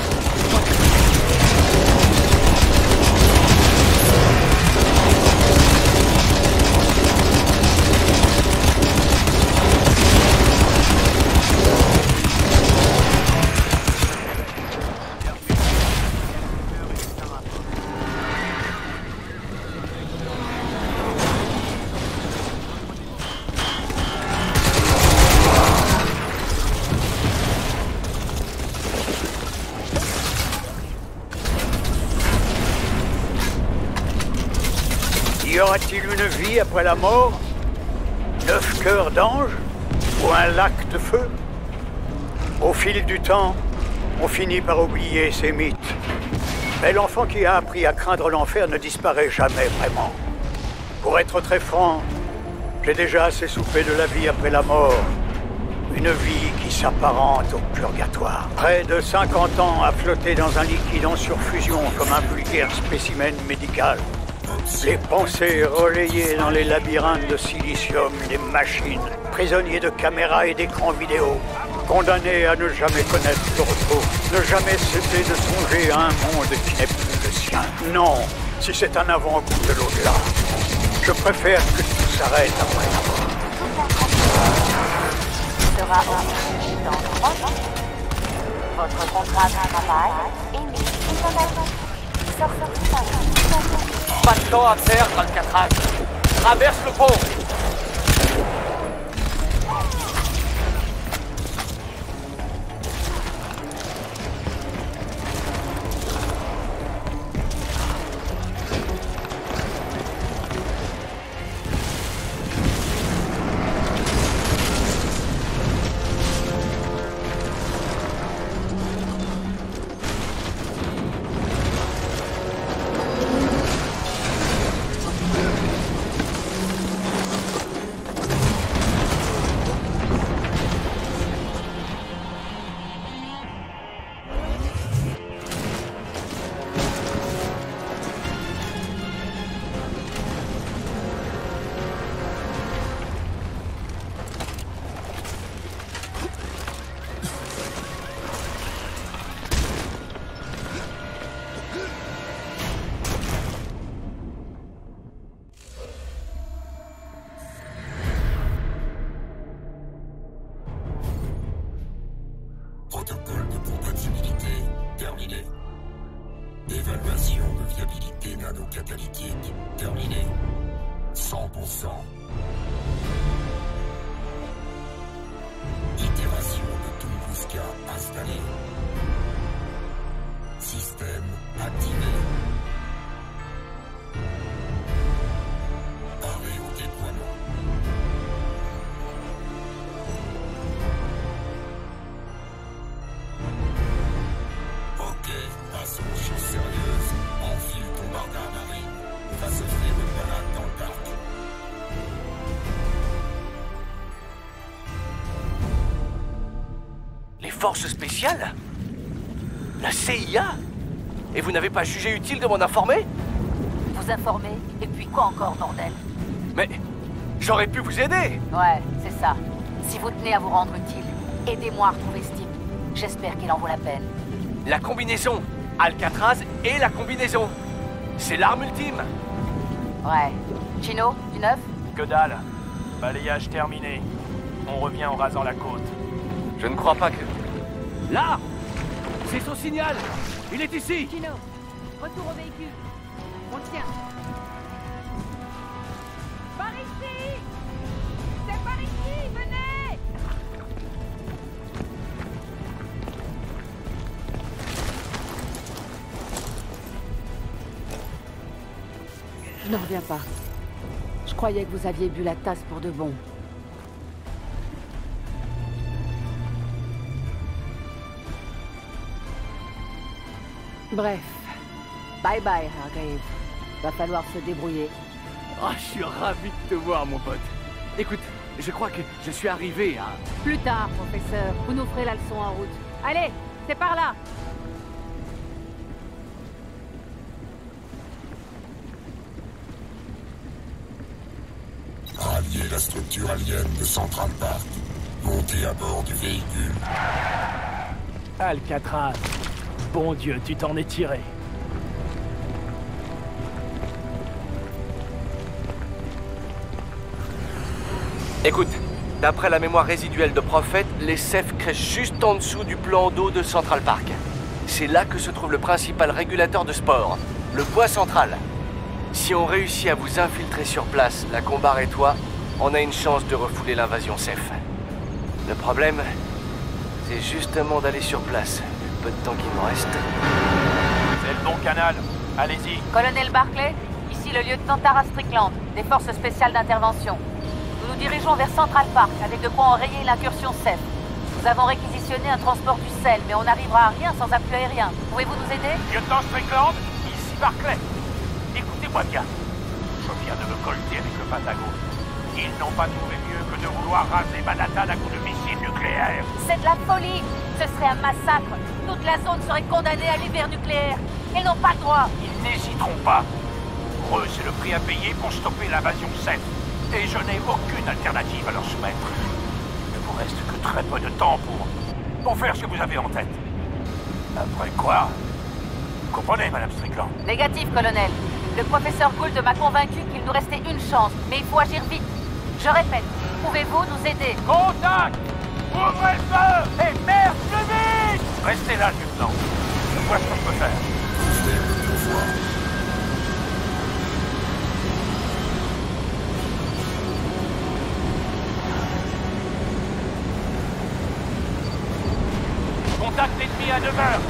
Y aura-t-il une vie après la mort? Neuf cœurs d'ange? Ou un lac de feu? Au fil du temps, on finit par oublier ces mythes. Mais l'enfant qui a appris à craindre l'enfer ne disparaît jamais vraiment. Pour être très franc, j'ai déjà assez soufflé de la vie après la mort. Une vie qui s'apparente au purgatoire. Près de cinquante ans à flotter dans un liquide en surfusion comme un vulgaire spécimen médical. Les pensées relayées dans les labyrinthes de silicium des machines, prisonniers de caméras et d'écrans vidéo, condamnés à ne jamais connaître le repos, ne jamais cesser de songer à un monde qui n'est plus le sien. Non, si c'est un avant-goût de l'au-delà, je préfère que tout s'arrête après la mort. sera enregistré dans trois ans. Votre contrat de travail est mis étonnamment. Sortez par là. Pas de temps à perdre, Alcatraz. Traverse le pont. Protocole de compatibilité terminé. Évaluation de viabilité nanocatalytique terminée. cent pour cent. Itération de Tunguska installée. Système activé. Arrêt au déploiement. Ok, passons aux choses sérieuses. Enfile ton barbare marine. On va s'offrir une balade dans le parc. Les forces spéciales? La C I A? Et vous n'avez pas jugé utile de m'en informer? Vous informer? Et puis quoi encore, bordel? Mais j'aurais pu vous aider! Ouais, c'est ça. Si vous tenez à vous rendre utile, aidez-moi à retrouver Steve. J'espère qu'il en vaut la peine. La combinaison! Alcatraz et la combinaison! C'est l'arme ultime! Ouais. Chino, du neuf? Que dalle. Balayage terminé. On revient en rasant la côte. Je ne crois pas que... Là! C'est son signal! Il est ici! Chino, retour au véhicule. On le tient. Par ici! C'est par ici! Venez! Je n'en reviens pas. Je croyais que vous aviez bu la tasse pour de bon. Bref. Bye bye, Hargrave. Va falloir se débrouiller. Oh, je suis ravi de te voir, mon pote. Écoute, je crois que je suis arrivé à... Plus tard, professeur. Vous nous ferez la leçon en route. Allez, c'est par là. Rallier la structure alien de Central Park. Montez à bord du véhicule. Alcatraz. Bon Dieu, tu t'en es tiré. Écoute, d'après la mémoire résiduelle de Prophète, les Cephes crèchent juste en dessous du plan d'eau de Central Park. C'est là que se trouve le principal régulateur de spores, le point central. Si on réussit à vous infiltrer sur place, la Combar et toi, on a une chance de refouler l'invasion Ceph. Le problème, c'est justement d'aller sur place. Le peu de temps qu'il me reste. C'est le bon canal. Allez-y. Colonel Barclay, ici le lieutenant Tara Strickland, des forces spéciales d'intervention. Nous nous dirigeons vers Central Park, avec de quoi enrayer l'incursion Ceph. Nous avons réquisitionné un transport du sel, mais on n'arrivera à rien sans appui aérien. Pouvez-vous nous aider? Lieutenant Strickland, ici Barclay. Écoutez-moi bien. Je viens de me colter avec le Pentagon. Ils n'ont pas trouvé mieux que de vouloir raser Manhattan à coups de missiles nucléaires. C'est de la folie. Ce serait un massacre. Toute la zone serait condamnée à l'hiver nucléaire. Ils n'ont pas le droit. Ils n'hésiteront pas. Pour eux, c'est le prix à payer pour stopper l'invasion Ceph. Et je n'ai aucune alternative à leur soumettre. Il ne vous reste que très peu de temps pour... pour faire ce que vous avez en tête. Après quoi... Vous comprenez, Madame Strickland? Négatif, colonel. Le professeur Gould m'a convaincu qu'il nous restait une chance, mais il faut agir vite. Je répète, pouvez-vous nous aider? Contact! Ouvrez le feu! Et merde, plus vite! Restez là, lieutenant. Je vois ce que je peux faire. Ouvrez le pouvoir. Contact ennemi à neuf heures.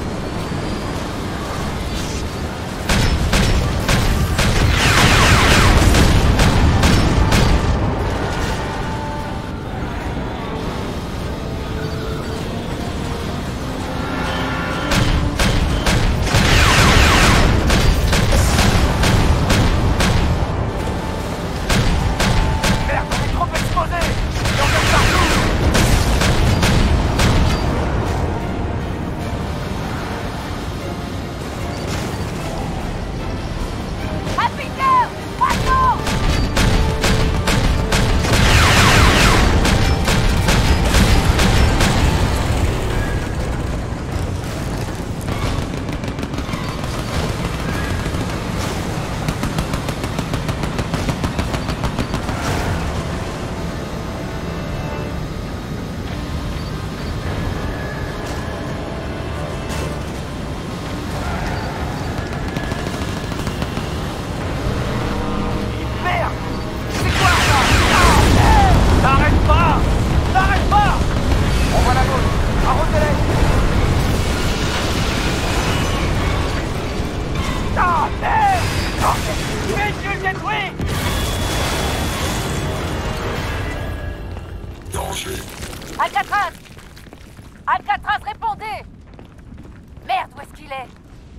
Alcatraz! Alcatraz, répondez! Merde, où est-ce qu'il est?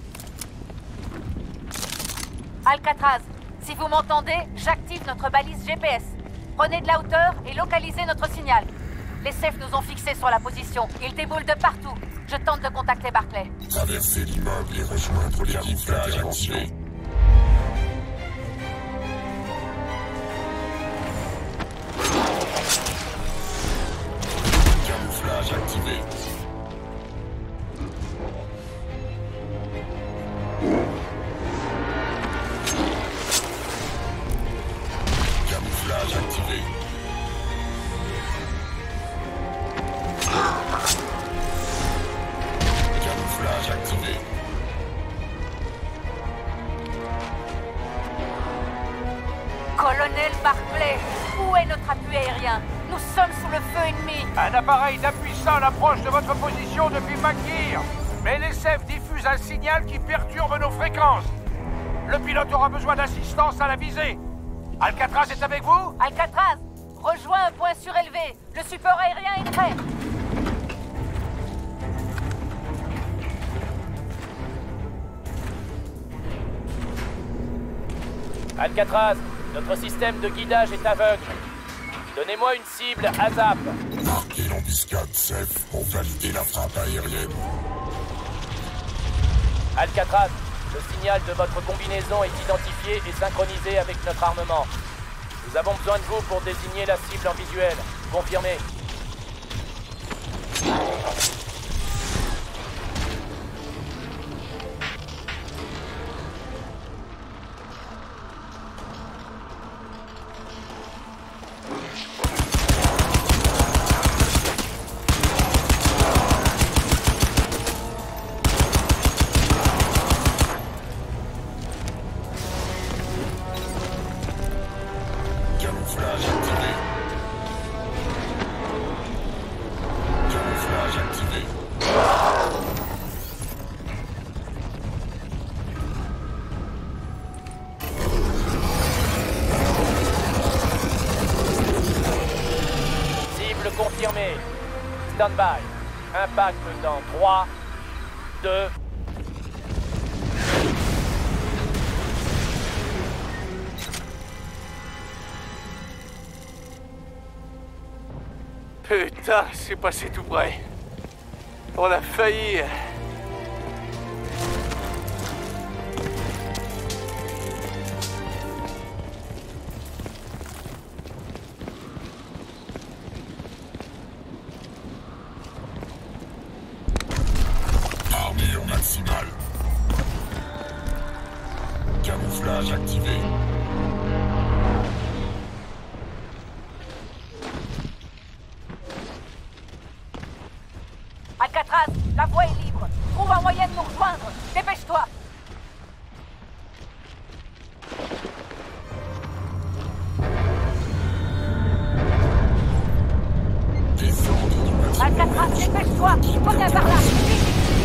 Alcatraz, si vous m'entendez, j'active notre balise G P S. Prenez de la hauteur et localisez notre signal. Les Ceph nous ont fixés sur la position. Ils déboulent de partout. Je tente de contacter Barclay. Traverser l'immeuble et rejoindre l'équipe d'intervention. Camouflage activé. Camouflage activé. Camouflage activé. Colonel Barclay, où est notre appui aérien? Nous sommes sous le feu ennemi. Un appareil d'appui sol approche de votre position depuis McGear. Mais les Ceph diffusent un signal qui perturbe nos fréquences. Le pilote aura besoin d'assistance à la visée. Alcatraz est avec vous? Alcatraz, rejoins un point surélevé. Le support aérien est prêt. Alcatraz, notre système de guidage est aveugle. Donnez-moi une cible à zap. Marquez l'embuscade safe pour valider la frappe aérienne. Alcatraz, le signal de votre combinaison est identifié et synchronisé avec notre armement. Nous avons besoin de vous pour désigner la cible en visuel. Confirmez. Camouflage activé. Camouflage activé. Cible confirmée. Stand-by. Impact dans trois, deux... Putain, c'est passé tout près. On a failli... Armure maximale. Camouflage activé. Alcatraz, la voie est libre. Trouve un moyen de nous rejoindre. Dépêche-toi. Alcatraz, dépêche-toi. Reviens par là. Vite.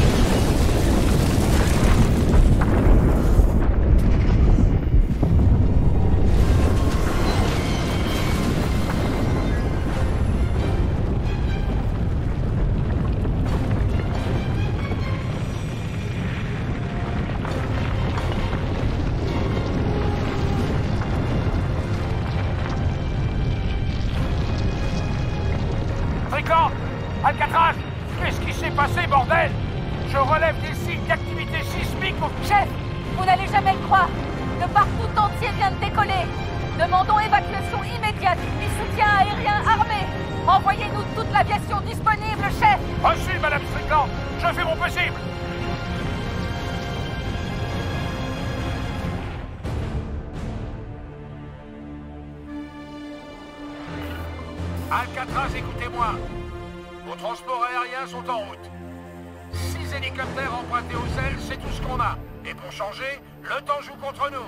Alcatraz, qu'est-ce qui s'est passé, bordel? Je relève des signes d'activité sismique au... Chef, vous n'allez jamais le croire. Le parc tout entier vient de décoller. Demandons évacuation immédiate et soutien aérien armé. Envoyez-nous toute l'aviation disponible, chef. Reçu, Madame Strickland. Je fais mon possible. Alcatraz, écoutez-moi. Vos transports aériens sont en route. Six hélicoptères empruntés aux ailes, c'est tout ce qu'on a. Et pour changer, le temps joue contre nous.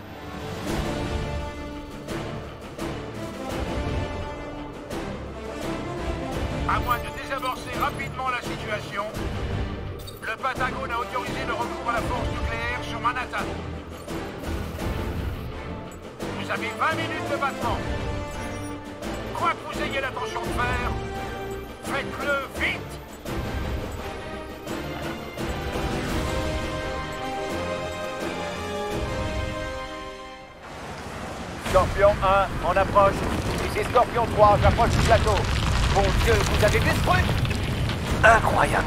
À moins de désamorcer rapidement la situation, le Pentagone a autorisé le recours à la force nucléaire sur Manhattan. Vous avez vingt minutes de battement. Quoi que vous ayez l'intention de faire, faites-le vite! Scorpion un, en approche. Ici Scorpion trois, j'approche du plateau. Mon Dieu, vous avez vu ce truc? Incroyable.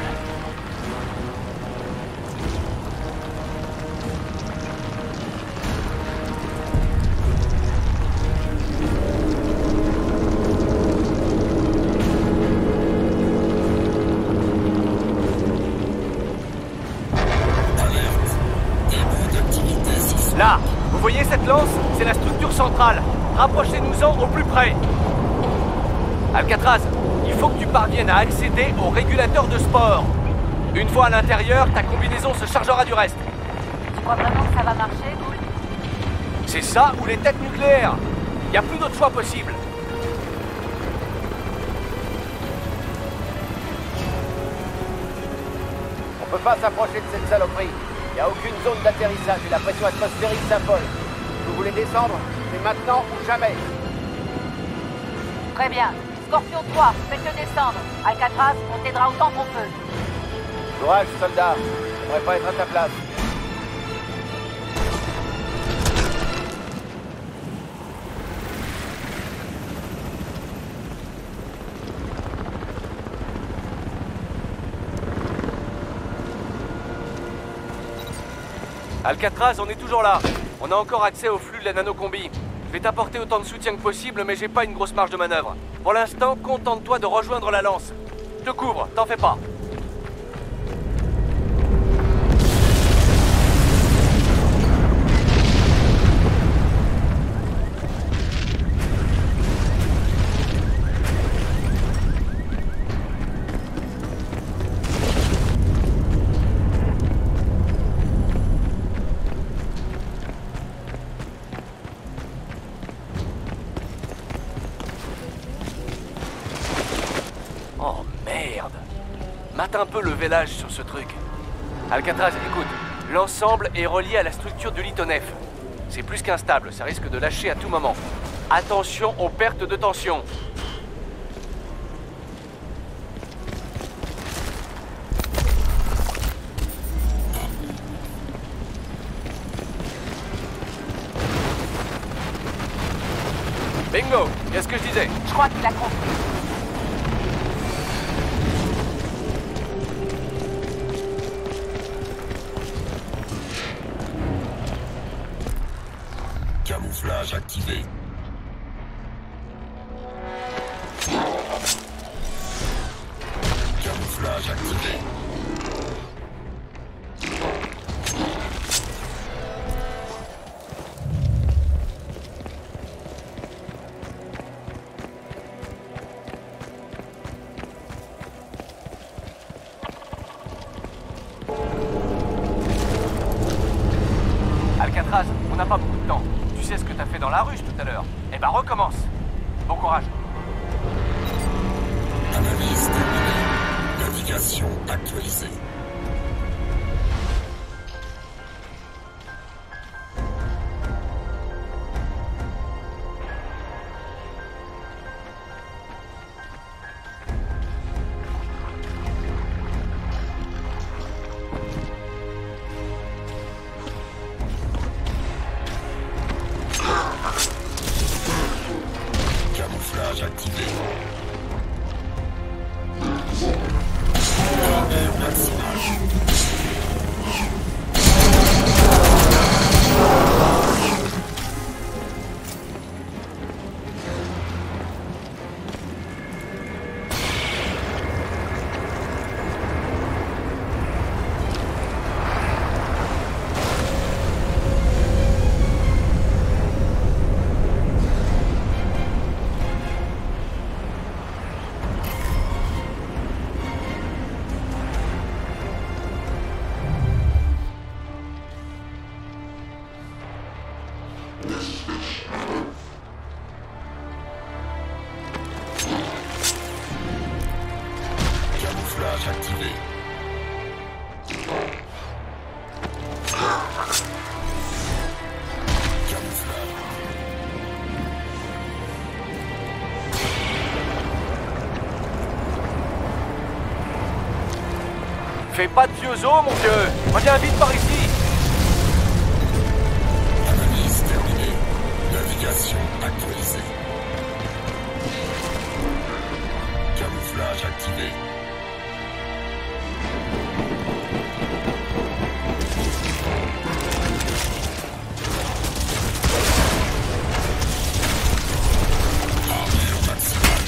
Là, vous voyez cette lance? C'est la structure centrale. Rapprochez-nous-en au plus près. Alcatraz, il faut que tu parviennes à accéder au régulateur de spore. Une fois à l'intérieur, ta combinaison se chargera du reste. Tu crois vraiment que ça va marcher, Gould? C'est ça ou les têtes nucléaires. Il n'y a plus d'autre choix possible. On peut pas s'approcher de cette saloperie. Il n'y a aucune zone d'atterrissage et la pression atmosphérique s'affole. Vous voulez descendre? C'est maintenant ou jamais. Très bien. Scorpion trois, faites-le descendre. Alcatraz, on t'aidera autant qu'on peut. Courage, soldat. Je pourrais pas être à ta place. Alcatraz, on est toujours là. On a encore accès au flux de la nanocombi. Je vais t'apporter autant de soutien que possible, mais j'ai pas une grosse marge de manœuvre. Pour l'instant, contente-toi de rejoindre la lance. Je te couvre, t'en fais pas. Mate un peu le vélage sur ce truc. Alcatraz, écoute, l'ensemble est relié à la structure du lithoneuf. C'est plus qu'instable, ça risque de lâcher à tout moment. Attention aux pertes de tension. Bingo! Qu'est-ce que je disais? Je crois qu'il a compris. Camouflage activé. Camouflage activé. Alcatraz, on n'a pas beaucoup de temps. Tu sais ce que t'as fait dans la ruche tout à l'heure. Eh ben recommence. Bon courage. Analyse terminée. Navigation actualisée. Camouflage activé. Camouflage activé. Camouflage. Fais pas de vieux os, mon vieux. Reviens vite par ici. Analyse terminée. Navigation actualisée. Camouflage activé. Armure maximale.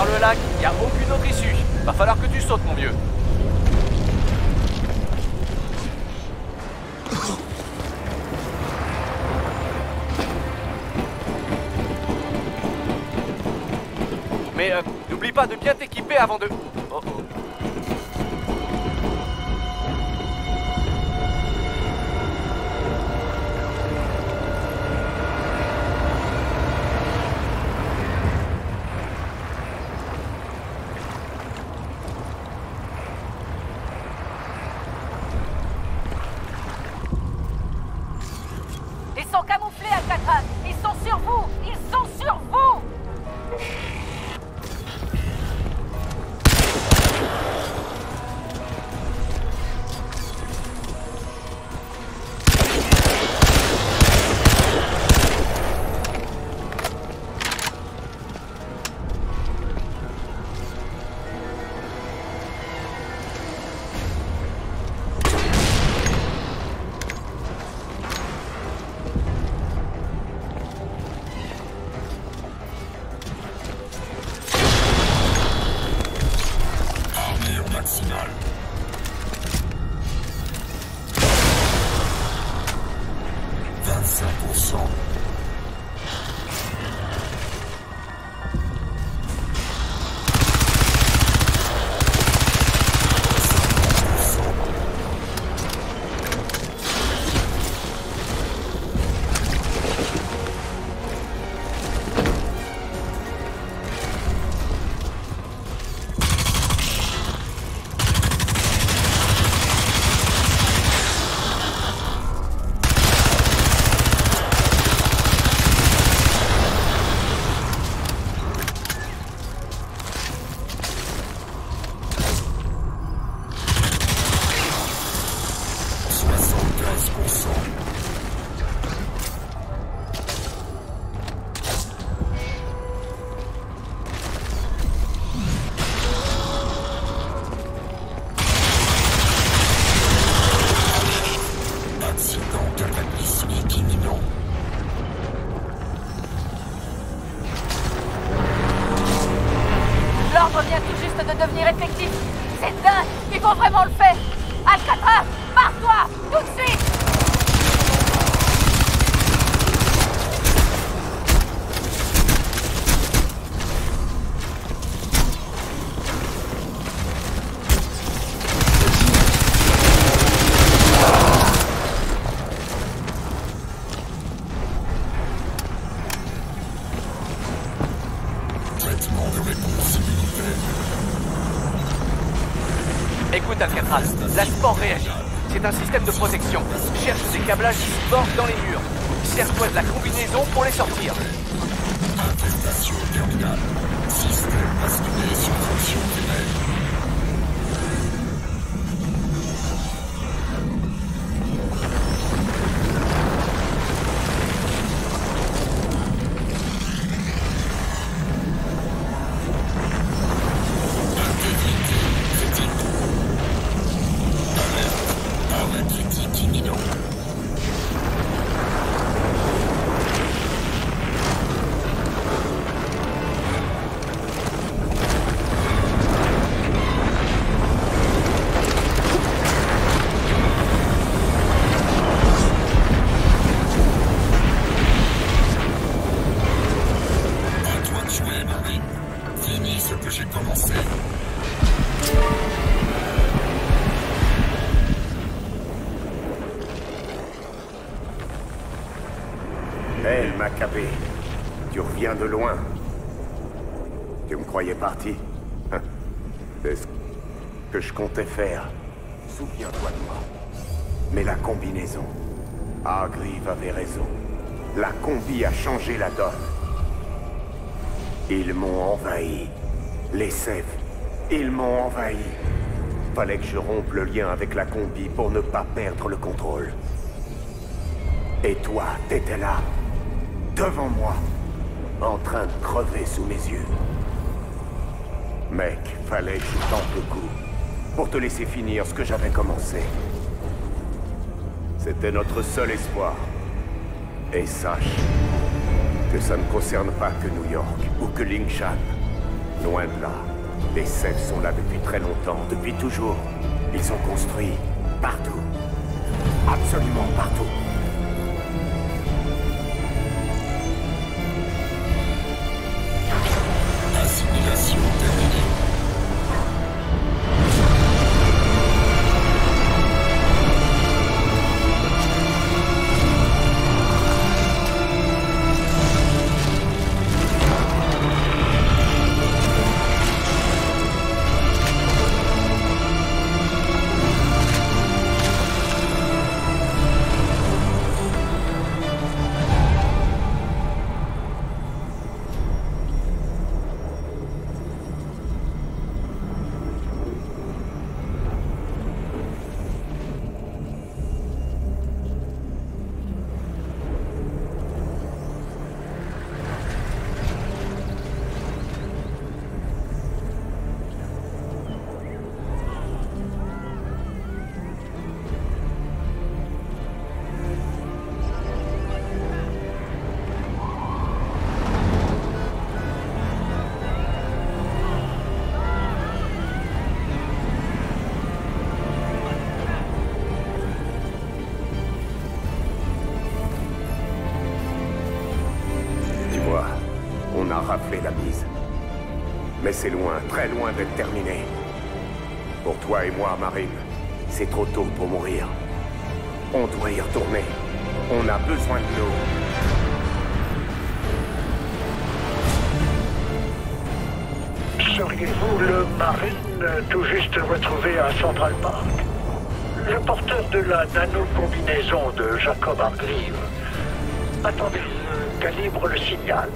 le lac, y a aucune autre issue. Va falloir que tu sautes, mon vieux. Mais euh, n'oublie pas de bien t'équiper avant de... Oh oh. Ils sont camouflés, Alcatraz! Ils sont sur vous! Ils sont sur vous! vingt-cinq pour cent. L'ordre vient tout juste de devenir effectif. C'est dingue. Il faut vraiment le faire. Alcatraz, barre-toi, tout de suite. Écoute, Alcatraz, la sport réagit. C'est un système de protection. Cherche des câblages qui se bordent dans les murs. Sers-toi de la combinaison pour les sortir. Infestation terminale. Système basculé sur fonction primaire. Hé, Maccabée, tu reviens de loin. Tu me croyais parti? C'est ce que je comptais faire. Souviens-toi de moi. Mais la combinaison... Hargreave avait raison. La combi a changé la donne. Ils m'ont envahi. Les Cephes, ils m'ont envahi. Fallait que je rompe le lien avec la combi pour ne pas perdre le contrôle. Et toi, t'étais là, devant moi, en train de crever sous mes yeux. Mec, fallait que je tente le coup, pour te laisser finir ce que j'avais commencé. C'était notre seul espoir. Et sache que ça ne concerne pas que New York ou que Lingshan. Loin de là. Les Cèves sont là depuis très longtemps, depuis toujours. Ils sont construits partout. Absolument partout. Assimilation terminée. On a raflé la mise. Mais c'est loin, très loin d'être terminé. Pour toi et moi, Marine, c'est trop tôt pour mourir. On doit y retourner. On a besoin de l'eau. Seriez-vous le Marine tout juste retrouvé à Central Park? Le porteur de la nano-combinaison de Jacob Hargreaves. Attendez, je calibre le signal.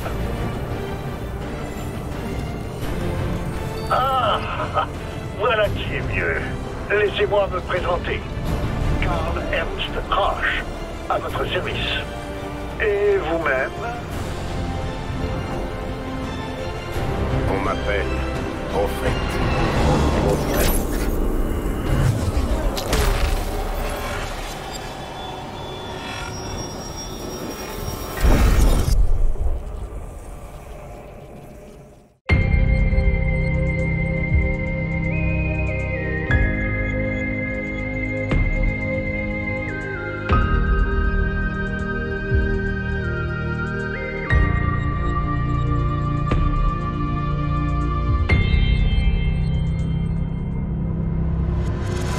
Ah, voilà qui est mieux. Laissez-moi me présenter. Karl Ernst Rasch, à votre service. Et vous-même? On m'appelle Prophète. Prophète.